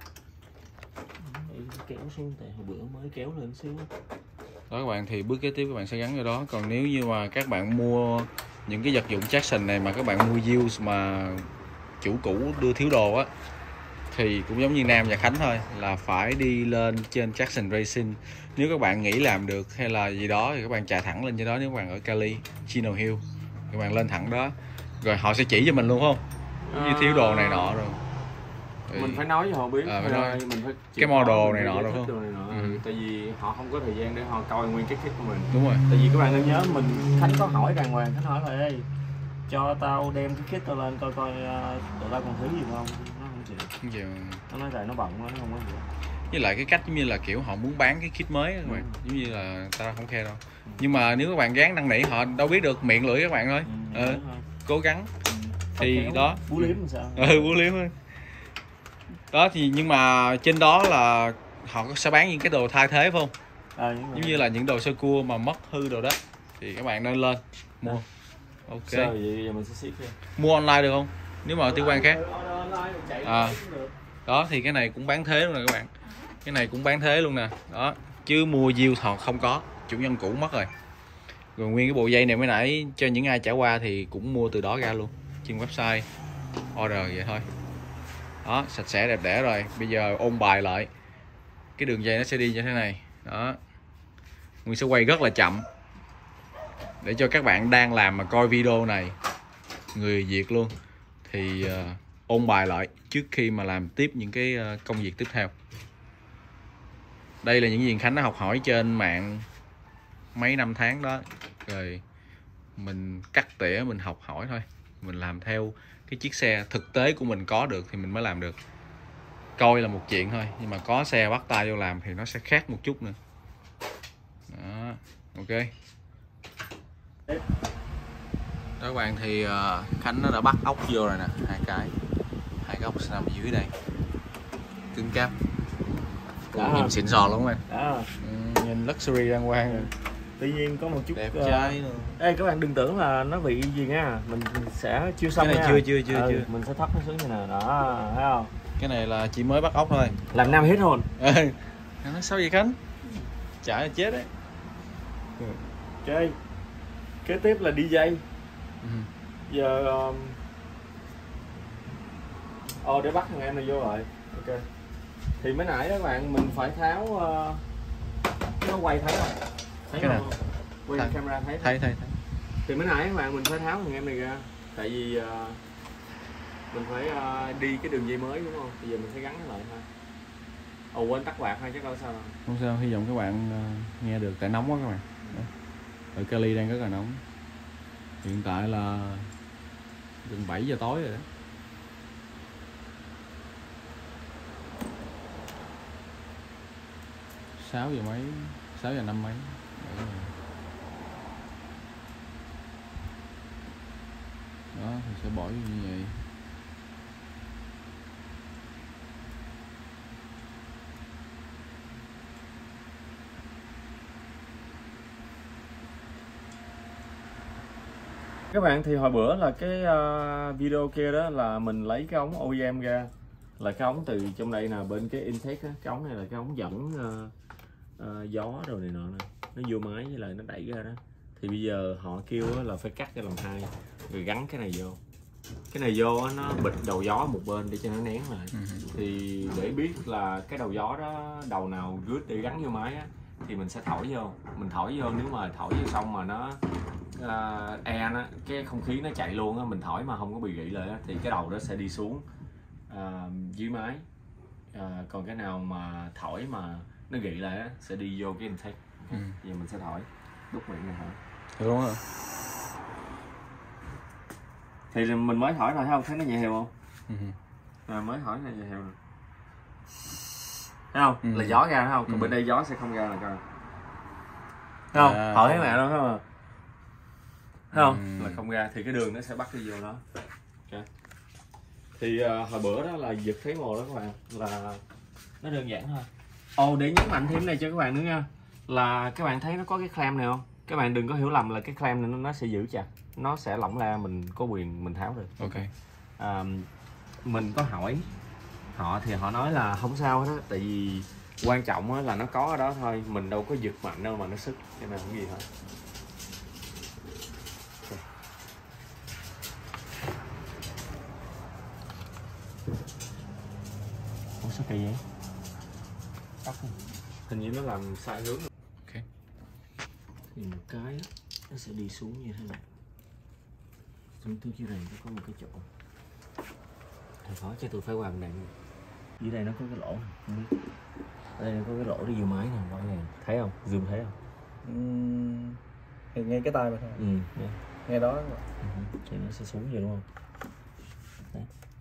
Kéo xuống, tại hồi bữa mới kéo lên xíu. Đó các bạn, thì bước kế tiếp các bạn sẽ gắn vào đó. Còn nếu như mà các bạn mua những cái vật dụng Jackson này mà các bạn mua used mà chủ cũ đưa thiếu đồ á, thì cũng giống như Nam và Khánh thôi, là phải đi lên trên Jackson Racing. Nếu các bạn nghĩ làm được hay là gì đó thì các bạn chạy thẳng lên trên đó. Nếu các bạn ở Cali, Chino Hill, các bạn lên thẳng đó rồi họ sẽ chỉ cho mình luôn không, như thiếu đồ này nọ rồi thì mình phải nói cho họ biết, mình phải cái model này nọ rồi không. Tại vì họ không có thời gian để họ coi nguyên cái kit của mình. Đúng rồi. Tại vì các bạn nên nhớ, Khánh có hỏi đàng hoàng, Khánh hỏi là ê, cho tao đem cái kit tao lên coi tụi tao còn thứ gì không. Nó không chịu. Nó nói tại nó bận quá, nó không có gì. Với lại cái cách giống như là kiểu họ muốn bán cái kit mới các bạn, giống như là ta không khe đâu. Nhưng mà nếu các bạn gán năn nỉ họ đâu biết được, miệng lưỡi các bạn thôi. Cố gắng thì đó. Bú liếm làm sao? Bú liếm thôi. Đó thì nhưng mà trên đó là họ sẽ bán những cái đồ thay thế phải không? Giống như là những đồ sơ cua mà mất hư đồ đó thì các bạn nên lên mua. Ok. Sao vậy giờ mình sẽ ship ra. Mua online được không? Nếu mà tiêu quan khác. Đó thì cái này cũng bán thế luôn nè các bạn. Cái này cũng bán thế luôn nè. Đó, chứ mua diêu thọ không có, chủ nhân cũ mất rồi. Rồi nguyên cái bộ dây này mới nãy cho những ai trả qua thì cũng mua từ đó ra luôn, trên website order vậy thôi. Đó, sạch sẽ đẹp đẽ rồi. Bây giờ ôn bài lại. Cái đường dây nó sẽ đi như thế này. Đó. Nguyên sẽ quay rất là chậm để cho các bạn đang làm mà coi video này, người Việt luôn, thì ôn bài lại trước khi mà làm tiếp những cái công việc tiếp theo. Đây là những gì Khánh đã học hỏi trên mạng mấy năm tháng đó. Rồi mình cắt tỉa, mình học hỏi thôi. Mình làm theo cái chiếc xe thực tế của mình có được thì mình mới làm được. Coi là một chuyện thôi, nhưng mà có xe bắt tay vô làm thì nó sẽ khác một chút nữa. Đó, ok. Đó các bạn, thì Khánh nó đã bắt ốc vô rồi nè, hai cái ốc sẽ nằm dưới đây, cứng cáp, nhìn xịn sò luôn em. Nhìn luxury đàng hoàng rồi. Tuy nhiên có một chút đẹp trai luôn. Ê các bạn đừng tưởng là nó bị gì nha, mình sẽ chưa xong cái này nha. chưa. Mình sẽ thấp nó xuống như này đó, thấy không? Cái này là chỉ mới bắt ốc thôi. Làm Nam hết hồn. Nói sao vậy Khánh? Chả là chết đấy. Ok. Kế tiếp là đi dây. Giờ để bắt thằng em này vô rồi. Ok. Thì mới nãy đó các bạn, mình phải tháo nó quay thấy không? Thấy cái nào? Quay camera thấy. Thấy. Thì mới nãy các bạn, mình phải tháo thằng em này ra. Tại vì mình phải đi cái đường dây mới đúng không? Bây giờ mình sẽ gắn nó lại thôi. Quên tắt quạt thôi chứ đâu sao đâu. Không sao, hy vọng các bạn nghe được, tại nóng quá các bạn. Ở Cali đang rất là nóng. Hiện tại là gần 7 giờ tối rồi đó. Sáu giờ mấy, 6 giờ 5 mấy. Đó thì sẽ bỏ như vậy. Các bạn, thì hồi bữa là cái video kia đó là mình lấy cái ống OEM ra, là cái ống từ trong đây nè, bên cái intake á, cái ống này là cái ống dẫn gió rồi này nọ nè, nó vô máy với lại nó đẩy ra đó. Thì bây giờ họ kêu là phải cắt ra làm hai rồi gắn cái này vô, cái này vô á, nó bịt đầu gió một bên để cho nó nén lại. Thì để biết là cái đầu gió đó đầu nào good để gắn vô máy á, thì mình sẽ thổi vô. Mình thổi vô, nếu mà thổi vô xong mà nó nó cái không khí nó chạy luôn á, mình thổi mà không có bị gỉ lại á, thì cái đầu đó sẽ đi xuống dưới máy. Còn cái nào mà thổi mà nó gỉ lại á, sẽ đi vô cái intake. Giờ mình sẽ thổi đút miệng này hả? Được luôn rồi. Thì mình mới thổi rồi, thấy không? Thấy nó nhẹ hều không? Mới thổi này nhẹ hều rồi. Thấy không? Là gió ra, thấy không? Còn bên đây gió sẽ không ra nè coi. Thấy không? Thổi thấy mẹ đâu, thấy không? Thấy không? Là không ra thì cái đường nó sẽ bắt đi vô đó. Okay. Thì hồi bữa đó là giật thấy mồ đó các bạn, là nó đơn giản thôi. Để nhấn mạnh thêm cái này cho các bạn nữa nha, là các bạn thấy nó có cái clamp này không? Các bạn đừng có hiểu lầm là cái clamp này nó sẽ giữ chặt, nó sẽ lỏng ra, mình có quyền mình tháo được. Ok. Mình có hỏi họ thì họ nói là không sao hết á, tại vì quan trọng là nó có ở đó thôi, mình đâu có giật mạnh đâu mà nó sức, cho nên không gì hết. Ủa sao kỳ vậy? Hình như nó làm sai hướng. Ok. Thì một cái nó sẽ đi xuống như thế này. Trong thứ dưới này nó có một cái chỗ. Thầy khó cho tôi phải hoàn này. Dưới đây nó có cái lỗ, không biết. Ở đây nó có cái lỗ đi vô máy nè, rõ ràng. Thấy không? Zoom thấy không? Thì ngay cái tay mà thôi. Ngay đó. Thì nó sẽ xuống vậy đúng không? Đấy.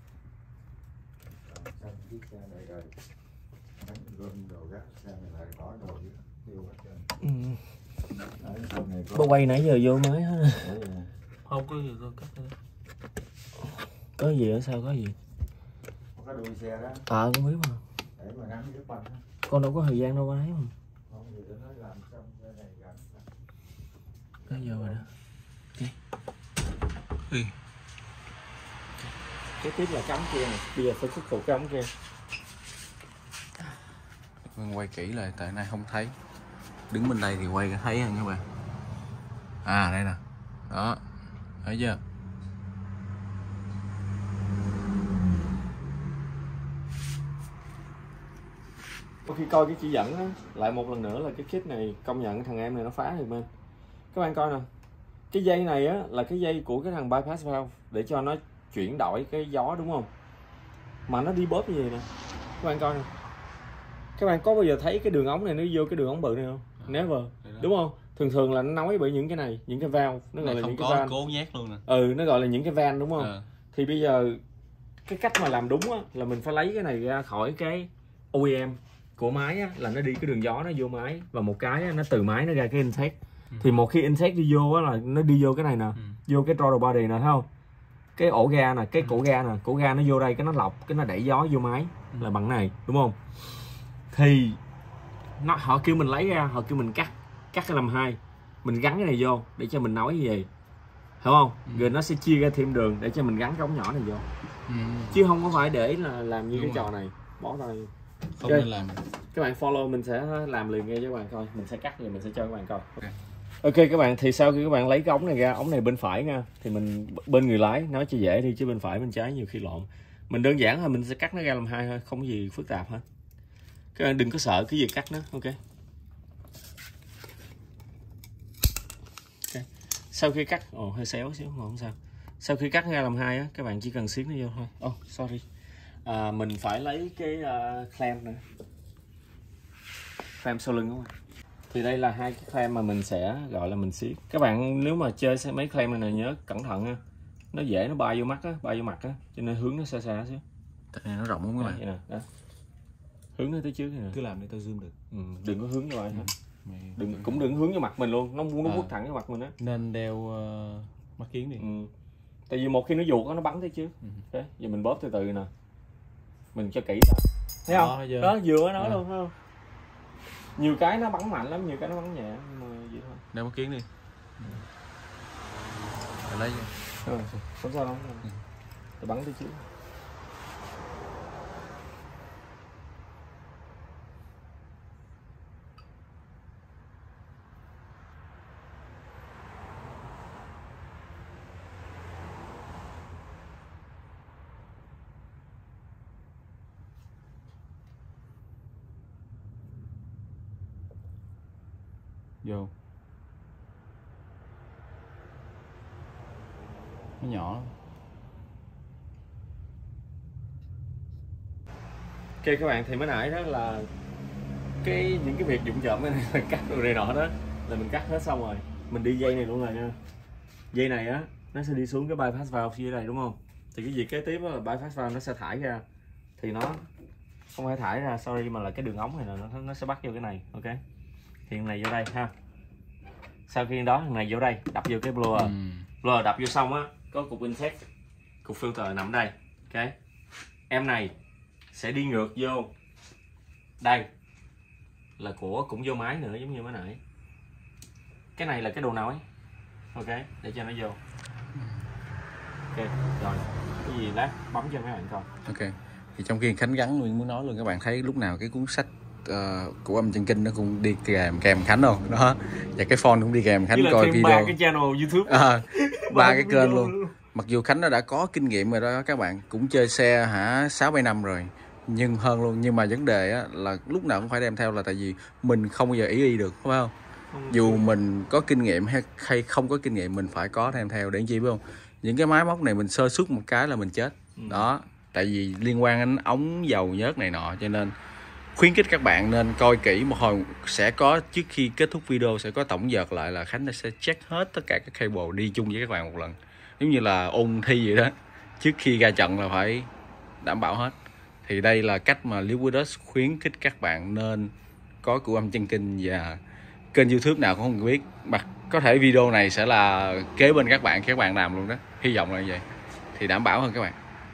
Bao quay nãy giờ vô mới hết. Không có gì tôi cắt thôi. Có gì ở sao có gì? Có đuôi xe đó. Con biết mà. Để mà gắn với banh. Con đâu có thời gian đâu có thấy mà. Không gì để nó làm xong cái này gắn. Có giờ rồi đó. Okay. Cái tiếp là cắm kia này, bây giờ phải khắc phục cái ống kia. Mình quay kỹ lại tại nay không thấy. Đứng bên đây thì quay thấy hơn các bạn. Đây nè. Đó. Thấy chưa? Khi coi cái chỉ dẫn á, lại một lần nữa là cái kit này công nhận thằng em này nó phá được bên. Các bạn coi nè. Cái dây này á là cái dây của cái thằng bypass valve để cho nó chuyển đổi cái gió đúng không? Mà nó đi bóp như vậy nè. Các bạn coi nè. Các bạn có bao giờ thấy cái đường ống này nó vô cái đường ống bự này không? Never. Đúng không? Thường là nó nối bởi những cái này, những cái valve, nó gọi là những cái van. Cố nhét luôn nè. Nó gọi là những cái van đúng không? Thì bây giờ cái cách mà làm đúng á là mình phải lấy cái này ra khỏi cái OEM của máy á, là nó đi cái đường gió nó vô máy, và một cái á, nó từ máy nó ra cái intake. Thì một khi intake đi vô á là nó đi vô cái này nè, vô cái throttle body nè, thấy không? Cái ổ ga nè, cái cổ ga nè, cổ ga nó vô đây, cái nó lọc, cái nó đẩy gió vô máy là bằng này, đúng không? Thì họ kêu mình lấy ra, họ kêu mình cắt cái làm hai, mình gắn cái này vô để cho mình nối như vậy, hiểu không? Rồi nó sẽ chia ra thêm đường để cho mình gắn cái ống nhỏ này vô, chứ không có phải để là làm như cái trò này bỏ tay. Không nên làm. Các bạn follow mình sẽ làm liền nghe cho các bạn coi, mình sẽ cắt rồi mình sẽ cho các bạn coi. Ok các bạn, thì sau khi các bạn lấy cái ống này ra, ống này bên phải nha, thì mình bên người lái nói cho dễ đi, chứ bên phải bên trái nhiều khi lộn. Mình đơn giản là mình sẽ cắt nó ra làm hai thôi, không có gì phức tạp hết. Các bạn đừng có sợ cái gì cắt nó. Ok. Sau khi cắt, hơi xéo xíu mà không sao. Sau khi cắt ra làm hai á, các bạn chỉ cần xiết nó vô thôi. Sorry. Mình phải lấy cái clamp nữa, clamp sau lưng đúng không? Thì đây là hai cái clamp mà mình sẽ gọi là mình siết. Các bạn nếu mà chơi mấy clamp này nhớ cẩn thận nha, nó dễ nó bay vô mắt á, cho nên hướng nó xa xa xíu. Tại này nó rộng không các bạn? Vậy nè, đó. Hướng nó tới trước nè. Cứ làm để tao zoom được. Đừng có hướng vô lại thôi. Đừng hướng vô mặt mình luôn, nó quất thẳng vô mặt mình á. Nên đeo mắt kiếng đi. Tại vì một khi nó vuột nó bắn tới trước. Thế, giờ mình bóp từ từ nè. Mình cho kỹ ra. Thấy không? Đó, vừa nói luôn, thấy không? Nhiều cái nó bắn mạnh lắm, nhiều cái nó bắn nhẹ, nhưng mà vậy thôi. Đeo mắt kiếng đi. Rồi lấy vô. Không sao đâu. Tôi bắn tới trước. Vô. Nó nhỏ lắm. Ok các bạn, thì mới nãy đó là những cái việc dụng trộm này là cắt đồ này nọ đó là mình cắt hết xong rồi, mình đi dây này luôn rồi nha. Dây này á nó sẽ đi xuống cái bypass valve phía đây đúng không, thì cái việc kế tiếp là bypass valve nó sẽ thải ra, thì nó không phải thải ra sorry mà là cái đường ống này là nó sẽ bắt vô cái này. Ok, thì này vô đây ha, sau khi đó thằng này vô đây đập vô cái blower. Blower đập vô xong á có cục intake, cục filter nằm đây. Ok, em này sẽ đi ngược vô đây là của cũng vô máy nữa giống như mới nãy. Cái này là cái đồ nối. Ok, để cho nó vô. Ok rồi, cái gì lát bấm cho mấy bạn coi. Ok, thì trong khi Khánh gắn Nguyên muốn nói luôn, các bạn thấy lúc nào cái cuốn sách của âm chân kinh nó cũng đi kèm Khánh không đó, và cái phone cũng đi kèm Khánh coi video. 3 cái channel YouTube, 3 cái kênh luôn. Mặc dù Khánh nó đã có kinh nghiệm rồi đó các bạn, cũng chơi xe 6-7 năm rồi nhưng hơn luôn, nhưng mà vấn đề á, là lúc nào cũng phải đem theo, là tại vì mình không bao giờ ý được, phải không? Dù mình có kinh nghiệm hay không có kinh nghiệm, mình phải có đem theo để chi biết không? Những cái máy móc này mình sơ suất một cái là mình chết. Đó, tại vì liên quan đến ống dầu nhớt này nọ, cho nên khuyến khích các bạn nên coi kỹ một hồi. Sẽ có, trước khi kết thúc video sẽ có tổng dợt lại là Khánh sẽ check hết tất cả các cable đi chung với các bạn một lần, giống như là ôn thi vậy đó, trước khi ra trận là phải đảm bảo hết. Thì đây là cách mà Liquidus khuyến khích các bạn nên có của âm chân kinh, và kênh YouTube nào cũng không biết, mà có thể video này sẽ là kế bên các bạn khi các bạn làm luôn đó, hy vọng là như vậy thì đảm bảo hơn các bạn.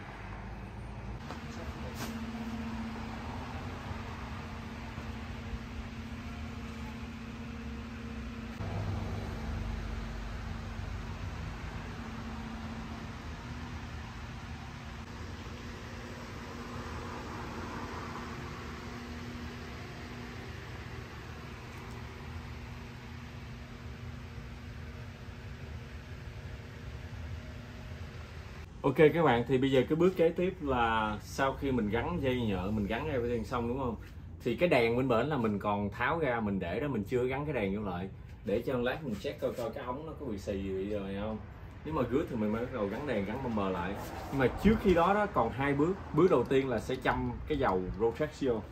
Ok các bạn, thì bây giờ cái bước kế tiếp là sau khi mình gắn dây nhợ, mình gắn everything xong đúng không, thì cái đèn bên bển là mình còn tháo ra, mình để đó, mình chưa gắn cái đèn vô lại để cho lát mình check coi cái ống nó có bị xì bị rồi không. Nếu mà good thì mình mới bắt đầu gắn đèn, gắn bumper lại. Nhưng mà trước khi đó đó còn 2 bước. Bước đầu tiên là sẽ châm cái dầu Rotax vô,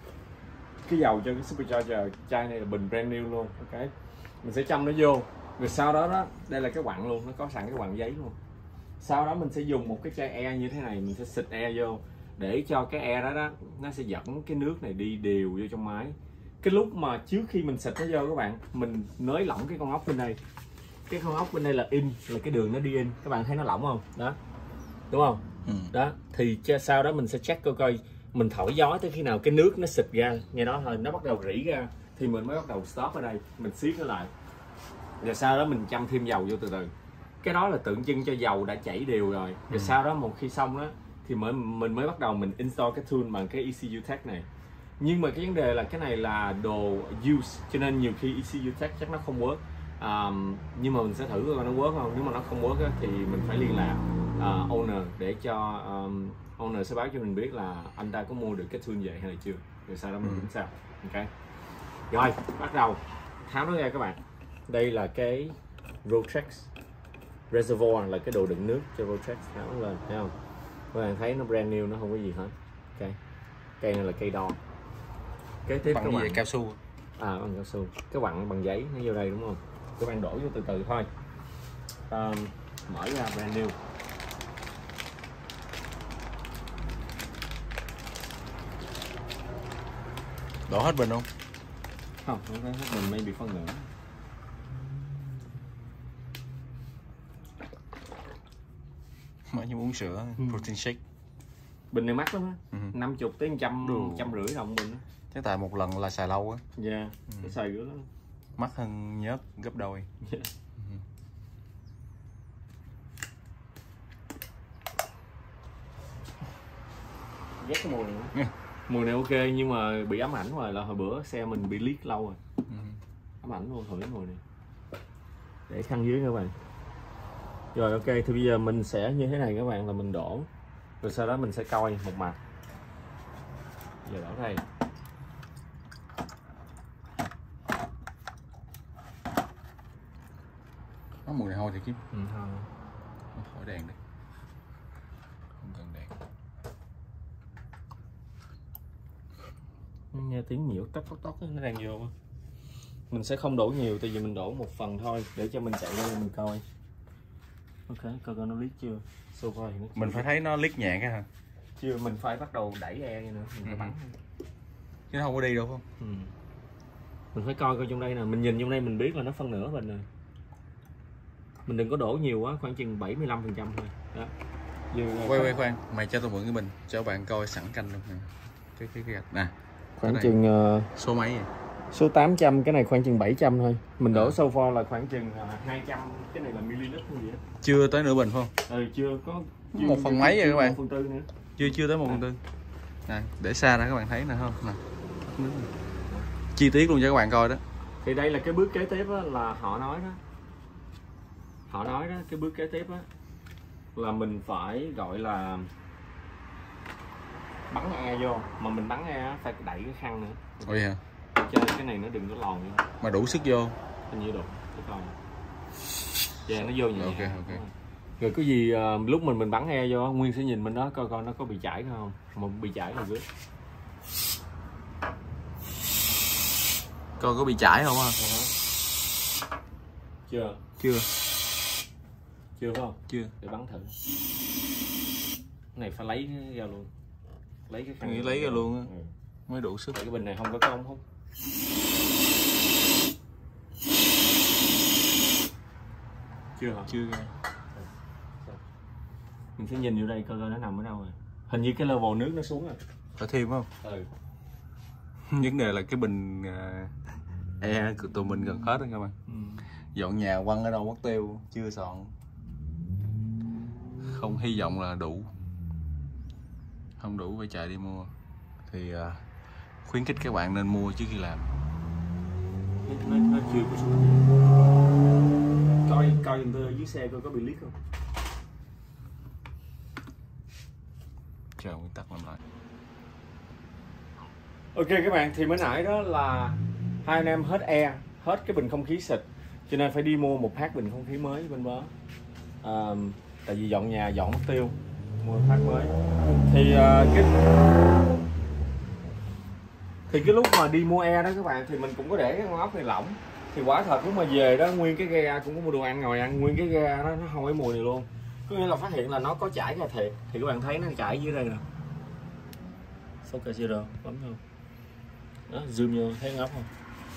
cái dầu cho cái supercharger. Chai này là bình brand new luôn. Ok, mình sẽ châm nó vô, rồi sau đó đó, đây là cái quặng luôn, nó có sẵn cái quặng giấy luôn. Sau đó mình sẽ dùng một cái chai air như thế này, mình sẽ xịt air vô để cho cái air đó nó sẽ dẫn cái nước này đi đều vô trong máy. Cái lúc mà trước khi mình xịt nó vô các bạn, mình nới lỏng cái con ốc bên đây. Cái con ốc bên đây là in, là cái đường nó đi in, các bạn thấy nó lỏng không? Đó, đúng không? Đó, thì sau đó mình sẽ check coi mình thổi gió tới khi nào cái nước nó xịt ra, nghe đó thôi, nó bắt đầu rỉ ra thì mình mới bắt đầu stop ở đây, mình siết nó lại. Rồi sau đó mình châm thêm dầu vô từ từ. Cái đó là tượng trưng cho dầu đã chảy đều rồi. Rồi sau đó một khi xong đó thì mình mới bắt đầu mình install cái tool bằng cái ECU Tech này. Nhưng mà cái vấn đề là cái này là đồ use, cho nên nhiều khi ECU Tech chắc nó không work. Nhưng mà mình sẽ thử coi nó work không. Nếu mà nó không work thì mình phải liên lạc owner để cho owner sẽ báo cho mình biết là anh ta có mua được cái tool vậy hay là chưa. Rồi sau đó mình tính sao. Ok, rồi bắt đầu tháo nó ra các bạn. Đây là cái Rotax reservoir, là cái đồ đựng nước cho Rotax, tháo nó lên, thấy không? Các bạn thấy nó brand new, nó không có gì hết. Ok, cây này là cây đo. Kế tiếp bằng các gì bạn, vậy? Cao su. bằng cao su. Cái quặng bằng giấy nó vô đây đúng không? Các bạn đổ vô từ từ thôi. Mở ra brand new. Đổ hết bình không? Không phải hết bình, maybe phân nửa. Mở như uống sữa, protein shake. Bình này mắc lắm á, 50 tới 150 đồng bình á. Chắc tại một lần là xài lâu á. Dạ, cái xài dữ lắm. Mắc hơn nhớt gấp đôi. Ghét cái mùi này. Mùi này ok, nhưng mà bị ám ảnh rồi, là hồi bữa xe mình bị leak lâu rồi. Ám ảnh luôn thổi mùi này. Để khăn dưới các bạn. Rồi ok, thì bây giờ mình sẽ như thế này các bạn, là mình đổ. Rồi sau đó mình sẽ coi một mặt. Giờ đổ đây. Nó mùi này hôi thì kiếm. Thôi. Khỏi đèn đi. Không cần đèn. Nghe tiếng nhiễu tóc nó đang vô. Mình sẽ không đổ nhiều, tại vì mình đổ một phần thôi để cho mình chạy ra mình coi. Ok, coi nó leak chưa. Sofa thì Mình phải thấy nó leak nhẹ cái hả? chưa, mình phải bắt đầu đẩy e nữa, mình phải bắn. Chứ nó không có đi đâu không? Mình phải coi trong đây nè, mình nhìn trong đây mình biết là nó phân nửa bình rồi. Mình đừng có đổ nhiều quá, khoảng chừng 75% thôi. Đó. Quay khoan, mày cho tôi mượn cái bình cho bạn coi sẵn canh luôn nè. Cái gạch nè. Khoảng chừng số mấy vậy? số 800, cái này khoảng chừng 700 thôi. Mình đổ Sofa là khoảng chừng 200, cái này là ml gì á. Chưa tới nửa bình không? Chưa có. Chưa, 1/4 rồi các bạn. 1/4 nữa. Chưa tới 1/4. Nè, để xa ra các bạn thấy nè không? Nè. Chi tiết luôn cho các bạn coi đó. Thì đây là cái bước kế tiếp đó, là họ nói đó. Họ nói đó, cái bước kế tiếp đó là mình phải gọi là bắn e vô, mà mình bắn e phải đẩy cái khăn nữa. Ôi hả? Chơi cái này nó đừng có lòn vô. Mà đủ sức vô. Hình như đủ. Cái coi. Dạ nó vô nhẹ. Ok. Rồi cái gì lúc mình bắn e vô, Nguyên sẽ nhìn mình đó coi nó có bị chảy không. Mà bị chảy là biết. Coi có bị chảy không ha? Chưa phải không? Chưa. Để bắn thử. Cái này phải lấy ra luôn. Lấy cái khăn. Nghĩ lấy ra luôn á. Mới đủ sức. Tại cái bình này không có cái ống hút. Chưa hả? Chưa. Mình sẽ nhìn vô đây coi nó nằm ở đâu rồi. Hình như cái level nước nó xuống rồi. Phải thêm không? Vấn đề là cái bình e của tụi mình gần hết đó các bạn. Dọn nhà quăng ở đâu mất tiêu, chưa soạn. Không hy vọng là đủ. Không đủ phải chạy đi mua. Thì khuyến khích các bạn nên mua trước khi làm. Nó chưa có xuống. Coi giùm tôi dưới xe coi có bị leak không. Chờ nguyên tắc làm lại. Ok các bạn, thì mới nãy đó là hai anh em hết e, hết cái bình không khí xịt, cho nên phải đi mua một phát bình không khí mới bên đó. Tại vì dọn nhà dọn mất tiêu, mua một phát mới. Thì cái lúc mà đi mua e đó các bạn, thì mình cũng có để cái con ốc này lỏng. Thì quả thật lúc mà về đó, nguyên cái ghe cũng có mua đồ ăn ngồi ăn, nguyên cái ghe đó nó không có mùi này luôn. Có nghĩa là phát hiện là nó có chảy ra thiệt. Thì các bạn thấy nó chảy dưới đây nè. Focus chưa đâu, bấm không? Đó, zoom vô thấy ngóc không?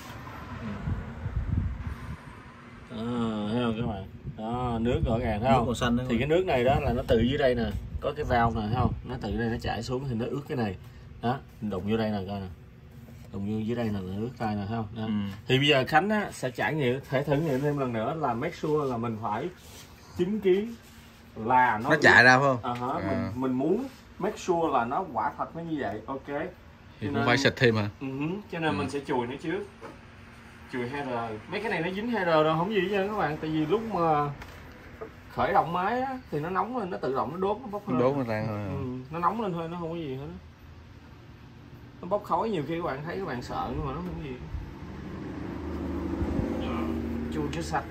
Thấy không các bạn? Đó, nước rõ ràng thấy không? Màu xanh đó. Thì cái nước này đó là nó từ dưới đây nè, có cái valve nè thấy không? Nó từ đây nó chảy xuống thì nó ướt cái này. Đó, mình đụng vô đây nè coi nè. Đụng vô dưới đây là ướt tay nè thấy không? Đó. Thì bây giờ Khánh á, sẽ trải nghiệm, thể thử nghiệm thêm lần nữa là make sure là mình phải chứng kiến là nó chạy ra phải không? Mình muốn make sure là nó quả thật nó như vậy. Ok. Thì cũng phải xịt thêm hả? Cho nên mình sẽ chùi nó trước. Chùi header. Mấy cái này nó dính header đâu không gì hết các bạn. Tại vì lúc mà khởi động máy á, thì nó nóng lên, nó tự động nó đốt, nó bốc hơi. Đốt nó ra thôi. Nó nóng lên thôi, nó không có gì hết. Nó bốc khói nhiều khi các bạn thấy các bạn sợ nhưng mà nó không có gì. Chùi cho sạch.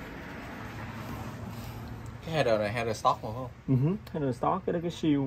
Cái header này header stock mà phải không? Header stock, cái đó cái siêu.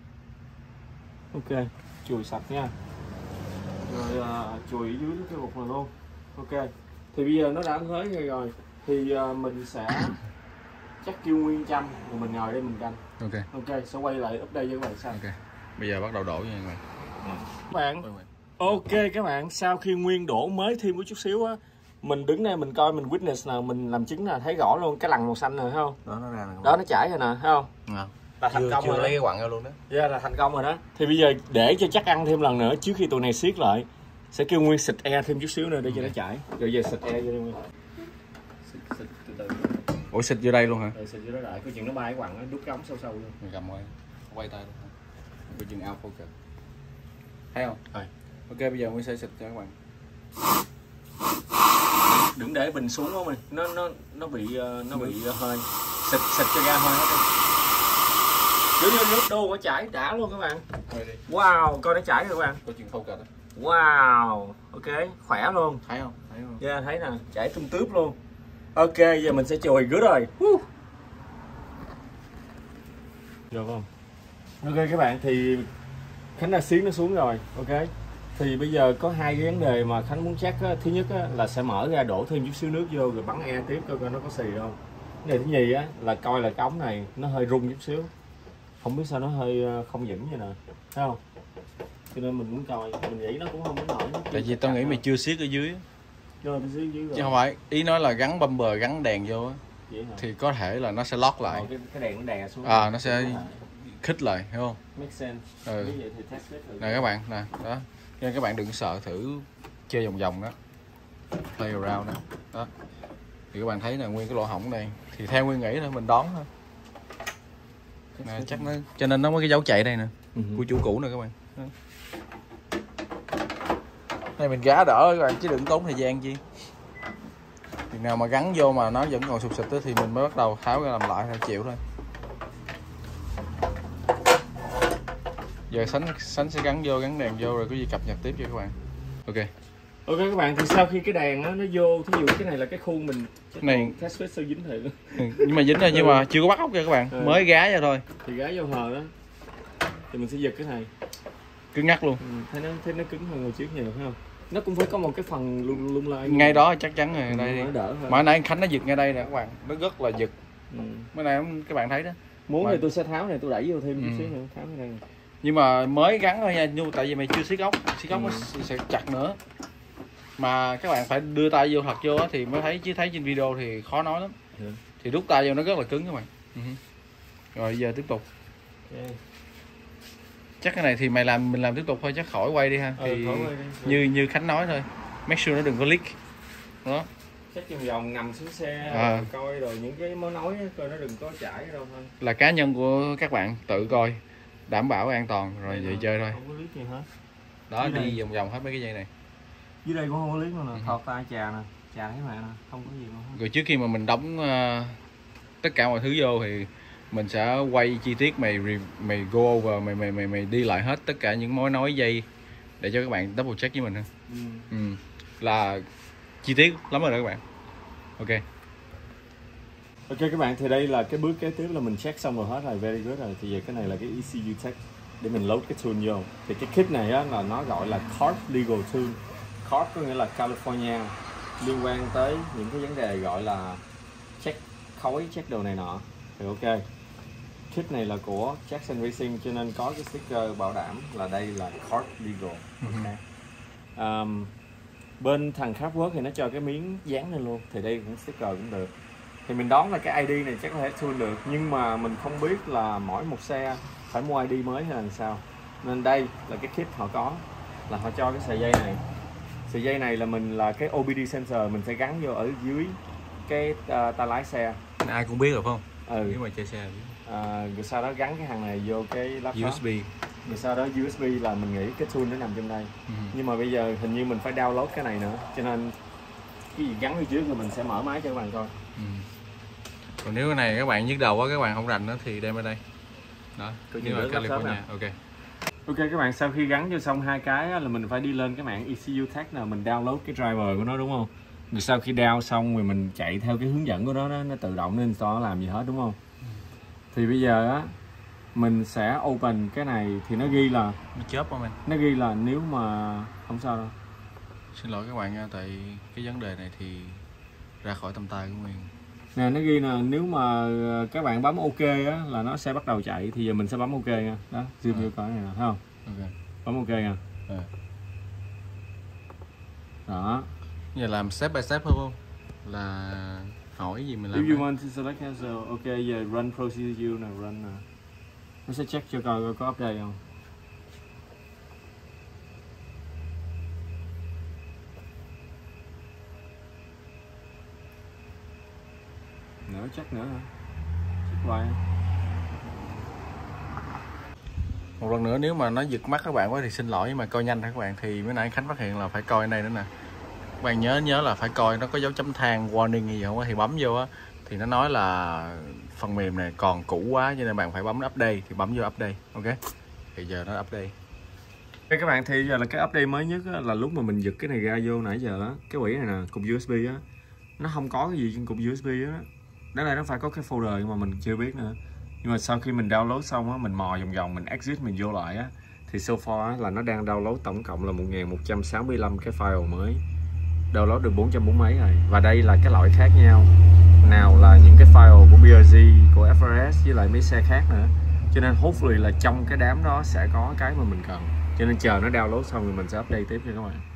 Ok, chùi sạch nha. Rồi chùi dưới cái bột này luôn. Ok. Thì bây giờ nó đã tới rồi thì mình sẽ chắc kêu Nguyên chăm rồi mình ngồi đây mình canh. Ok, sẽ quay lại update với các bạn sau. Ok. Bây giờ bắt đầu đổ nha các bạn. Các bạn. Ok các bạn, sau khi Nguyên đổ mới thêm một chút xíu á, mình đứng đây mình coi, mình witness nè, mình làm chứng là thấy rõ luôn cái lằn màu xanh rồi thấy không? Đó nó ra nè. Đó nó chảy rồi nè, thấy không? Là thành công chưa rồi. Lấy cái quặng ra luôn đó. Là thành công rồi đó. Thì bây giờ để cho chắc ăn thêm lần nữa trước khi tụi này siết lại, sẽ kêu Nguyên xịt e thêm chút xíu nữa để cho nó chảy. Rồi giờ xịt e vô đi Nguyên. Xịt từ từ. Ủa xịt vô đây luôn hả? Xịt vô đó lại, coi chừng nó bay cái quặng nó đút cái ống sâu sâu luôn. Mình cầm quay tay luôn. Coi chừng out focus. Thấy không? Rồi. Ok, bây giờ Nguyên sẽ xịt cho các bạn. Đừng để bình xuống không mày, nó bị hơi. Xịt cho ra hơi hết đi. Nước đô nó chảy đã luôn các bạn. Wow, coi nó chảy rồi các bạn. Coi chừng focus đó. Wow, ok, khỏe luôn. Thấy không? Thấy không? Yeah, thấy nè, chảy tươm tướp luôn. Ok, giờ mình sẽ chùi good rồi. Được không? Ok các bạn, thì Khánh đã xiến nó xuống rồi. Ok. Thì bây giờ có hai cái vấn đề mà Khánh muốn check á. Thứ nhất á, là sẽ mở ra đổ thêm chút xíu nước vô rồi bắn air tiếp coi nó có xì không. Vấn đề thứ nhì á là coi là cái ống này nó hơi rung chút xíu. Không biết sao nó hơi không vững vậy nè. Thấy không? Cho nên mình muốn coi, mình nghĩ nó cũng không đến nổi. Tại vì tao nghĩ mày chưa siết ở dưới. Rồi, dưới rồi. Chứ không phải, ý nói là gắn bumper, gắn đèn vô á. Thì có thể là nó sẽ lock lại. Cái đèn nó đè xuống. Nó sẽ khích lại, hiểu không? Make sense. Vậy thì test nè các bạn, nè, đó. Nên các bạn đừng sợ thử chơi vòng vòng đó. Play around đó. Đó. Thì các bạn thấy là nguyên cái lỗ hổng đây. Thì theo Nguyên nghĩ thôi, mình đón thôi. Nè, chắc nó cho nên nó có cái dấu chạy đây nè. Của chủ cũ nè các bạn. Đó. Đây mình gá đỡ các bạn chứ đừng tốn thời gian chi. Thì nào mà gắn vô mà nó vẫn còn sụp xịt thì mình mới bắt đầu tháo ra làm lại thôi, chịu thôi. Giờ Sánh sẽ gắn vô, gắn đèn vô rồi có gì cập nhật tiếp cho các bạn. Ok. Ok các bạn, thì sau khi cái đèn nó vô, thí dụ cái này là cái khuôn mình này test fit sao dính thiệt luôn. Nhưng mà dính rồi nhưng mà chưa có bắt ốc kìa các bạn, mới gá ra thôi. Thì gá vô hờ đó. Thì mình sẽ giật cái này. Cứng ngắc luôn. Thấy nó cứng hơn hồi trước nhiều phải không? Nó cũng phải có một cái phần lung lay. Ngay đó chắc chắn rồi đây đi. Đỡ mà nãy Khánh nó giật ngay đây nè các bạn, nó rất là giật. Mới này các bạn thấy đó. Muốn thì tôi sẽ tháo này, tôi đẩy vô thêm chút xíu nữa, tháo cái này. Nhưng mà mới gắn thôi nha, nhưng tại vì mày chưa siết ốc nó sẽ chặt nữa. Mà các bạn phải đưa tay vô thật vô thì mới thấy, chứ thấy trên video thì khó nói lắm. Thì đút tay vô nó rất là cứng các bạn. Rồi giờ tiếp tục. Chắc cái này thì mình làm tiếp tục thôi, chắc khỏi quay đi ha. Thì như Khánh nói thôi, make sure nó đừng có leak. Đó. Chắc vòng vòng ngầm xuống xe coi rồi những cái mối nối coi nó đừng có chảy đâu thôi. Là cá nhân của các bạn tự coi, đảm bảo an toàn rồi vậy chơi thôi. Không có leak gì hết. Đó đi vòng vòng hết mấy cái dây này. Dưới đây cũng không có leak luôn nè, thọt tay trà nè, trà thấy mà nè, không có gì luôn hết. Rồi trước khi mà mình đóng tất cả mọi thứ vô thì mình sẽ quay chi tiết, mày go over, mày đi lại hết tất cả những mối nối dây để cho các bạn double check với mình ha. Là chi tiết lắm rồi đó các bạn. Ok. Ok các bạn, thì đây là cái bước kế tiếp là mình check xong rồi hết rồi, very good rồi. Thì giờ cái này là cái ECU tech để mình load cái tool vô. Thì cái kit này á là nó gọi là CARB Legal Tool. CARB có nghĩa là California, liên quan tới những cái vấn đề gọi là check khói, check đồ này nọ. Thì ok. Kit này là của Jackson Racing cho nên có cái sticker bảo đảm là đây là CARB Legal. Okay. Bên thằng Craftwork thì nó cho cái miếng dán lên luôn, thì đây cũng sticker cũng được. Thì mình đoán là cái ID này chắc có thể tool được, nhưng mà mình không biết là mỗi một xe phải mua ID mới hay là sao. Nên đây là cái kit họ có, là họ cho cái sợi dây này. Sợi dây này là là cái OBD sensor mình sẽ gắn vô ở dưới cái tay lái xe. Ai cũng biết rồi phải không? Nếu mà chơi xe. Rồi sau đó gắn cái hàng này vô cái laptop. USB. Rồi sau đó USB là mình nghĩ cái tool nó nằm trong đây. Nhưng mà bây giờ hình như mình phải download cái này nữa, cho nên cái gì gắn ở trước rồi mình sẽ mở máy cho các bạn coi. Còn nếu cái này các bạn nhức đầu quá, các bạn không rành nữa thì đem ở đây. Đó, như là California. Ok. Ok các bạn, sau khi gắn cho xong hai cái là mình phải đi lên cái mạng ECU Tech nào mình download cái driver của nó đúng không? Rồi sau khi download xong rồi mình chạy theo cái hướng dẫn của nó tự động nên install nó làm gì hết đúng không? Thì bây giờ á mình sẽ open cái này thì nó ghi là chớp không anh? Nó ghi là nếu mà không sao đâu. Xin lỗi các bạn nha, tại cái vấn đề này thì ra khỏi tầm tay của Nguyên. Nè, nó ghi là nếu mà các bạn bấm OK á là nó sẽ bắt đầu chạy, thì giờ mình sẽ bấm OK nha. Đó, zoom vô coi này nè, thấy không? Ok. Bấm OK nha. Đó. Giờ làm step by step không? Là hỏi gì mình làm. If you want to select cancel, OK, giờ run procedure nè, run nè. Nó sẽ check cho coi có update không. Nữa check nữa hả? Check hoài. Một lần nữa, nếu mà nó giật mắt các bạn quá thì xin lỗi, nhưng mà coi nhanh thôi các bạn. Thì mới nãy Khánh phát hiện là phải coi này nữa nè. Các bạn nhớ là phải coi nó có dấu chấm than warning gì không, thì bấm vô á thì nó nói là phần mềm này còn cũ quá cho nên bạn phải bấm update, thì bấm vô update. Ok. Thì giờ nó update. Các bạn, thì giờ là cái update mới nhất á, là lúc mà mình giật cái này ra vô nãy giờ á, cái quỹ này nè, cục USB á, nó không có cái gì trên cục USB á. Đáng lẽ nó phải có cái folder nhưng mà mình chưa biết nữa. Nhưng mà sau khi mình download xong á, mình mò vòng vòng, mình exit, mình vô lại á, thì so far á, là nó đang download tổng cộng là 1165 cái file mới, download được 440 mấy rồi. Và đây là cái loại khác nhau, nào là những cái file của BRZ, của FRS với lại mấy xe khác nữa. Cho nên hopefully là trong cái đám đó sẽ có cái mà mình cần. Cho nên chờ nó download xong thì mình sẽ update tiếp cho các bạn.